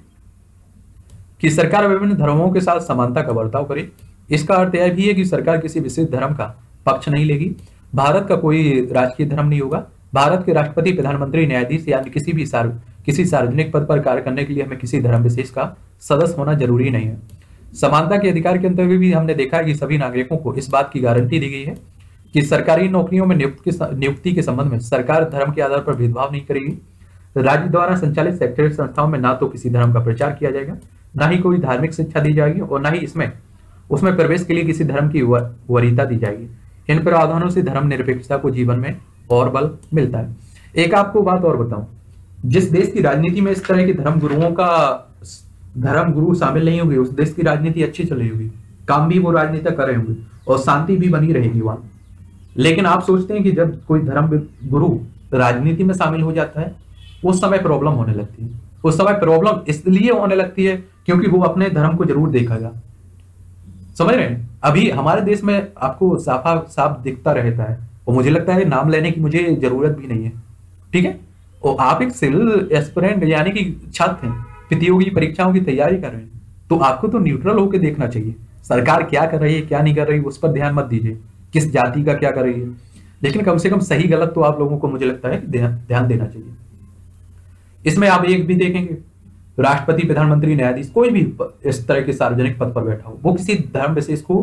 कि सरकार विभिन्न धर्मों के साथ समानता का बर्ताव करे। इसका अर्थ यह भी है कि सरकार किसी विशेष धर्म का पक्ष नहीं लेगी। भारत का कोई राजकीय धर्म नहीं होगा। भारत के राष्ट्रपति, प्रधानमंत्री, न्यायाधीश या किसी भी सार्व किसी सार्वजनिक पद पर कार्य करने के लिए हमें किसी धर्म विशेष का सदस्य होना जरूरी नहीं है। समानता के अधिकार के अंतर्गत भी हमने देखा है कि सभी नागरिकों को इस बात की गारंटी दी गई है कि सरकारी नौकरियों में नियुक्ति के नियुक्ति के संबंध में सरकार धर्म के आधार पर भेदभाव नहीं करेगी। राज्य द्वारा संचालित शैक्षणिक संस्थाओं में ना तो किसी धर्म का प्रचार किया जाएगा, ना ही कोई धार्मिक शिक्षा दी जाएगी, और ना ही इसमें उसमें प्रवेश के लिए किसी धर्म की वरीयता दी जाएगी। इन प्रावधानों से धर्म निरपेक्षता को जीवन में और बल मिलता है। एक आपको बात और बताऊं, जिस देश की राजनीति में इस तरह के धर्म गुरुओं का धर्म गुरु शामिल नहीं होंगे, उस देश की राजनीति अच्छी चल रही होगी, काम भी वो राजनीति कर रहे होंगे और शांति भी बनी रहेगी वहां। लेकिन आप सोचते हैं कि जब कोई धर्म गुरु राजनीति में शामिल हो जाता है, उस समय प्रॉब्लम होने लगती है। उस समय प्रॉब्लम इसलिए होने लगती है क्योंकि वो अपने धर्म को जरूर देखेगा। समझ रहे हैं? अभी हमारे देश में आपको साफा साफ दिखता रहता है, और मुझे लगता है नाम लेने की मुझे जरूरत भी नहीं है, ठीक है। और आप एक सिविल एस्पिरेंट यानी कि छात्र हैं, प्रतियोगी परीक्षाओं की तैयारी कर रहे हैं, तो आपको तो न्यूट्रल होकर देखना चाहिए सरकार क्या कर रही है क्या नहीं कर रही, उस पर ध्यान मत दीजिए किस जाति का क्या कर रही है, लेकिन कम से कम सही गलत तो आप लोगों को मुझे लगता है कि ध्यान देना चाहिए। इसमें आप एक भी देखेंगे, राष्ट्रपति, प्रधानमंत्री, न्यायाधीश, कोई भी इस तरह के सार्वजनिक पद पर बैठा हो, वो किसी धर्म विशेष को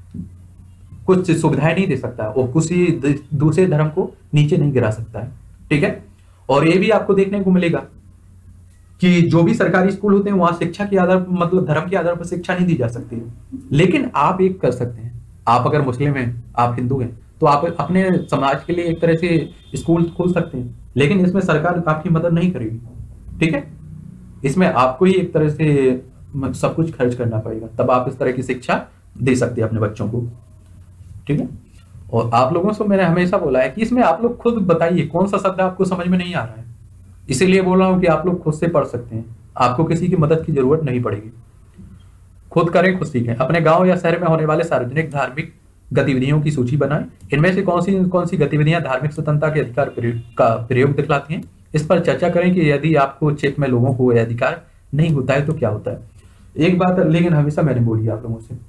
कुछ सुविधाएं नहीं दे सकता और किसी दूसरे धर्म को नीचे नहीं गिरा सकता है, ठीक है। और ये भी आपको देखने को मिलेगा कि जो भी सरकारी स्कूल होते हैं वहां शिक्षा के आधार मतलब धर्म के आधार पर शिक्षा नहीं दी जा सकती है। लेकिन आप एक कर सकते हैं, आप अगर मुस्लिम हैं, आप हिंदू हैं, तो आप अपने समाज के लिए एक तरह से स्कूल खोल सकते हैं, लेकिन इसमें सरकार आपकी मदद नहीं करेगी, ठीक है। इसमें आपको ही एक तरह से सब कुछ खर्च करना पड़ेगा, तब आप इस तरह की शिक्षा दे सकते हैं अपने बच्चों को, ठीक है। और आप लोगों से मैंने हमेशा बोला है कि इसमें आप लोग खुद बताइए कौन सा शब्द आपको समझ में नहीं आ रहा है, इसीलिए बोल रहा हूं कि आप लोग खुद से पढ़ सकते हैं, आपको किसी की मदद की जरूरत नहीं पड़ेगी। खुद करें, खुद सीखें। अपने गांव या शहर में होने वाले सार्वजनिक धार्मिक गतिविधियों की सूची बनाएं। इनमें से कौन सी कौन सी गतिविधियां धार्मिक स्वतंत्रता के अधिकार का प्रयोग दिखलाती हैं, इस पर चर्चा करें कि यदि आपको क्षेत्र में लोगों को यह अधिकार नहीं होता है तो क्या होता है। एक बात लेकिन हमेशा मैंने बोली आप लोगों से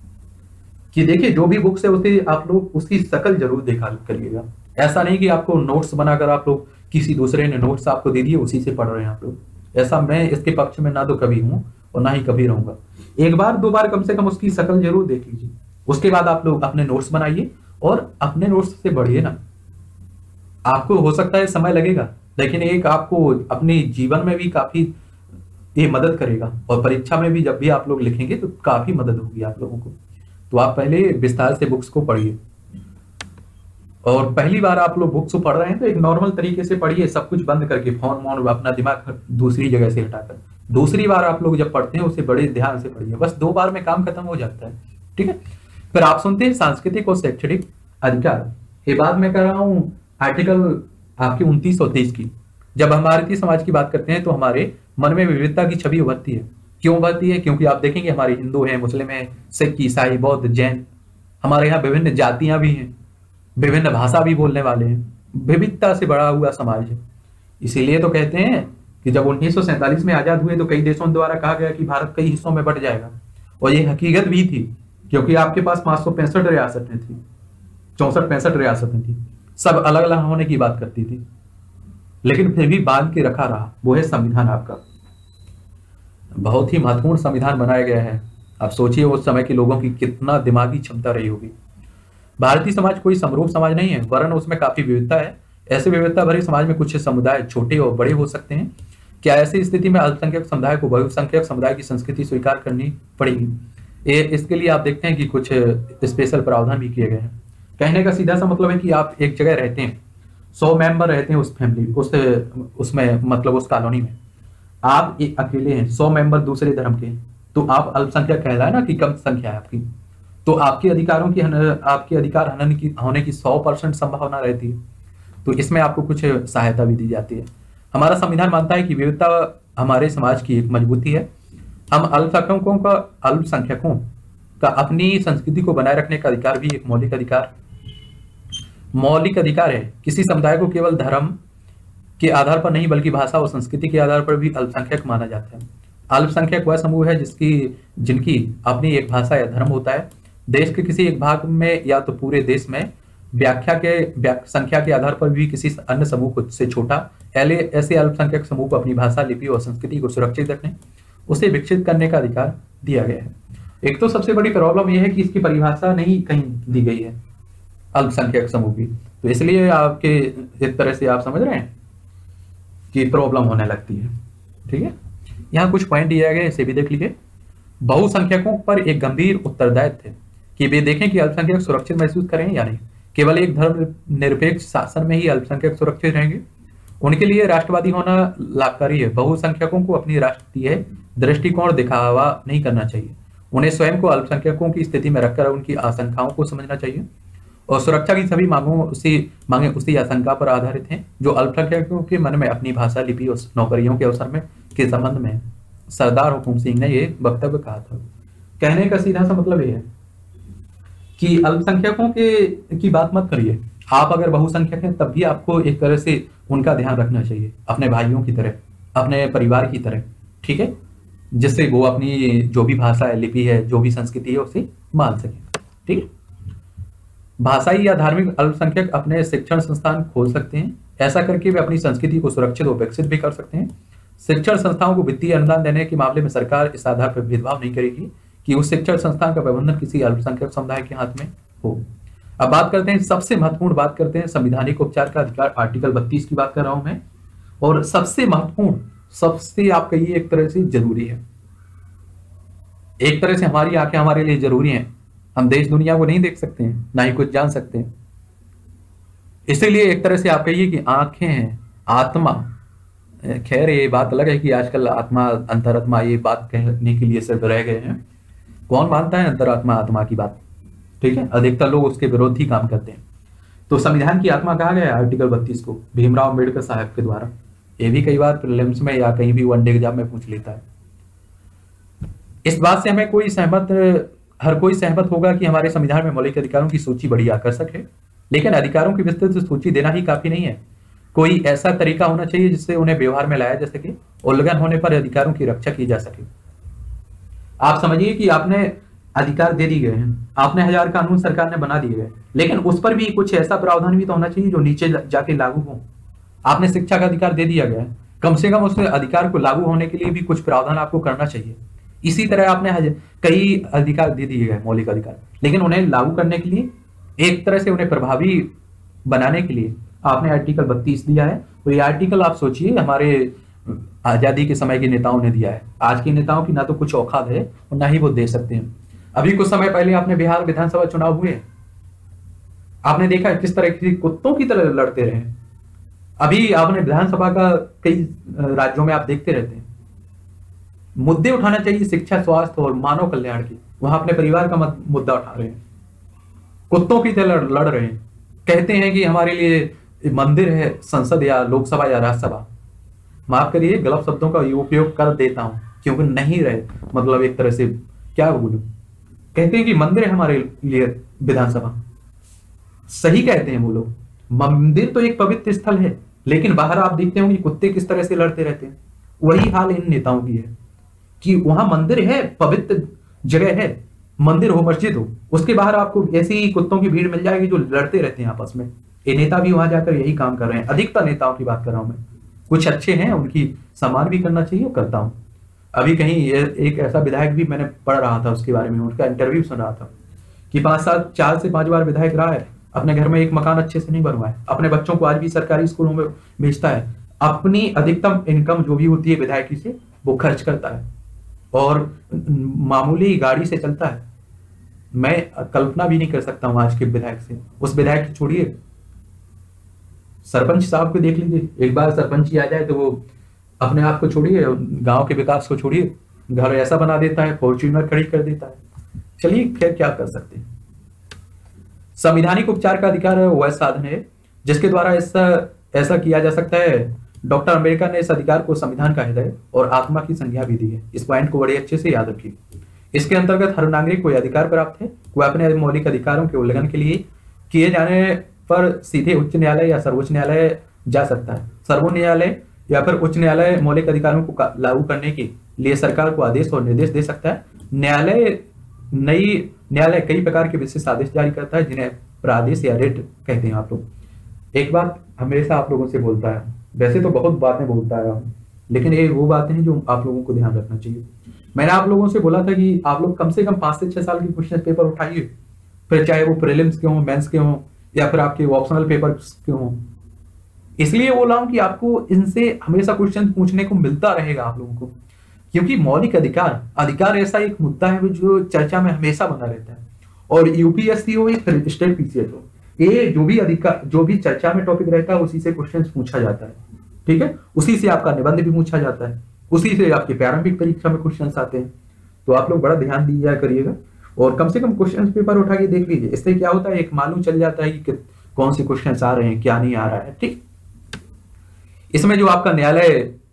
कि देखिए जो भी बुक्स है उसे आप लोग उसकी शकल जरूर देखा करिएगा। ऐसा नहीं कि आपको नोट्स बनाकर आप लोग किसी दूसरे ने नोट्स आपको दे दिए उसी से पढ़ रहे हैं आप लोग, ऐसा मैं इसके पक्ष में ना तो कभी हूं और ना ही कभी रहूंगा। एक बार दो बार कम से कम उसकी शकल जरूर देख लीजिए, उसके बाद आप लोग अपने नोट्स बनाइए और अपने नोट्स से बढ़िए ना। आपको हो सकता है समय लगेगा, लेकिन एक आपको अपने जीवन में भी काफी ये मदद करेगा और परीक्षा में भी जब भी आप लोग लिखेंगे तो काफी मदद होगी आप लोगों को। तो आप पहले विस्तार से बुक्स को पढ़िए, और पहली बार आप लोग बुक्स को पढ़ रहे हैं तो एक नॉर्मल तरीके से पढ़िए, सब कुछ बंद करके, फोन वोन अपना दिमाग दूसरी जगह से हटाकर। दूसरी बार आप लोग जब पढ़ते हैं उसे बड़े ध्यान से पढ़िए, बस दो बार में काम खत्म हो जाता है, ठीक है। फिर आप सुनते हैं सांस्कृतिक और शैक्षणिक अधिकार। ये बात मैं कर रहा हूँ आर्टिकल आपकी उनतीस और तेईस की। जब हम भारतीय समाज की बात करते हैं तो हमारे मन में विविधता की छवि उभरती है। क्यों उभरती है? क्योंकि आप देखेंगे हमारे हिंदू हैं, मुस्लिम हैं, सिख, ईसाई, बौद्ध, जैन, हमारे यहाँ विभिन्न जातियां भी हैं, विभिन्न भाषा भी बोलने वाले हैं, विविधता से बड़ा हुआ समाज है। इसीलिए तो कहते हैं कि जब उन्नीस सौ सैंतालीस में आजाद हुए तो कई देशों द्वारा कहा गया कि भारत कई हिस्सों में बंट जाएगा, और ये हकीकत भी थी क्योंकि आपके पास पांच सौ पैंसठ रियासतें थी, चौसठ पैंसठ रियासतें थी, सब अलग अलग होने की बात करती थी, लेकिन फिर भी बांध के रखा रहा। वो है संविधान आपका। बहुत ही महत्वपूर्ण संविधान बनाया गया है। आप सोचिए उस समय के लोगों की कितना दिमागी क्षमता रही होगी। भारतीय समाज कोई समरूप समाज नहीं है, वरन उसमें काफी विविधता है। ऐसे विविधता भरे समाज में कुछ समुदाय छोटे और बड़े हो सकते हैं। क्या ऐसी स्थिति में अल्पसंख्यक समुदाय को बहुसंख्यक समुदाय की संस्कृति स्वीकार करनी पड़ेगी? ये इसके लिए आप देखते हैं कि कुछ स्पेशल प्रावधान भी किए गए हैं। कहने का सीधा सा मतलब है कि आप एक जगह रहते हैं, सौ मेंबर रहते हैं उस फैमिली उस उसमें मतलब उस कॉलोनी में, आप एक अकेले हैं, सौ मेंबर दूसरे धर्म के, तो आप अल्पसंख्यक कहलाए ना कि कम संख्या है आपकी, तो आपके अधिकारों की आपके अधिकार हनन की होने की सौ परसेंट संभावना रहती है। तो इसमें आपको कुछ सहायता भी दी जाती है। हमारा संविधान मानता है कि विविधता हमारे समाज की एक मजबूती है। हम अल्पसंख्यकों का अल्पसंख्यकों का अपनी संस्कृति को बनाए रखने का अधिकार भी एक मौलिक अधिकार मौलिक अधिकार है। किसी समुदाय को केवल धर्म के आधार पर नहीं बल्कि भाषा और संस्कृति के आधार पर भी अल्पसंख्यक माना जाता है। अल्पसंख्यक वह समूह है जिसकी जिनकी अपनी एक भाषा या धर्म होता है। देश के किसी एक भाग में या तो पूरे देश में व्याख्या के संख्या के आधार पर भी किसी अन्य समूह से छोटा, ऐसे अल्पसंख्यक समूह को अपनी भाषा, लिपि और संस्कृति को सुरक्षित रखने, उसे विकसित करने का अधिकार दिया गया है। एक तो सबसे बड़ी प्रॉब्लम यह है कि इसकी परिभाषा नहीं कहीं दी गई है अल्पसंख्यक समूह की, तो इसलिए आपके एक तरह से आप समझ रहे हैं कि प्रॉब्लम होने लगती है। ठीक है, यहाँ कुछ पॉइंट दिया गया, इसे भी देख लीजिए। बहुसंख्यकों पर एक गंभीर उत्तरदायित्व है कि वे देखें कि अल्पसंख्यक सुरक्षित महसूस करें या नहीं। केवल एक धर्म निरपेक्ष शासन में ही अल्पसंख्यक सुरक्षित रहेंगे। उनके लिए राष्ट्रवादी होना लाभकारी है। बहुसंख्यकों को अपनी राष्ट्रीय दृष्टिकोण दिखावा नहीं करना चाहिए। उन्हें स्वयं को अल्पसंख्यकों की स्थिति में रखकर उनकी आशंकाओं को समझना चाहिए, और सुरक्षा की सभी मांगों उसी मांगे उसी आशंका पर आधारित हैं जो अल्पसंख्यकों के मन में अपनी भाषा लिपि और नौकरियों के अवसर में के संबंध में। सरदार हुकुम सिंह ने ये वक्तव्य कहा था। कहने का सीधा सा मतलब ये है कि अल्पसंख्यकों के की बात मत करिए। आप अगर बहुसंख्यक हैं तब भी आपको एक तरह से उनका ध्यान रखना चाहिए, अपने भाइयों की तरह, अपने परिवार की तरह। ठीक है, जिससे वो अपनी जो भी भाषा है, लिपि है, जो भी संस्कृति है उसे मान सके। ठीक है, भाषाई या धार्मिक अल्पसंख्यक अपने शिक्षण संस्थान खोल सकते हैं। ऐसा करके वे अपनी संस्कृति को सुरक्षित और विकसित भी कर सकते हैं। शिक्षण संस्थाओं को वित्तीय अनुदान देने के मामले में सरकार इस आधार पर भेदभाव नहीं करेगी कि उस शिक्षण संस्थान का प्रबंधन किसी अल्पसंख्यक समुदाय के हाथ में हो। अब बात करते हैं, सबसे महत्वपूर्ण बात करते हैं संवैधानिक उपचार का अधिकार। आर्टिकल बत्तीस की बात कर रहा हूं मैं, और सबसे महत्वपूर्ण, सबसे आप कहिए एक तरह से जरूरी है। एक तरह से हमारी आंखें हमारे लिए जरूरी हैं। हम देश दुनिया को नहीं देख सकते हैं, ना ही कुछ जान सकते हैं, इसीलिए एक तरह से आप कहिए कि आंखें हैं, आत्मा। खैर ये बात अलग है कि आजकल आत्मा अंतरात्मा ये बात कहने के लिए सिर्फ रह गए हैं। कौन मानता है अंतरात्मा आत्मा की बात? ठीक है, अधिकतर लोग उसके विरोध ही काम करते हैं। तो संविधान की आत्मा कहा गया है आर्टिकल बत्तीस को, भीमराव अम्बेडकर साहब के द्वारा। ये भी कई बार प्रीलिम्स में या कहीं भी वनडे एग्जाम में पूछ लेता है। इस बात से हमें कोई सहमत हर कोई सहमत होगा कि हमारे संविधान में मौलिक अधिकारों की सूची बड़ी आकर्षक है, लेकिन अधिकारों की विस्तृत सूची देना ही काफी नहीं है। कोई ऐसा तरीका होना चाहिए जिससे उन्हें व्यवहार में लाया जा सके, उल्लंघन होने पर अधिकारों की रक्षा की जा सके। आप समझिए कि आपने अधिकार दे दिए गए हैं, आपने हजार कानून सरकार ने बना दिए गए, लेकिन उस पर भी कुछ ऐसा प्रावधान भी तो होना चाहिए जो नीचे जाके लागू हो। आपने शिक्षा का अधिकार दे दिया गया है, कम से कम उस अधिकार को लागू होने के लिए भी कुछ प्रावधान आपको करना चाहिए। इसी तरह आपने कई अधिकार दे दिए गए, मौलिक अधिकार, लेकिन उन्हें लागू करने के लिए, एक तरह से उन्हें प्रभावी बनाने के लिए आपने आर्टिकल बत्तीस दिया है। तो ये आर्टिकल आप सोचिए हमारे आजादी के समय के नेताओं ने दिया है। आज के नेताओं की ना तो कुछ औकात है और ना ही वो दे सकते हैं। अभी कुछ समय पहले आपने बिहार विधानसभा चुनाव हुए, आपने देखा किस तरह की कुत्तों की तरह लड़ते रहे। अभी आपने विधानसभा का कई राज्यों में आप देखते रहते हैं, मुद्दे उठाना चाहिए शिक्षा, स्वास्थ्य और मानव कल्याण की, वहां अपने परिवार का मुद्दा उठा रहे हैं, कुत्तों की तरह लड़ रहे हैं। कहते हैं कि हमारे लिए मंदिर है संसद या लोकसभा या राज्यसभा। माफ करिए गलत शब्दों का उपयोग कर देता हूं क्योंकि नहीं रहे, मतलब एक तरह से क्या बोलूं, कहते हैं कि मंदिर है हमारे लिए विधानसभा। सही कहते हैं वो लोग, मंदिर तो एक पवित्र स्थल है, लेकिन बाहर आप देखते होंगे कुत्ते किस तरह से लड़ते रहते हैं। वही हाल इन नेताओं की है कि वहां मंदिर है, पवित्र जगह है, मंदिर हो, मस्जिद हो, उसके बाहर आपको ऐसी कुत्तों की भीड़ मिल जाएगी जो लड़ते रहते हैं आपस में। ये नेता भी वहां जाकर यही काम कर रहे हैं। अधिकतर नेताओं की बात कर रहा हूं मैं, कुछ अच्छे हैं, उनकी सम्मान भी करना चाहिए, करता हूं। अभी कहीं एक ऐसा विधायक भी मैंने पढ़ रहा था, उसके बारे में उनका इंटरव्यू सुन रहा था कि पांच सात चार से पांच बार विधायक रहा है, अपने घर में एक मकान अच्छे से नहीं बनवाया, अपने बच्चों को आज भी सरकारी स्कूलों में भेजता है, अपनी अधिकतम इनकम जो भी होती है विधायकी से वो खर्च करता है और मामूली गाड़ी से चलता है। मैं कल्पना भी नहीं कर सकता हूं आज के विधायक से। उस विधायक की छोड़िए, सरपंच साहब को देख लीजिए, एक बार सरपंच ही आ जाए तो वो अपने आप को छोड़िए, गांव के विकास को छोड़िए, घर ऐसा बना देता है, फॉर्च्यूनर खड़ी कर देता है। चलिए खैर क्या कर सकते हैं। संवैधानिक उपचार का अधिकार वह साधन है जिसके द्वारा ऐसा ऐसा किया जा सकता है। डॉक्टर अंबेडकर ने इस अधिकार को संविधान का हृदय और आत्मा की संज्ञा भी दी है। इस पॉइंट को बड़े अच्छे से याद रखिए। इसके अंतर्गत हर नागरिक को अधिकार प्राप्त है, वह अपने मौलिक अधिकारों के उल्लंघन के लिए किए जाने पर सीधे उच्च न्यायालय या सर्वोच्च न्यायालय जा सकता है। सर्वोच्च न्यायालय या फिर उच्च न्यायालय मौलिक अधिकारों को लागू करने के लिए सरकार को आदेश और निर्देश दे सकता है। न्यायालय नई न्यायालय कई प्रकार के विशेष आदेश जारी करता है जिन्हें प्रादेश या रेट कहते हैं आप लोग। एक बात हमेशा आप लोगों से बोलता है, वैसे तो बहुत बातें बोलता है, लेकिन ये वो बातें हैं जो आप लोगों को ध्यान रखना चाहिए। मैंने आप लोगों से बोला था कि आप लोग कम से कम पांच से छह साल के क्वेश्चन पेपर उठाइए, फिर चाहे वो प्रीलिम्स के हों, मेंस के हों, या फिर आपके ऑप्शनल पेपर के हों। इसलिए बोला हूं कि आपको इनसे हमेशा क्वेश्चन पूछने को मिलता रहेगा आप लोगों को, क्योंकि मौलिक अधिकार अधिकार ऐसा एक मुद्दा है जो चर्चा में हमेशा बना रहता है। और यूपीएससी हो या फिर स्टेट पीसीएस हो, ये जो भी अधिकार जो भी चर्चा में टॉपिक रहता है उसी से क्वेश्चन पूछा जाता है। ठीक है, उसी से आपका निबंध भी पूछा जाता है, उसी से आपकी प्रारंभिक परीक्षा में क्वेश्चन आते हैं। तो आप लोग बड़ा ध्यान दिया करिएगा और कम से कम क्वेश्चन पेपर उठा के देख लीजिए। इससे क्या होता है, एक मालूम चल जाता है कि कौन से क्वेश्चन आ रहे हैं, क्या नहीं आ रहा है। ठीक, इसमें जो आपका न्यायालय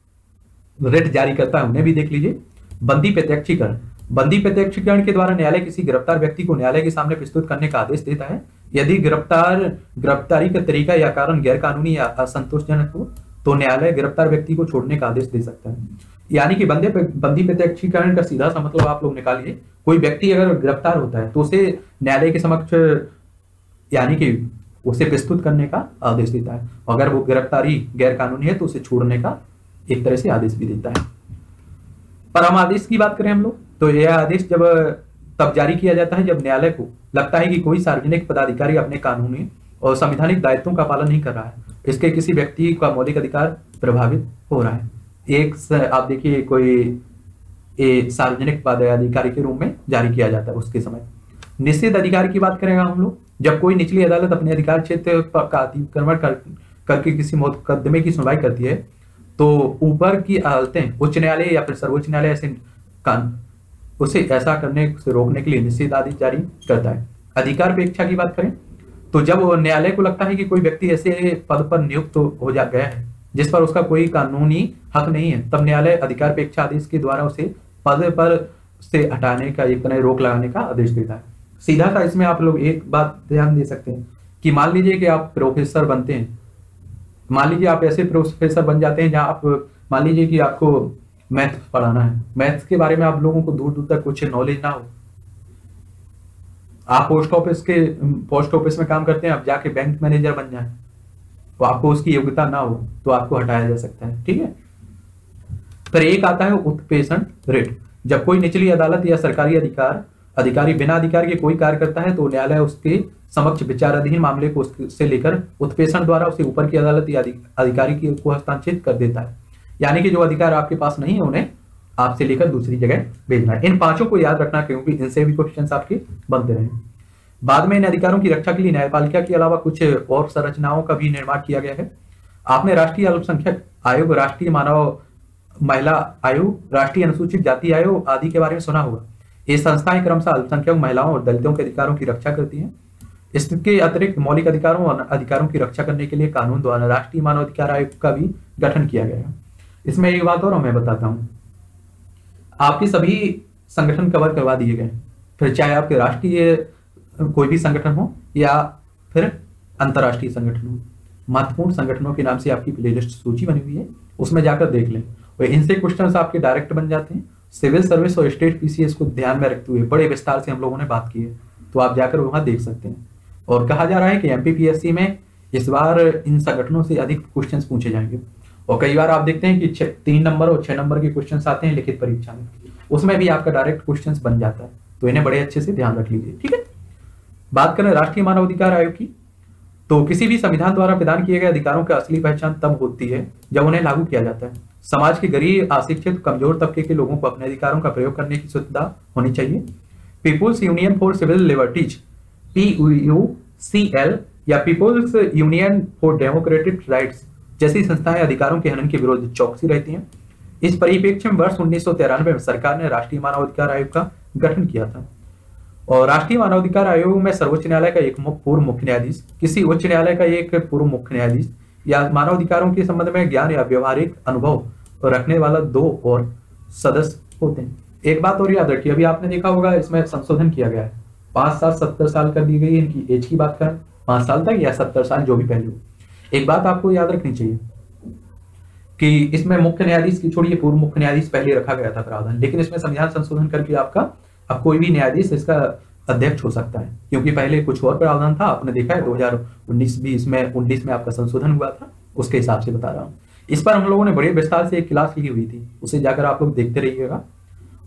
रिट जारी करता है उन्हें भी देख लीजिए। बंदी प्रत्यक्षीकरण बंदी प्रत्यक्षीकरण के द्वारा न्यायालय किसी गिरफ्तार व्यक्ति को न्यायालय के सामने प्रस्तुत करने का आदेश देता है। यदि गिरफ्तार गिरफ्तारी का तरीका या कारण गैर कानूनी या असंतोषजनक हो तो न्यायालय गिरफ्तार व्यक्ति को छोड़ने का आदेश दे सकता है। यानी कि बंदे बंदी प्रत्यक्षीकरण का सीधा सा मतलब आप लोग निकालिए, कोई व्यक्ति अगर गिरफ्तार होता है तो उसे न्यायालय के समक्ष यानी कि उसे प्रस्तुत करने का आदेश देता है। अगर वो गिरफ्तारी गैर कानूनी है तो उसे छोड़ने का एक तरह से आदेश भी देता है। परम आदेश की बात करें हम लोग तो यह आदेश जब तब जारी किया जाता है जब न्यायालय को लगता है कि कोई सार्वजनिक पदाधिकारी अपने कानूनी और संवैधानिक दायित्वों का पालन नहीं कर रहा है, इसके किसी व्यक्ति का मौलिक अधिकार प्रभावित हो रहा है। एक आप देखिए कोई सार्वजनिक पदाधिकारी के रूप में जारी किया जाता है उसके समय। निश्चित अधिकार की बात करेंगे हम लोग, जब कोई निचली अदालत अपने अधिकार क्षेत्र का अतिक्रमण कर, करके किसी मुकदमे की सुनवाई करती है तो ऊपर की अदालतें उच्च न्यायालय या फिर सर्वोच्च न्यायालय ऐसे कान उसे ऐसा करने से रोकने के लिए निश्चित आदेश जारी करता है। अधिकार पेक्षा की बात करें तो जब न्यायालय को लगता है कि कोई व्यक्ति ऐसे पद पर नियुक्त तो हो जा गया है जिस पर उसका कोई कानूनी हक नहीं है, तब न्यायालय अधिकार पेक्षा आदेश के द्वारा उसे पद पर से हटाने का एक तरह रोक लगाने का आदेश देता है। सीधा सा इसमें आप लोग एक बात ध्यान दे सकते हैं कि मान लीजिए कि आप प्रोफेसर बनते हैं, मान लीजिए आप ऐसे प्रोफेसर बन जाते हैं जहां आप मान लीजिए कि आपको मैथ पढ़ाना है, मैथ्स के बारे में आप लोगों को दूर दूर तक कुछ नॉलेज ना हो, आप पोस्ट ऑफिस के पोस्ट ऑफिस में काम करते हैं, आप जाके बैंक मैनेजर बन जाए तो आपको उसकी योग्यता ना हो तो आपको हटाया जा सकता है। ठीक है, फिर एक आता है उत्प्रेषण रिट। जब कोई निचली अदालत या सरकारी अधिकार अधिकारी बिना अधिकार के कोई कार्य करता है तो न्यायालय उसके समक्ष विचाराधीन मामले को उससे लेकर उत्प्रेषण द्वारा उसे ऊपर की अदालत या अधिकारी को हस्तांतरित कर देता है। यानी कि जो अधिकार आपके पास नहीं है उन्हें आपसे लेकर दूसरी जगह भेजना है। इन पांचों को याद रखना क्योंकि इनसे भी क्वेश्चंस आपके बनते रहे। बाद में इन अधिकारों की रक्षा के लिए न्यायपालिका के अलावा कुछ और संरचनाओं का भी निर्माण किया गया है। आपने राष्ट्रीय अल्पसंख्यक आयोग, राष्ट्रीय मानव महिला आयोग, राष्ट्रीय अनुसूचित जाति आयोग आदि के बारे में सुना होगा। ये संस्थाएं क्रमशः अल्पसंख्यक महिलाओं और दलितों के अधिकारों की रक्षा करती हैं। इसके अतिरिक्त मौलिक अधिकारों और अधिकारों की रक्षा करने के लिए कानून द्वारा राष्ट्रीय मानव अधिकार आयोग का भी गठन किया गया है। इसमें एक बात और मैं बताता हूं, आपके सभी संगठन कवर करवा दिए गए, फिर चाहे आपके राष्ट्रीय कोई भी संगठन हो या फिर अंतरराष्ट्रीय संगठन हो। महत्वपूर्ण संगठनों के नाम से आपकी प्लेलिस्ट सूची बनी हुई है, उसमें जाकर देख लें और इनसे क्वेश्चंस आपके डायरेक्ट बन जाते हैं। सिविल सर्विस और स्टेट पीसीएस को ध्यान में रखते हुए बड़े विस्तार से हम लोगों ने बात की है, तो आप जाकर वहां देख सकते हैं। और कहा जा रहा है कि एमपीपीएससी में इस बार इन संगठनों से अधिक क्वेश्चंस पूछे जाएंगे और कई बार आप देखते हैं कि तीन नंबर और छह नंबर के क्वेश्चंस आते हैं लिखित परीक्षा में, उसमें भी आपका डायरेक्ट क्वेश्चंस बन जाता है, तो इन्हें बड़े अच्छे से ध्यान रख लीजिए। ठीक है, बात करें राष्ट्रीय मानव अधिकार आयोग की, तो किसी भी संविधान द्वारा प्रदान किए गए अधिकारों की असली पहचान तब होती है जब उन्हें लागू किया जाता है। समाज के गरीब, अशिक्षित, कमजोर तबके के लोगों को अपने अधिकारों का प्रयोग करने की सुविधा होनी चाहिए। People's union for civil liberties PUCL या people's union for democratic rights जैसी संस्थाएं अधिकारों के हनन के विरुद्ध चौकसी रहती हैं। इस परिप्रेक्ष्य में वर्ष उन्नीस सौ तिरानवे में सरकार ने राष्ट्रीय मानव अधिकार आयोग का गठन किया था और राष्ट्रीय मानवाधिकार आयोग में सर्वोच्च न्यायालय का एक पूर्व मुख्य न्यायाधीश, किसी उच्च न्यायालय का एक पूर्व मुख्य न्यायाधीश या मानवाधिकारों के संबंध में ज्ञान या व्यवहारिक अनुभव रखने वाला दो और सदस्य होते हैं। एक बात और याद रखिए, अभी आपने देखा होगा इसमें संशोधन किया गया है, पांच साल सत्तर साल कर दी गई है इनकी एज की बात करें, पांच साल तक या सत्तर साल जो भी पहले हो। एक बात आपको याद रखनी चाहिए कि इसमें मुख्य न्यायाधीश की छोड़िए पूर्व मुख्य न्यायाधीश पहले रखा गया था प्रावधान, लेकिन इसमें संविधान संशोधन करके आपका अब कोई भी न्यायाधीश इसका अध्यक्ष हो सकता है, क्योंकि पहले कुछ और प्रावधान था, आपने देखा है दो हज़ार उन्नीस बीस में उन्नीस में आपका संशोधन हुआ था, उसके हिसाब से बता रहा हूँ। इस पर हम लोगों ने बड़े विस्तार से एक क्लास ली हुई थी, उसे जाकर आप लोग देखते रहिएगा।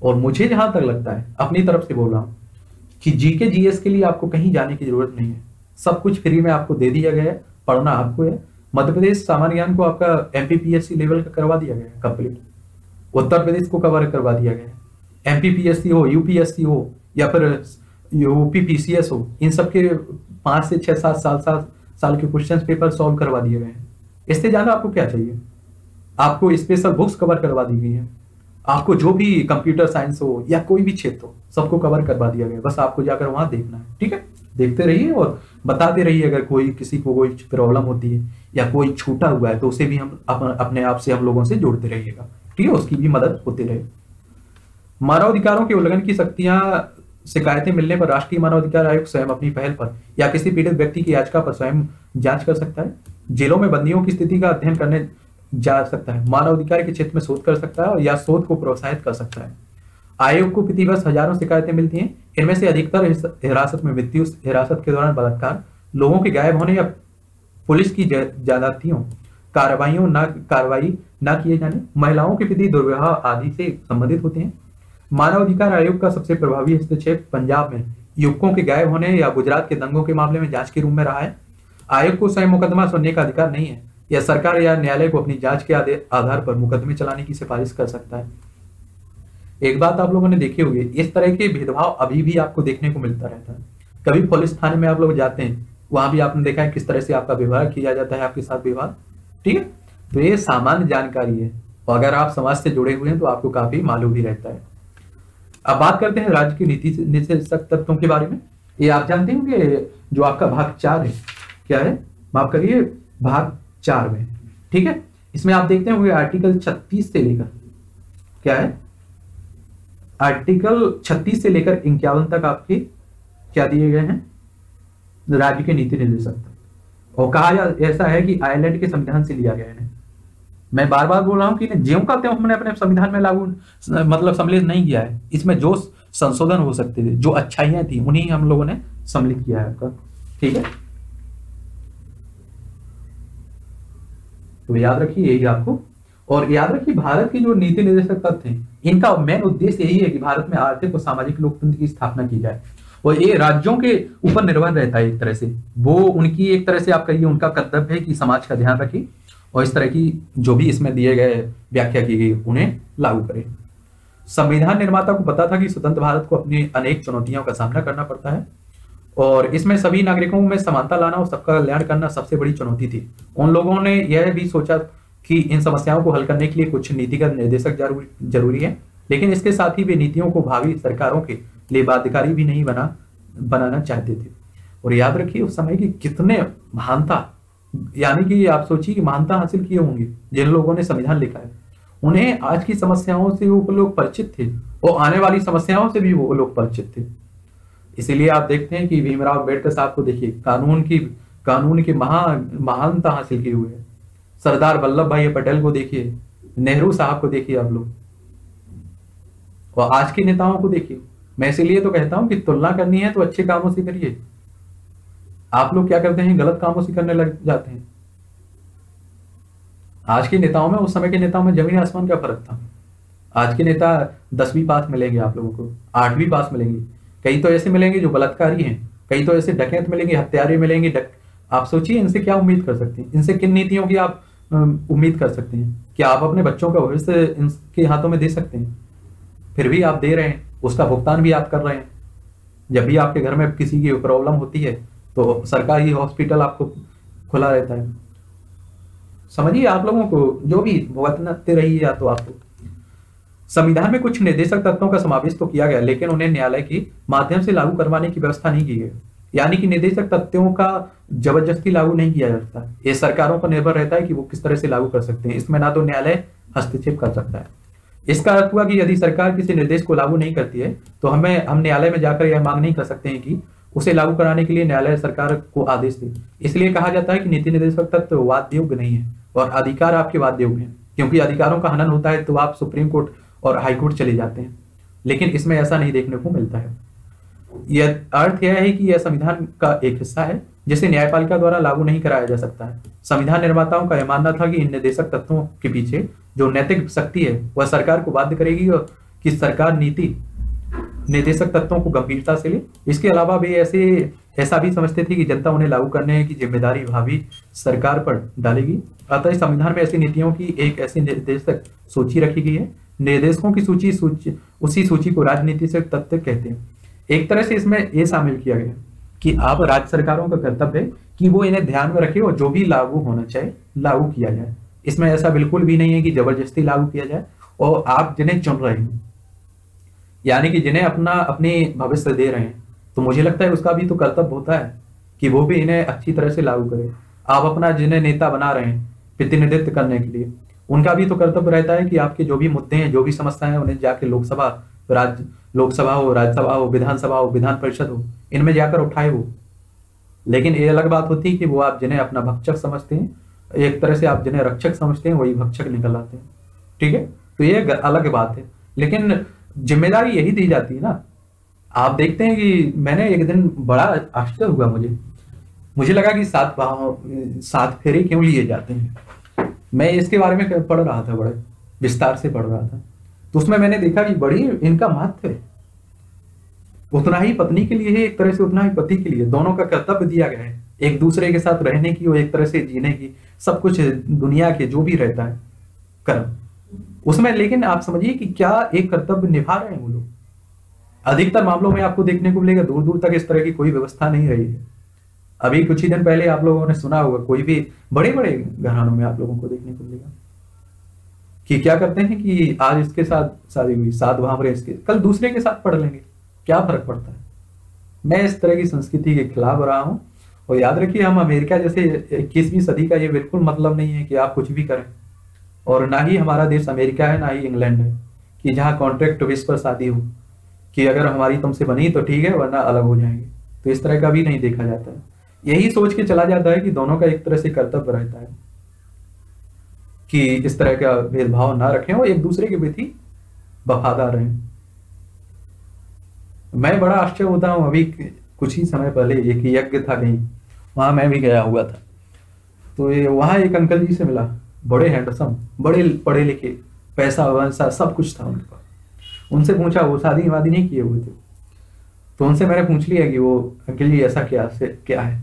और मुझे जहां तक लगता है, अपनी तरफ से बोल रहा हूँ, कि जीके जीएस के लिए आपको कहीं जाने की जरूरत नहीं है, सब कुछ फ्री में आपको दे दिया गया है, पढ़ना आपको है। मध्य प्रदेश सामान्य ज्ञान को आपका एमपीपीएससी लेवल का करवा दिया गया है कंप्लीट, उत्तर प्रदेश को कवर करवा दिया गया है, एमपीपीएससी हो, यूपीएससी हो, या फिर यूपीपीसीएस हो, इन सब के पांच से छह सात साल सात साल के क्वेश्चन पेपर सॉल्व करवा दिए गए हैं। इससे ज्यादा आपको क्या चाहिए? आपको स्पेशल बुक्स कवर करवा दी गई है, आपको जो भी कंप्यूटर साइंस हो या कोई भी क्षेत्र हो सबको कवर करवा दिया गया है, बस आपको जाकर वहां देखना है। ठीक है, देखते रहिए और बताते रहिए, अगर कोई किसी को कोई प्रॉब्लम होती है या कोई छूटा हुआ है तो उसे भी हम अप, अपने आप से हम लोगों से जोड़ते रहिएगा। ठीक है, उसकी भी मदद होती रहे। मानवाधिकारों के उल्लंघन की शक्तियां शिकायतें मिलने पर राष्ट्रीय मानवाधिकार आयोग स्वयं अपनी पहल पर या किसी पीड़ित व्यक्ति की याचिका पर स्वयं जांच कर सकता है। जेलों में बंदियों की स्थिति का अध्ययन करने जा सकता है, मानवाधिकार के क्षेत्र में शोध कर सकता है और या शोध को प्रोत्साहित कर सकता है। आयोग को प्रतिवर्ष हजारों शिकायतें मिलती हैं, इनमें से अधिकतर हिरासत में मृत्यु, हिरासत के दौरान बलात्कार, लोगों के गायब होने या पुलिस की ज्यादतियों, कार्रवाइयों न कार्रवाई न किए जाने, महिलाओं के प्रति दुर्व्यवहार आदि से संबंधित होते हैं। मानवाधिकार आयोग का सबसे प्रभावी हस्तक्षेप पंजाब में युवकों के गायब होने या गुजरात के दंगों के मामले में जांच के रूप में रहा है। आयोग को स्वयं मुकदमा सुनने का अधिकार नहीं है, यह सरकार या न्यायालय को अपनी जांच के आधार पर मुकदमे चलाने की सिफारिश कर सकता है। एक बात आप लोगों ने देखी होगी, इस तरह के भेदभाव अभी भी आपको देखने को मिलता रहता है। कभी पुलिस थाने में आप लोग जाते हैं, वहां भी आपने देखा है किस तरह से आपका व्यवहार किया जाता है, आपके साथ व्यवहार। ठीक है, तो ये सामान्य जानकारी है और अगर आप समाज से जुड़े हुए हैं तो आपको काफी मालूम भी रहता है। अब बात करते हैं राज्य की नीति निषेधक तत्वों के बारे में। ये आप जानते हैं कि जो आपका भाग चार है, क्या है, माफ करिए, भाग चार में, ठीक है, इसमें आप देखते हैं आर्टिकल छत्तीस से लेकर, क्या है, आर्टिकल छत्तीस से लेकर इक्यावन तक आपके क्या दिए गए हैं, राज्य के नीति निर्देशक। और कहा ऐसा है कि आयरलैंड के संविधान से लिया गया है। मैं बार बार बोल रहा हूं कि ज्यों का त्यों हमने अपने संविधान में लागू मतलब सम्मिलित नहीं किया है, इसमें जो संशोधन हो सकते थे, जो अच्छाइयां थी, उन्हीं हम लोगों ने सम्मिलित किया है आपका। ठीक है, तो याद रखिए यही आपको, और याद रखिए भारत की जो नीति निर्देशक तत्व हैं, इनका मेन उद्देश्य यही है कि भारत में आर्थिक और सामाजिक लोकतंत्र की स्थापना की जाए, और ये राज्यों के ऊपर निर्भर रहता है। एक तरह से वो उनकी एक तरह से आप कहिए उनका कर्तव्य है कि समाज का ध्यान रखें और इस तरह की जो भी इसमें दिए गए व्याख्या की गई उन्हें लागू करें। संविधान निर्माता को पता था कि स्वतंत्र भारत को अपनी अनेक चुनौतियों का सामना करना पड़ता है और इसमें सभी नागरिकों में समानता लाना और सबका कल्याण करना सबसे बड़ी चुनौती थी। उन लोगों ने यह भी सोचा कि इन समस्याओं को हल करने के लिए कुछ नीतिगत निर्देशक जरूरी जरूरी है, लेकिन इसके साथ ही वे नीतियों को भावी सरकारों के लिए बाध्यकारी भी नहीं बना बनाना चाहते थे। और याद रखिए उस समय की कितने महानता, यानी कि आप सोचिए कि महानता हासिल किए होंगे जिन लोगों ने संविधान लिखा है, उन्हें आज की समस्याओं से वो लोग परिचित थे और आने वाली समस्याओं से भी वो लोग परिचित थे। इसीलिए आप देखते हैं कि भीमराव अम्बेडकर साहब को देखिए, कानून की कानून की महा महानता हासिल किए हुए है। सरदार वल्लभ भाई पटेल को देखिए, नेहरू साहब को देखिए आप लोग, और आज के नेताओं को देखिए। मैं इसीलिए तो कहता हूं कि तुलना करनी है तो अच्छे कामों से करिए। आप लोग क्या करते हैं, गलत कामों से करने लग जाते हैं। आज के नेताओं में उस समय के नेताओं में जमीन आसमान का फर्क था। आज के नेता दसवीं पास मिलेंगे आप लोगों को, आठवीं पास मिलेंगे, कई तो ऐसे मिलेंगे जो बलात्कारी हैं, कई तो ऐसे डकैत मिलेंगे, हत्यारे मिलेंगे। डक... आप सोचिए इनसे क्या उम्मीद कर सकते हैं, इनसे किन नीतियों की आप उम्मीद कर सकते हैं? क्या आप अपने बच्चों का भविष्य इनके हाथों में दे सकते हैं? फिर भी आप दे रहे हैं, उसका भुगतान भी आप कर रहे हैं। जब भी आपके घर में किसी की प्रॉब्लम होती है तो सरकारी हॉस्पिटल आपको खुला रहता है। समझिए आप लोगों को जो भी भुगतते रही है। तो आपको संविधान में कुछ निर्देशक तत्वों का समावेश तो किया गया, लेकिन उन्हें न्यायालय के माध्यम से लागू करवाने की व्यवस्था नहीं की गई। यानी कि निर्देशक तत्वों का जबरदस्ती लागू नहीं किया जा सकता। ये सरकारों पर निर्भर रहता है कि वो किस तरह से लागू कर सकते हैं। इसमें ना तो न्यायालय हस्तक्षेप कर सकता है। इसका अर्थ हुआ कि यदि सरकार किसी निर्देश को लागू नहीं करती है तो हमें हम न्यायालय में जाकर यह मांग नहीं कर सकते हैं कि उसे लागू कराने के लिए न्यायालय सरकार को आदेश दे। इसलिए कहा जाता है कि नीति निर्देशक तत्व वाद्य योग्य नहीं है और अधिकार आपके वाद्य योग्य हैं, क्योंकि अधिकारों का हनन होता है तो आप सुप्रीम कोर्ट और हाई कोर्ट चले जाते हैं, लेकिन इसमें ऐसा नहीं देखने को मिलता है। यह अर्थ यह है कि यह संविधान का एक हिस्सा है जिसे न्यायपालिका द्वारा लागू नहीं कराया जा सकता है। संविधान निर्माताओं का यह मानना था कि इन निर्देशक तत्वों के पीछे जो नैतिक शक्ति है वह सरकार को बाध्य करेगी और कि सरकार नीति निर्देशक तत्वों को गंभीरता से ले। इसके अलावा भी ऐसे ऐसा भी समझते थे कि जनता उन्हें लागू करने की जिम्मेदारी भावी सरकार पर डालेगी। अतः संविधान में ऐसी नीतियों की एक ऐसी निर्देशक सूची रखी गई है। निर्देशकों की सूची सूची उसी सूची को राजनीति से तत्व कहते हैं। एक तरह से इसमें यह शामिल किया गया कि आप राज्य सरकारों का कर्तव्य है कि वो इन्हें ध्यान में रखे और जो भी लागू होना चाहिए लागू किया जाए। इसमें ऐसा बिल्कुल भी नहीं है कि जबरदस्ती लागू किया जाए। और आप जिन्हें चुन रहे हैं, यानी कि जिन्हें अपना अपनी भविष्य दे रहे हैं, तो मुझे लगता है उसका भी तो कर्तव्य होता है कि वो भी इन्हें अच्छी तरह से लागू करे। आप अपना जिन्हें नेता बना रहे हैं प्रतिनिधित्व करने के लिए, उनका भी तो कर्तव्य रहता है कि आपके जो भी मुद्दे हैं, जो भी समस्याएं हैं, उन्हें जाके लोकसभा राज्य लोकसभा हो, राज्यसभा हो, विधानसभा हो, विधान परिषद हो, इनमें जाकर उठाए वो। लेकिन ये अलग बात होती है कि वो आप जिन्हें अपना भक्षक समझते हैं, एक तरह से आप जिन्हें रक्षक समझते हैं, वही भक्षक निकल आते हैं। ठीक है, तो ये अलग बात है। लेकिन जिम्मेदारी यही दी जाती है ना। आप देखते हैं कि मैंने एक दिन बड़ा आश्चर्य हुआ, मुझे मुझे लगा कि सात सात फेरे क्यों लिए जाते हैं। मैं इसके बारे में पढ़ रहा था, बड़े विस्तार से पढ़ रहा था, तो उसमें मैंने देखा कि बड़ी इनका महत्व है। उतना ही पत्नी के लिए है, एक तरह से उतना ही पति के लिए। दोनों का कर्तव्य दिया गया है, एक दूसरे के साथ रहने की और एक तरह से जीने की, सब कुछ दुनिया के जो भी रहता है कर्म उसमें। लेकिन आप समझिए कि क्या एक कर्तव्य निभा रहे हैं वो लोग। अधिकतर मामलों में आपको देखने को मिलेगा दूर दूर तक इस तरह की कोई व्यवस्था नहीं रही है। अभी कुछ ही दिन पहले आप लोगों ने सुना होगा, कोई भी बड़े बड़े घरानों में आप लोगों को देखने को मिलेगा कि क्या करते हैं कि आज इसके साथ शादी हुई, सात भांवरे इसके, कल दूसरे के साथ पढ़ लेंगे, क्या फर्क पड़ता है। मैं इस तरह की संस्कृति के खिलाफ रहा हूं। और याद रखिए, हम अमेरिका जैसे इक्कीसवीं सदी का ये बिल्कुल मतलब नहीं है कि आप कुछ भी करें। और ना ही हमारा देश अमेरिका है, ना ही इंग्लैंड है कि जहाँ कॉन्ट्रैक्ट बेस पर शादी हो कि अगर हमारी तुमसे बनी तो ठीक है, वरना अलग हो जाएंगे। तो इस तरह का भी नहीं देखा जाता है। यही सोच के चला जाता है कि दोनों का एक तरह से कर्तव्य रहता है कि इस तरह का भेदभाव ना रखें और एक दूसरे के प्रति वफादार रहें। मैं बड़ा आश्चर्य होता हूँ, अभी कुछ ही समय पहले एक यज्ञ था कहीं, वहां मैं भी गया हुआ था। तो ये वहां एक अंकल जी से मिला, बड़े हैंडसम, बड़े पढ़े लिखे, पैसा वैसा सब कुछ था उनके पास। उनसे पूछा, वो शादी वादी नहीं किए हुए थे, तो उनसे मैंने पूछ लिया कि वो अंकल जी ऐसा क्या से क्या है।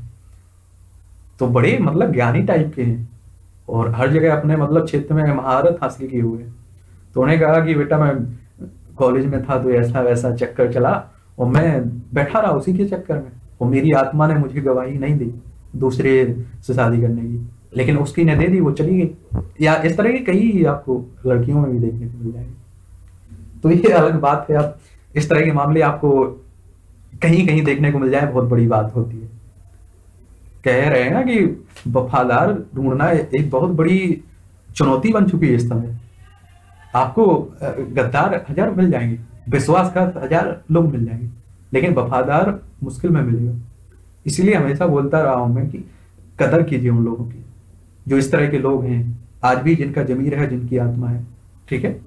तो बड़े मतलब ज्ञानी टाइप के हैं और हर जगह अपने मतलब क्षेत्र में महारत हासिल किए हुए। तो उन्हें कहा कि बेटा मैं कॉलेज में था तो ऐसा वैसा चक्कर चला और मैं बैठा रहा उसी के चक्कर में, और मेरी आत्मा ने मुझे गवाही नहीं दी दूसरे से शादी करने की, लेकिन उसकी ने दे दी, वो चली गई। या इस तरह की कई आपको लड़कियों में भी देखने को मिल जाएगी। तो ये अलग बात है। आप इस तरह के मामले आपको कहीं कहीं देखने को मिल जाए, बहुत बड़ी बात होती है। कह रहे हैं ना कि वफादार ढूंढना एक बहुत बड़ी चुनौती बन चुकी है इस समय। आपको गद्दार हजार मिल जाएंगे, विश्वासघात हजार लोग मिल जाएंगे, लेकिन वफादार मुश्किल में मिलेगा। इसलिए हमेशा बोलता रहा हूं मैं कि कदर कीजिए उन लोगों की जो इस तरह के लोग हैं, आज भी जिनका जमीर है, जिनकी आत्मा है, ठीक है,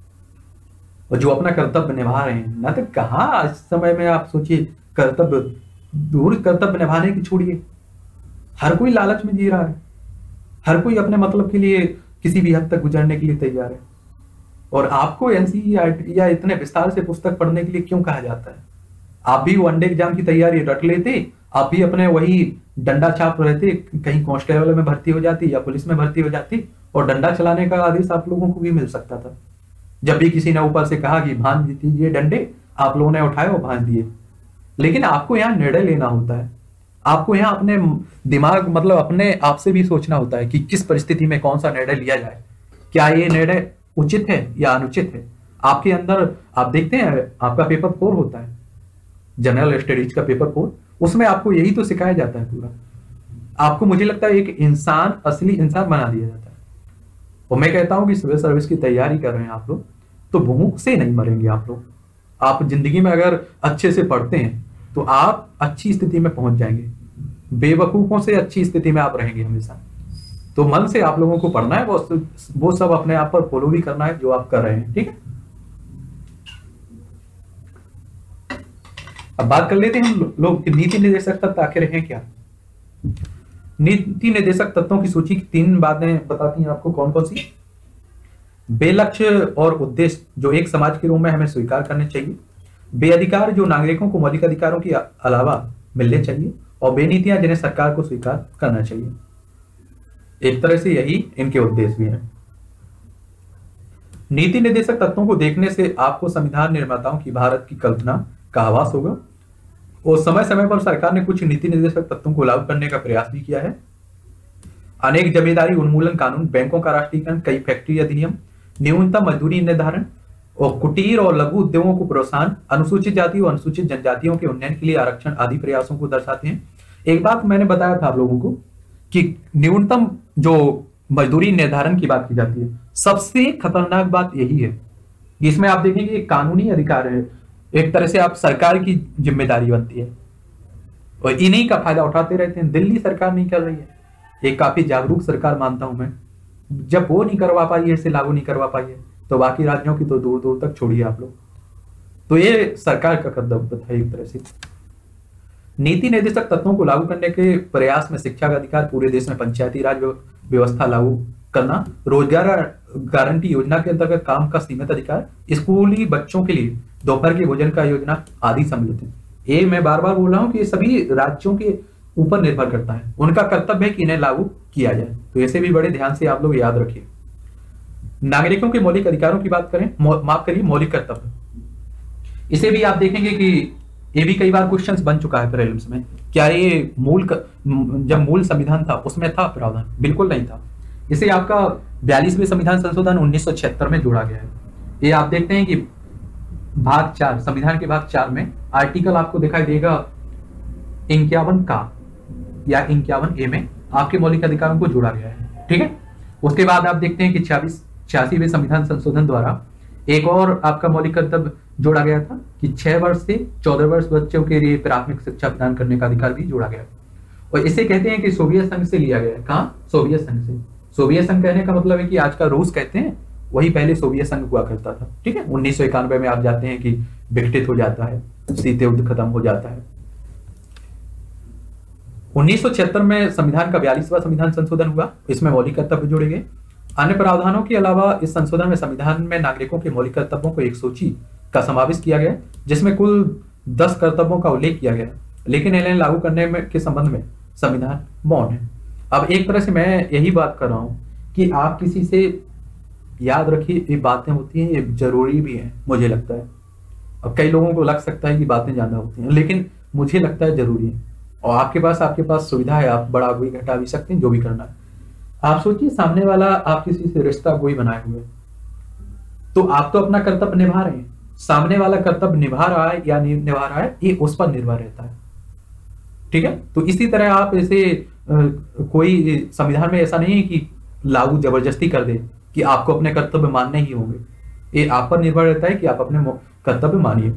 और जो अपना कर्तव्य निभा रहे हैं। ना तो कहाँ आज समय में आप सोचिए, कर्तव्य दूर, कर्तव्य निभाने की छोड़िए, हर कोई लालच में जी रहा है, हर कोई अपने मतलब के लिए किसी भी हद तक गुजरने के लिए तैयार है। और आपको एनसीईआरटी या इतने विस्तार से पुस्तक पढ़ने के लिए क्यों कहा जाता है? आप भी वन डे एग्जाम की तैयारी रट लेते, आप भी अपने वही डंडा छाप रहते, कहीं कांस्टेबल में भर्ती हो जाती या पुलिस में भर्ती हो जाती, और डंडा चलाने का आदेश आप लोगों को भी मिल सकता था। जब भी किसी ने ऊपर से कहा कि भांज दीजिए डंडे, आप लोगों ने उठाए और भांज दिए। लेकिन आपको यहाँ निर्णय लेना होता है, आपको यहाँ अपने दिमाग मतलब अपने आप से भी सोचना होता है कि किस परिस्थिति में कौन सा निर्णय लिया जाए, क्या ये निर्णय उचित है या अनुचित है। आपके अंदर आप देखते हैं, आपका पेपर फोर होता है, जनरल स्टडीज का पेपर फोर, उसमें आपको यही तो सिखाया जाता है पूरा। आपको मुझे लगता है एक इंसान, असली इंसान बना दिया जाता है। और मैं कहता हूं कि सिविल सर्विस की तैयारी कर रहे हैं आप लोग, तो भूख से नहीं मरेंगे आप लोग। आप जिंदगी में अगर अच्छे से पढ़ते हैं तो आप अच्छी स्थिति में पहुंच जाएंगे। बेवकूफों से अच्छी स्थिति में आप रहेंगे हमेशा। तो मन से आप लोगों को पढ़ना है, वो वो सब अपने आप पर फॉलो भी करना है जो आप कर रहे हैं, ठीक है। अब बात कर लेते हैं हम लोग नीति निर्देशक तत्व आखिर हैं क्या। नीति निर्देशक तत्वों की सूची की तीन बातें बताती हैं आपको, कौन कौन सी। बेलक्ष्य और उद्देश्य जो एक समाज के रूप में हमें स्वीकार करने चाहिए, बेअधिकार जो नागरिकों को मौलिक अधिकारों के अलावा मिलने चाहिए, और बेनीतियां जिन्हें सरकार को स्वीकार करना चाहिए। एक तरह से यही इनके उद्देश्य भी हैं। नीति निर्देशक तत्वों को देखने से आपको संविधान निर्माताओं की भारत की कल्पना का आभास होगा, और समय समय पर सरकार ने कुछ नीति निर्देशक तत्वों को लागू करने का प्रयास भी किया है। अनेक जमींदारी उन्मूलन कानून, बैंकों का राष्ट्रीयकरण, कई फैक्ट्री अधिनियम, न्यूनतम मजदूरी निर्धारण और कुटीर और लघु उद्योगों को प्रोत्साहन, अनुसूचित जाति और अनुसूचित जनजातियों के उन्नयन के लिए आरक्षण आदि प्रयासों को दर्शाते हैं। एक बात मैंने बताया था आप लोगों को कि न्यूनतम जो मजदूरी निर्धारण की बात की जाती है, सबसे खतरनाक बात यही है। इसमें आप देखेंगे एक कानूनी अधिकार है, एक तरह से आप सरकार की जिम्मेदारी बनती है, और इन्हीं का फायदा उठाते रहते हैं। दिल्ली सरकार नहीं कर रही है, एक काफी जागरूक सरकार मानता हूं मैं। जब वो नहीं करवा पाई है, इसे लागू नहीं करवा पाई है, तो बाकी राज्यों की तो दूर दूर तक छोड़िए आप लोग। तो ये सरकार का कर्तव्य था एक तरह से। नीति निर्देशक तत्वों को लागू करने के प्रयास में शिक्षा का अधिकार, पूरे देश में पंचायती राज व्यवस्था लागू करना, रोजगार गारंटी योजना के अंतर्गत काम का सीमित अधिकार, स्कूली बच्चों के लिए दोपहर के भोजन का योजना आदि सम्मिलित है। ये मैं बार बार बोल रहा हूँ कि ये सभी राज्यों के ऊपर निर्भर करता है, उनका कर्तव्य है कि इन्हें लागू किया जाए। तो ऐसे भी बड़े ध्यान से आप लोग याद रखिए। नागरिकों के मौलिक अधिकारों की बात करें, माफ करिए मौलिक कर्तव्य, इसे भी आप देखेंगे कि ये भी कई बार क्वेश्चंस बन चुका है प्रीलिम्स में। क्या ये मूल क, जब मूल संविधान था उसमें था प्रावधान? बिल्कुल नहीं था। इसे आपका बयालीसवें संविधान संशोधन उन्नीस सौ छिहत्तर में जोड़ा गया है। ये आप देखते हैं कि भाग चार, संविधान के भाग चार में आर्टिकल आपको दिखाई देगा इक्यावन का या इक्यावन ए में आपके मौलिक अधिकारों को जोड़ा गया है। ठीक है, उसके बाद आप देखते हैं कि छियालीस छियासीवें संविधान संशोधन द्वारा एक और आपका मौलिक कर्तव्य जोड़ा गया था कि छह वर्ष से चौदह वर्ष बच्चों के लिए प्राथमिक शिक्षा प्रदान करने का अधिकार भी जोड़ा गया। और इसे कहते हैं कि सोवियत संघ से लिया गया है। कहाँ? सोवियत संघ से। सोवियत संघ कहने का मतलब है कि आज का रूस कहते हैं, वही पहले सोवियत संघ हुआ करता था। ठीक है, उन्नीस सौ इक्यानवे में आप जाते हैं कि विघटित हो जाता है, शीत युद्ध खत्म हो जाता है। उन्नीस सौ छिहत्तर में संविधान का बयालीसवां संविधान संशोधन हुआ, इसमें मौलिक कर्तव्य जोड़े गए। अन्य प्रावधानों के अलावा इस संशोधन में संविधान में नागरिकों के मौलिक कर्तव्यों को एक सूची का समावेश किया गया, जिसमें कुल दस कर्तव्यों का उल्लेख किया गया, लेकिन इन्हें लागू करने में के संबंध में संविधान मौन है। अब एक तरह से मैं यही बात कर रहा हूं कि आप किसी से याद रखिए, ये बातें होती हैं, ये जरूरी भी है मुझे लगता है। अब कई लोगों को लग सकता है कि बातें ज्यादा होती हैं, लेकिन मुझे लगता है जरूरी है। और आपके पास आपके पास सुविधा है, आप बढ़ा भी घटा भी सकते हैं, जो भी करना है। आप सोचिए, सामने वाला आप किसी से रिश्ता कोई बनाए हुए, तो आप तो अपना कर्तव्य निभा रहे हैं, सामने वाला कर्तव्य निभा रहा है या नहीं निभा रहा है, ये उस पर निर्भर रहता है। ठीक है, तो इसी तरह आप ऐसे कोई संविधान में ऐसा नहीं है कि लागू जबरदस्ती कर दे कि आपको अपने कर्तव्य मानने ही होंगे। ये आप पर निर्भर रहता है कि आप अपने कर्तव्य मानिए।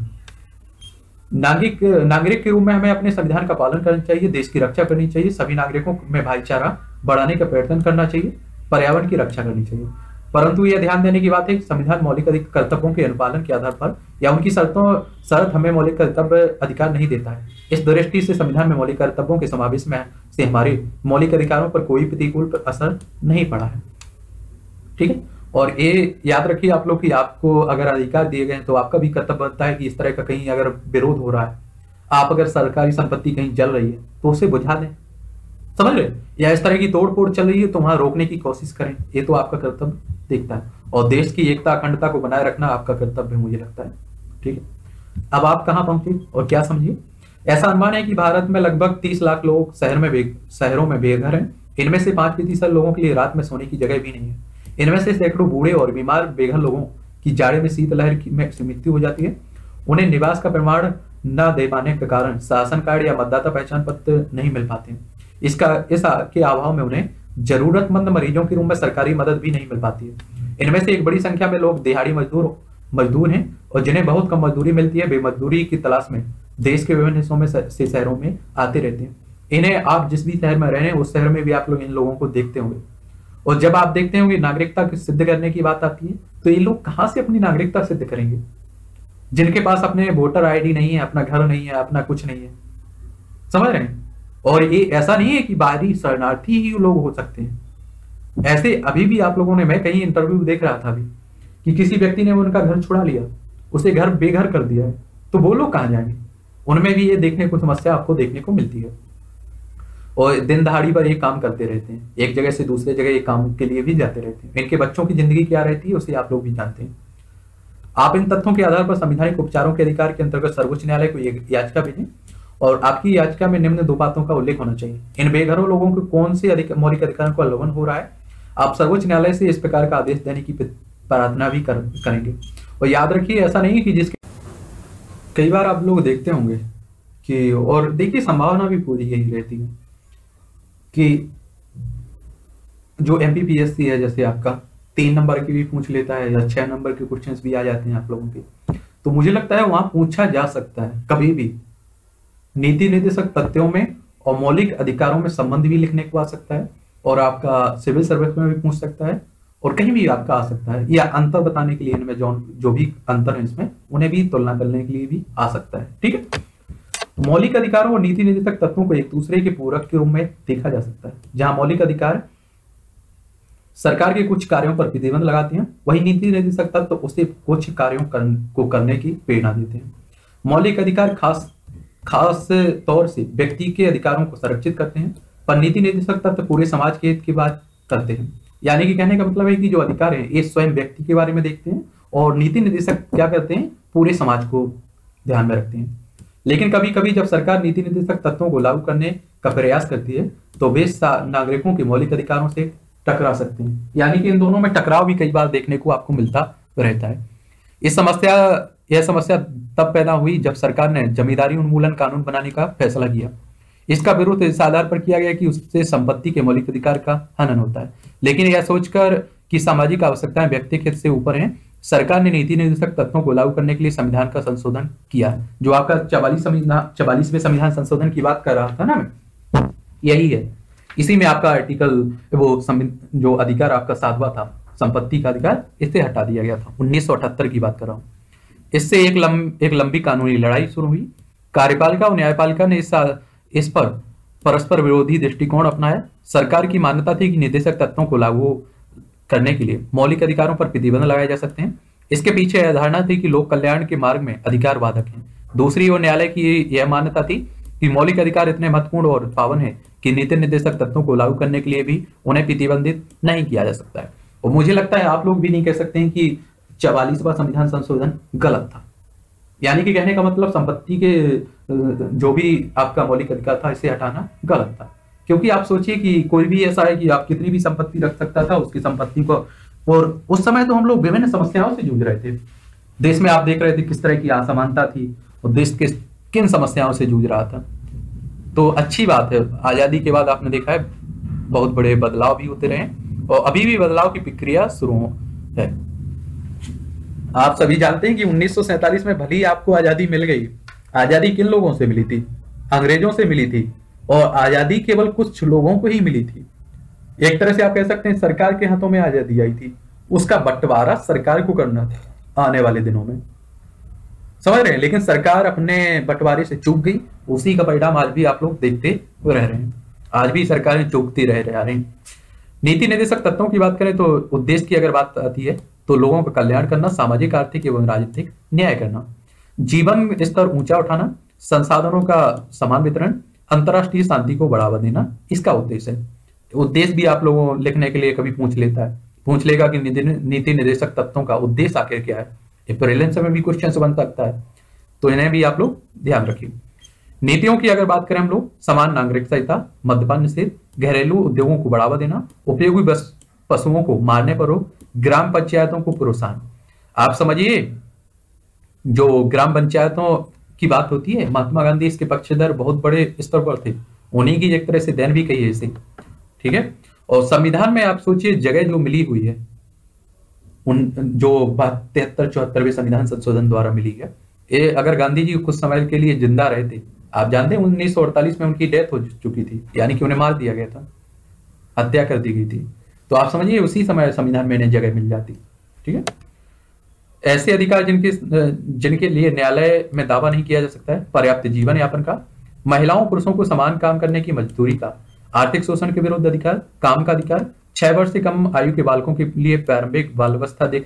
नागरिक नागरिक के रूप में हमें अपने संविधान का पालन करना चाहिए, देश की रक्षा करनी चाहिए, सभी नागरिकों में भाईचारा बढ़ाने का प्रयत्न करना चाहिए, पर्यावरण की रक्षा करनी चाहिए। परंतु यह ध्यान देने की बात है कि संविधान मौलिक कर्तव्यों के अनुपालन के आधार पर या उनकी शर्तों शर्त हमें मौलिक कर्तव्य अधिकार नहीं देता है। इस दृष्टि से संविधान में मौलिक कर्तव्यों के समावेश में से हमारे मौलिक अधिकारों पर कोई प्रतिकूल असर नहीं पड़ा है। ठीक है, और ये याद रखिए आप लोग कि आपको अगर अधिकार दिए गए हैं तो आपका भी कर्तव्य बनता है कि इस तरह का कहीं अगर विरोध हो रहा है, आप अगर सरकारी संपत्ति कहीं जल रही है तो उसे बुझा दें, समझ रहे, या इस तरह की तोड़ फोड़ चल रही है तो वहां रोकने की कोशिश करें। ये तो आपका कर्तव्य दिखता है, और देश की एकता अखंडता को बनाए रखना आपका कर्तव्य मुझे लगता है। ठीक है, अब आप कहाँ पहुंचे और क्या समझिए। ऐसा अनुमान है कि भारत में लगभग तीस लाख लोग शहर में शहरों में बेघर हैं। इनमें से पांच प्रतिशत लोगों के लिए रात में सोने की जगह भी नहीं है। इनमें से सैकड़ों बूढ़े और बीमार बेघर लोगों की जाड़े में शीतलहर में मृत्यु हो जाती है। उन्हें निवास का प्रमाण न दे पाने के कारण शासन कार्ड या मतदाता पहचान पत्र नहीं मिल पाते। इसका इस के अभाव में उन्हें जरूरतमंद मरीजों के रूप में सरकारी मदद भी नहीं मिल पाती है। इनमें से एक बड़ी संख्या में लोग दिहाड़ी मजदूर मजदूर हैं और जिन्हें बहुत कम मजदूरी मिलती है, वे मजदूरी की तलाश में देश के विभिन्न हिस्सों में से शहरों में आते रहते हैं। इन्हें आप जिस भी शहर में रह रहे हैं उस शहर में भी आप लोग इन लोगों को देखते होंगे। और जब आप देखते होंगे नागरिकता सिद्ध करने की बात आती है तो ये लोग कहां से अपनी नागरिकता सिद्ध करेंगे, जिनके पास अपने वोटर आईडी नहीं है, अपना घर नहीं है, अपना कुछ नहीं है, समझ रहे हैं। और ये ऐसा नहीं है कि बाहरी शरणार्थी ही लोग हो सकते हैं। ऐसे अभी भी आप लोगों ने, मैं कहीं इंटरव्यू देख रहा था अभी कि किसी व्यक्ति ने उनका घर छुड़ा लिया, उसे घर बेघर कर दिया है, तो वो लोग कहाँ जाएंगे? उनमें भी ये देखने को समस्या आपको देखने को मिलती है। और दिन दहाड़ी पर ये काम करते रहते हैं, एक जगह से दूसरे जगह ये काम के लिए भी जाते रहते हैं। इनके बच्चों की जिंदगी क्या रहती है उसे आप लोग भी जानते हैं। आप इन तथ्यों के आधार पर संवैधानिक उपचारों के अधिकार के अंतर्गत सर्वोच्च न्यायालय को एक याचिका भेजें और आपकी याचिका में निम्न दो बातों का उल्लेख होना चाहिए। इन बेघरों लोगों को कौन से अधिक मौलिक अधिकारों का उल्लंघन हो रहा है, आप सर्वोच्च न्यायालय से इस प्रकार का आदेश देने की प्रार्थना भी कर, करेंगे। और याद रखिए, ऐसा नहीं कि जिसके कई बार आप लोग देखते होंगे कि, और देखिए संभावना भी पूरी यही रहती है कि जो एमपीपीएससी है, जैसे आपका तीन नंबर की भी पूछ लेता है या छह नंबर के क्वेश्चंस भी आ जाते हैं आप लोगों के, तो मुझे लगता है वहां पूछा जा सकता है कभी भी नीति निर्देशक तथ्यों में और मौलिक अधिकारों में संबंध भी लिखने को आ सकता है, और आपका सिविल सर्विस में भी पूछ सकता है, और कहीं भी आपका आ सकता है, या अंतर बताने के लिए इनमें जो जो भी अंतर है इसमें उन्हें भी तुलना करने के लिए भी आ सकता है। ठीक है, मौलिक अधिकारों और नीति निर्देशक तत्वों को एक दूसरे के पूरक के रूप में देखा जा सकता है। जहां मौलिक अधिकार सरकार के कुछ कार्यों पर प्रतिबंध लगाते हैं, वही नीति निर्देशक तत्व उसे कुछ कार्यों कर, को करने की प्रेरणा देते हैं। मौलिक अधिकार खास खास तौर से व्यक्ति के अधिकारों को संरक्षित करते हैं, पर नीति निर्देशक तत्व पूरे समाज के हित की बात करते हैं। यानी कि कहने का मतलब है कि जो अधिकार है ये स्वयं व्यक्ति के बारे में देखते हैं, और नीति निर्देशक क्या करते हैं, पूरे समाज को ध्यान में रखते हैं। लेकिन कभी कभी जब सरकार नीति निर्देशक तत्वों को लागू करने का प्रयास करती है तो वे नागरिकों के मौलिक अधिकारों से टकरा सकते हैं। यानी कि इन दोनों में टकराव भी कई बार देखने को आपको मिलता रहता है। इस समस्या यह समस्या तब पैदा हुई जब सरकार ने जमींदारी उन्मूलन कानून बनाने का फैसला किया। इसका विरोध इस आधार पर किया गया कि उससे संपत्ति के मौलिक अधिकार का हनन होता है। लेकिन यह सोचकर कि सामाजिक आवश्यकताएं व्यक्तिगत हित से ऊपर हैं, सरकार ने नीति निर्देशक तत्वों को लागू करने के लिए संविधान का संशोधन किया। जो आपका चवालीस संविधान चवालीसवें संविधान संशोधन की बात कर रहा था ना मैं, यही है। इसी में आपका आर्टिकल वो जो अधिकार आपका सातवां था, संपत्ति का अधिकार, इसे हटा दिया गया था। उन्नीस सौ अठहत्तर की बात कर रहा हूँ। इससे एक लंब एक लंबी कानूनी लड़ाई शुरू हुई। कार्यपालिका और न्यायपालिका ने इस इस पर परस्पर विरोधी दृष्टिकोण अपनाया। सरकार की मान्यता थी कि निर्देशक तत्वों को लागू करने के लिए मौलिक अधिकारों पर प्रतिबंध लगाए जा सकते हैं। इसके पीछे यह धारणा थी कि लोक कल्याण के मार्ग में अधिकार बाधक हैं। दूसरी ओर न्यायालय की यह मान्यता थी कि मौलिक अधिकार इतने महत्वपूर्ण और पावन है कि नीति निर्देशक तत्वों को लागू करने के लिए भी उन्हें प्रतिबंधित नहीं किया जा सकता है। और मुझे लगता है आप लोग भी नहीं कह सकते हैं कि चवालीसवां संविधान संशोधन गलत था। यानी कि कहने का मतलब संपत्ति के जो भी आपका मौलिक अधिकार था इसे हटाना गलत था। क्योंकि आप सोचिए कि कोई भी ऐसा है कि आप कितनी भी संपत्ति रख सकता था उसकी संपत्ति को, और उस समय तो हम लोग विभिन्न समस्याओं से जूझ रहे थे। देश में आप देख रहे थे किस तरह की असमानता थी और देश किस किन समस्याओं से जूझ रहा था। तो अच्छी बात है, आजादी के बाद आपने देखा है बहुत बड़े बदलाव भी होते रहे और अभी भी बदलाव की प्रक्रिया शुरू है। आप सभी जानते हैं कि उन्नीस सौ सैंतालीस में भली आपको आजादी मिल गई, आजादी किन लोगों से मिली थी? अंग्रेजों से मिली थी, और आजादी केवल कुछ लोगों को ही मिली थी। एक तरह से आप कह सकते हैं सरकार के हाथों में आजादी आई थी, उसका बंटवारा सरकार को करना था आने वाले दिनों में, समझ रहे हैं। लेकिन सरकार अपने बंटवारे से चूक गई, उसी का परिणाम आज भी आप लोग देखते रह रहे हैं। आज भी सरकारें चूकती रह रही हैं। नीति निर्देशक तत्वों की बात करें तो उद्देश्य की अगर बात आती है तो लोगों का कल्याण करना, सामाजिक, आर्थिक एवं राजनीतिक न्याय करना, जीवन स्तर ऊंचा उठाना, संसाधनों का समान वितरण, अंतरराष्ट्रीय शांति को बढ़ावा देना, इसका उद्देश्य है। उद्देश्य भी आप लोगों लिखने के लिए कभी पूछ लेता है, पूछ लेगा कि नीति निर्देशक तत्वों का उद्देश्य आखिर क्या है। ये प्रीलिम्स में भी क्वेश्चन बन सकता है, तो इन्हें भी आप लोग ध्यान रखिए। नीतियों की अगर बात करें हम लोग, समान नागरिक संहिता, मद्यपान निषेध, घरेलू उद्योगों को बढ़ावा देना, उपयोगी बस पशुओं को मारने पर रोक, ग्राम पंचायतों को प्रोत्साहन। आप समझिए जो ग्राम पंचायतों की बात होती है, महात्मा गांधी इसके पक्षधर बहुत बड़े स्तर पर थे, उन्हीं की एक तरह से देन भी कही है इसे, ठीक है। और संविधान में आप सोचिए जगह जो मिली हुई है, उन जो तिहत्तर चौहत्तरवें संविधान संशोधन द्वारा मिली है, ये अगर गांधी जी कुछ समय के लिए जिंदा रहे थे, आप जानते हैं उन्नीस सौ अड़तालीस में उनकी डेथ हो चुकी थी, यानी कि उन्हें मार दिया गया था, हत्या कर दी गई थी। तो आप समझिए उसी समय संविधान में इन्हें जगह मिल जाती, ठीक है। ऐसे अधिकार जिनके जिनके लिए न्यायालय में दावा नहीं किया जा सकता है, पर्याप्त जीवन यापन का, महिलाओं पुरुषों को समान काम करने की मजदूरी का, आर्थिक शोषण के विरुद्ध अधिकार, काम का अधिकार, छह वर्ष से कम आयु के बालकों के लिए प्रारंभिक बाल अवस्था देखरेख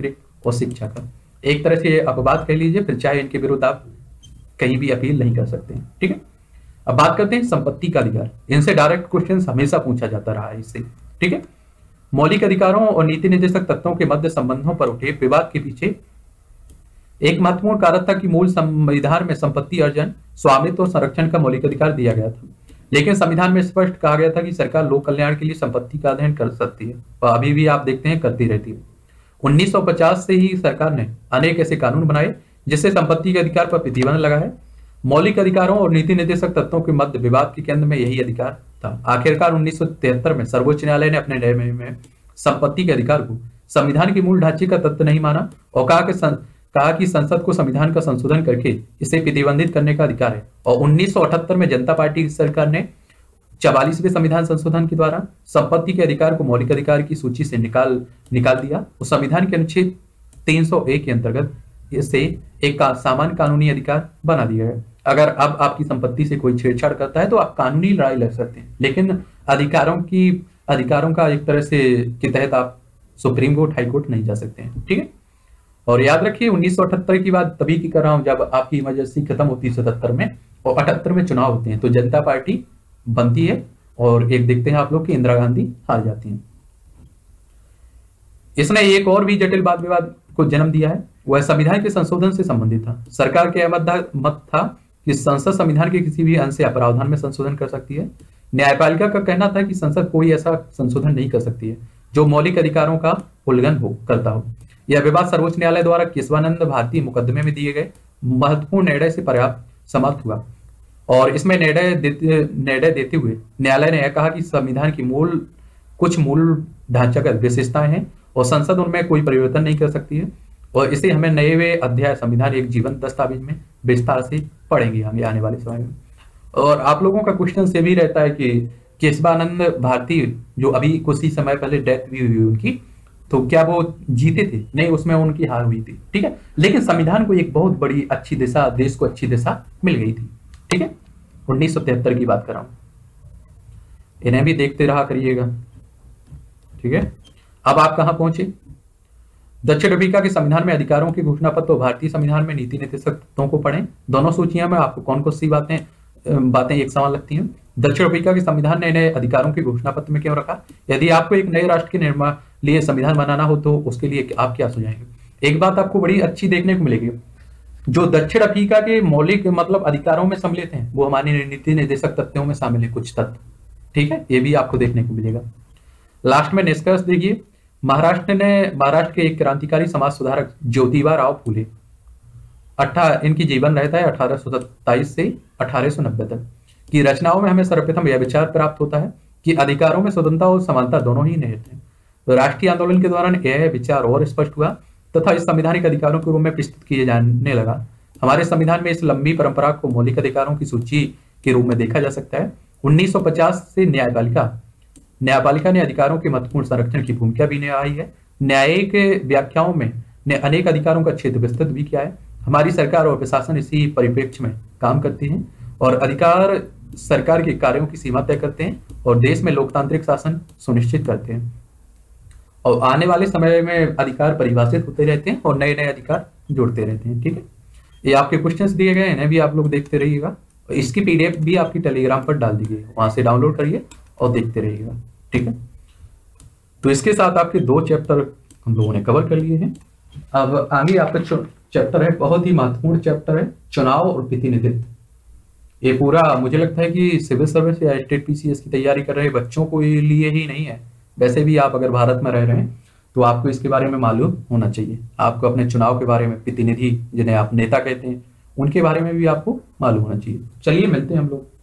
और शिक्षा का। एक तरह से अपवाद कह लीजिए, फिर चाहे इनके विरुद्ध आप कहीं भी अपील नहीं कर सकते हैं। ठीक है, अब बात करते हैं संपत्ति का अधिकार। इनसे डायरेक्ट क्वेश्चन हमेशा पूछा जाता रहा है इससे। ठीक है, मौलिक अधिकारों और नीति निर्देशक तत्वों के मध्य संबंधों पर उठे विवाद के पीछे एक महत्वपूर्ण कारण था कि मूल संविधान में संपत्ति अर्जन, स्वामित्व और संरक्षण का मौलिक अधिकार दिया गया था, लेकिन संविधान में स्पष्ट कहा गया था कि सरकार लोक कल्याण के लिए संपत्ति का अध्ययन कर सकती है, और अभी भी आप देखते हैं करती रहती है। उन्नीस सौ पचास से ही सरकार ने अनेक ऐसे कानून बनाए जिससे संपत्ति के अधिकार पर प्रतिबंध लगा है। मौलिक अधिकारों और नीति निर्देशक तत्वों के मध्य विवाद के केंद्र में यही अधिकार था। आखिरकार उन्नीस सौ तिहत्तर में सर्वोच्च न्यायालय ने अपने निर्णय में संपत्ति के अधिकार को संविधान के मूल ढांचे का तत्व नहीं माना और कहा कि सं, कहा कि संसद को संविधान का संशोधन करके इसे प्रतिबंधित करने का अधिकार है। और उन्नीस सौ अठहत्तर में जनता पार्टी की सरकार ने चवालीसवें संविधान संशोधन के द्वारा संपत्ति के अधिकार को मौलिक अधिकार की सूची से निकाल निकाल दिया। उस संविधान के अनुच्छेद तीन सौ एक के अंतर्गत इसे एक का सामान्य कानूनी अधिकार बना दिया है। अगर अब आपकी संपत्ति से कोई छेड़छाड़ करता है तो आप कानूनी लड़ाई लड़ सकते हैं, लेकिन अधिकारों की अधिकारों का एक तरह से के तहत आप सुप्रीम कोर्ट, हाई कोर्ट नहीं जा सकते हैं। ठीक है, और याद रखिए उन्नीस सौ अठहत्तर की बात तभी की कर रहा हूं जब आपकी इमरजेंसी खत्म होती है सतहत्तर में, और अठहत्तर में चुनाव होते हैं तो जनता पार्टी बनती है और एक देखते हैं आप लोग कि इंदिरा गांधी हार जाती हैं। इसने एक और भी जटिल वाद विवाद को जन्म दिया है, वह संविधान के संशोधन से संबंधित था। सरकार के मत था कि संसद संविधान के किसी भी अंश से प्रावधान में संशोधन कर सकती है। न्यायपालिका का कहना था कि संसद कोई ऐसा संशोधन नहीं कर सकती है जो मौलिक अधिकारों का उल्लंघन हो करता हो। यह विवाद सर्वोच्च न्यायालय द्वारा केशवानंद भारती मुकदमे में दिए गए महत्वपूर्ण निर्णय से पर्याप्त समाप्त हुआ, और इसमें निर्णय देते निर्णय देते हुए न्यायालय ने यह कहा कि संविधान की मूल कुछ मूल ढांचागत विशेषताएं हैं और संसद उनमें कोई परिवर्तन नहीं कर सकती है, और इसे हमें नए अध्याय संविधान एक जीवंत दस्तावेज में विस्तार से पढ़ेंगे आगे आने वाले समय में। और आप लोगों का क्वेश्चन से भी रहता है कि केशवानंद भारती जो अभी कुछ ही समय पहले डेथ भी हुई उनकी, तो क्या वो जीते थे? नहीं, उसमें उनकी हार हुई थी। ठीक है, लेकिन संविधान को एक बहुत बड़ी अच्छी दिशा, देश को अच्छी दिशा मिल गई थी। ठीक है, उन्नीस सौ तिहत्तर की बात कर रहा हूं, इन्हें भी देखते रहा करिएगा। ठीक है, अब आप कहां पहुंचे? दक्षिण अफ्रीका के संविधान में अधिकारों के घोषणा पत्र और भारतीय संविधान में नीति निर्देशक तत्वों को पढ़ें। दोनों सूचियां में आपको कौन कौन सी बातें बातें एक समान लगती हैं? दक्षिण अफ्रीका के संविधान ने नए अधिकारों के घोषणा पत्र में क्यों रखा? यदि आपको एक नए राष्ट्र के निर्माण लिए संविधान बनाना हो तो उसके लिए आप क्या सुझाएंगे? एक बात आपको बड़ी अच्छी देखने को मिलेगी, जो दक्षिण अफ्रीका के मौलिक मतलब अधिकारों में सम्मिलित हैं वो हमारी नीति निर्देशक तत्वों में शामिल है कुछ तत्व। ठीक है, ये भी आपको देखने को मिलेगा। लास्ट में निष्कर्ष देखिए, महाराष्ट्र ने महाराष्ट्र के एक क्रांतिकारी समाज सुधारक ज्योतिबा राव फूले, अट्ठा इनकी जीवन रहता है अठारह सौ सत्ताईस से अठारह सौ नब्बे तक की रचनाओं में हमें सर्वप्रथम यह विचार प्राप्त होता है कि अधिकारों में स्वतंत्रता और समानता दोनों ही निहित हैं। तो राष्ट्रीय आंदोलन के दौरान यह विचार और स्पष्ट हुआ तथा इस संवैधानिक अधिकारों के रूप में प्रस्तुत किए जाने लगा। हमारे संविधान में इस लंबी परंपरा को मौलिक अधिकारों की सूची के रूप में देखा जा सकता है। उन्नीस सौ पचास से न्यायपालिका न्यायपालिका ने अधिकारों के महत्वपूर्ण संरक्षण की भूमिका भी निभाई है। न्यायिक व्याख्याओं में ने अनेक अधिकारों का क्षेत्र विस्तृत भी किया है। हमारी सरकार और प्रशासन इसी परिप्रेक्ष्य में काम करती है और अधिकार सरकार के कार्यों की सीमा तय करते हैं और देश में लोकतांत्रिक शासन सुनिश्चित करते हैं। और आने वाले समय में अधिकार परिभाषित होते रहते हैं और नए नए अधिकार जुड़ते रहते हैं। ठीक है, ये आपके क्वेश्चंस दिए गए, इन्हें भी आप लोग देखते रहिएगा। इसकी पीडीएफ भी आपकी टेलीग्राम पर डाल दी गई, वहां से डाउनलोड करिए और देखते रहिएगा। ठीक है, तो इसके साथ आपके दो चैप्टर हम लोगों ने कवर कर लिए हैं। अब आगे आपका चैप्टर है, बहुत ही महत्वपूर्ण चैप्टर है, चुनाव और प्रतिनिधित्व। ये पूरा मुझे लगता है कि सिविल सर्विस या स्टेट पीसीएस की तैयारी कर रहे बच्चों को लिए ही नहीं है, वैसे भी आप अगर भारत में रह रहे हैं तो आपको इसके बारे में मालूम होना चाहिए। आपको अपने चुनाव के बारे में, प्रतिनिधि जिन्हें आप नेता कहते हैं, उनके बारे में भी आपको मालूम होना चाहिए। चलिए मिलते हैं हम लोग।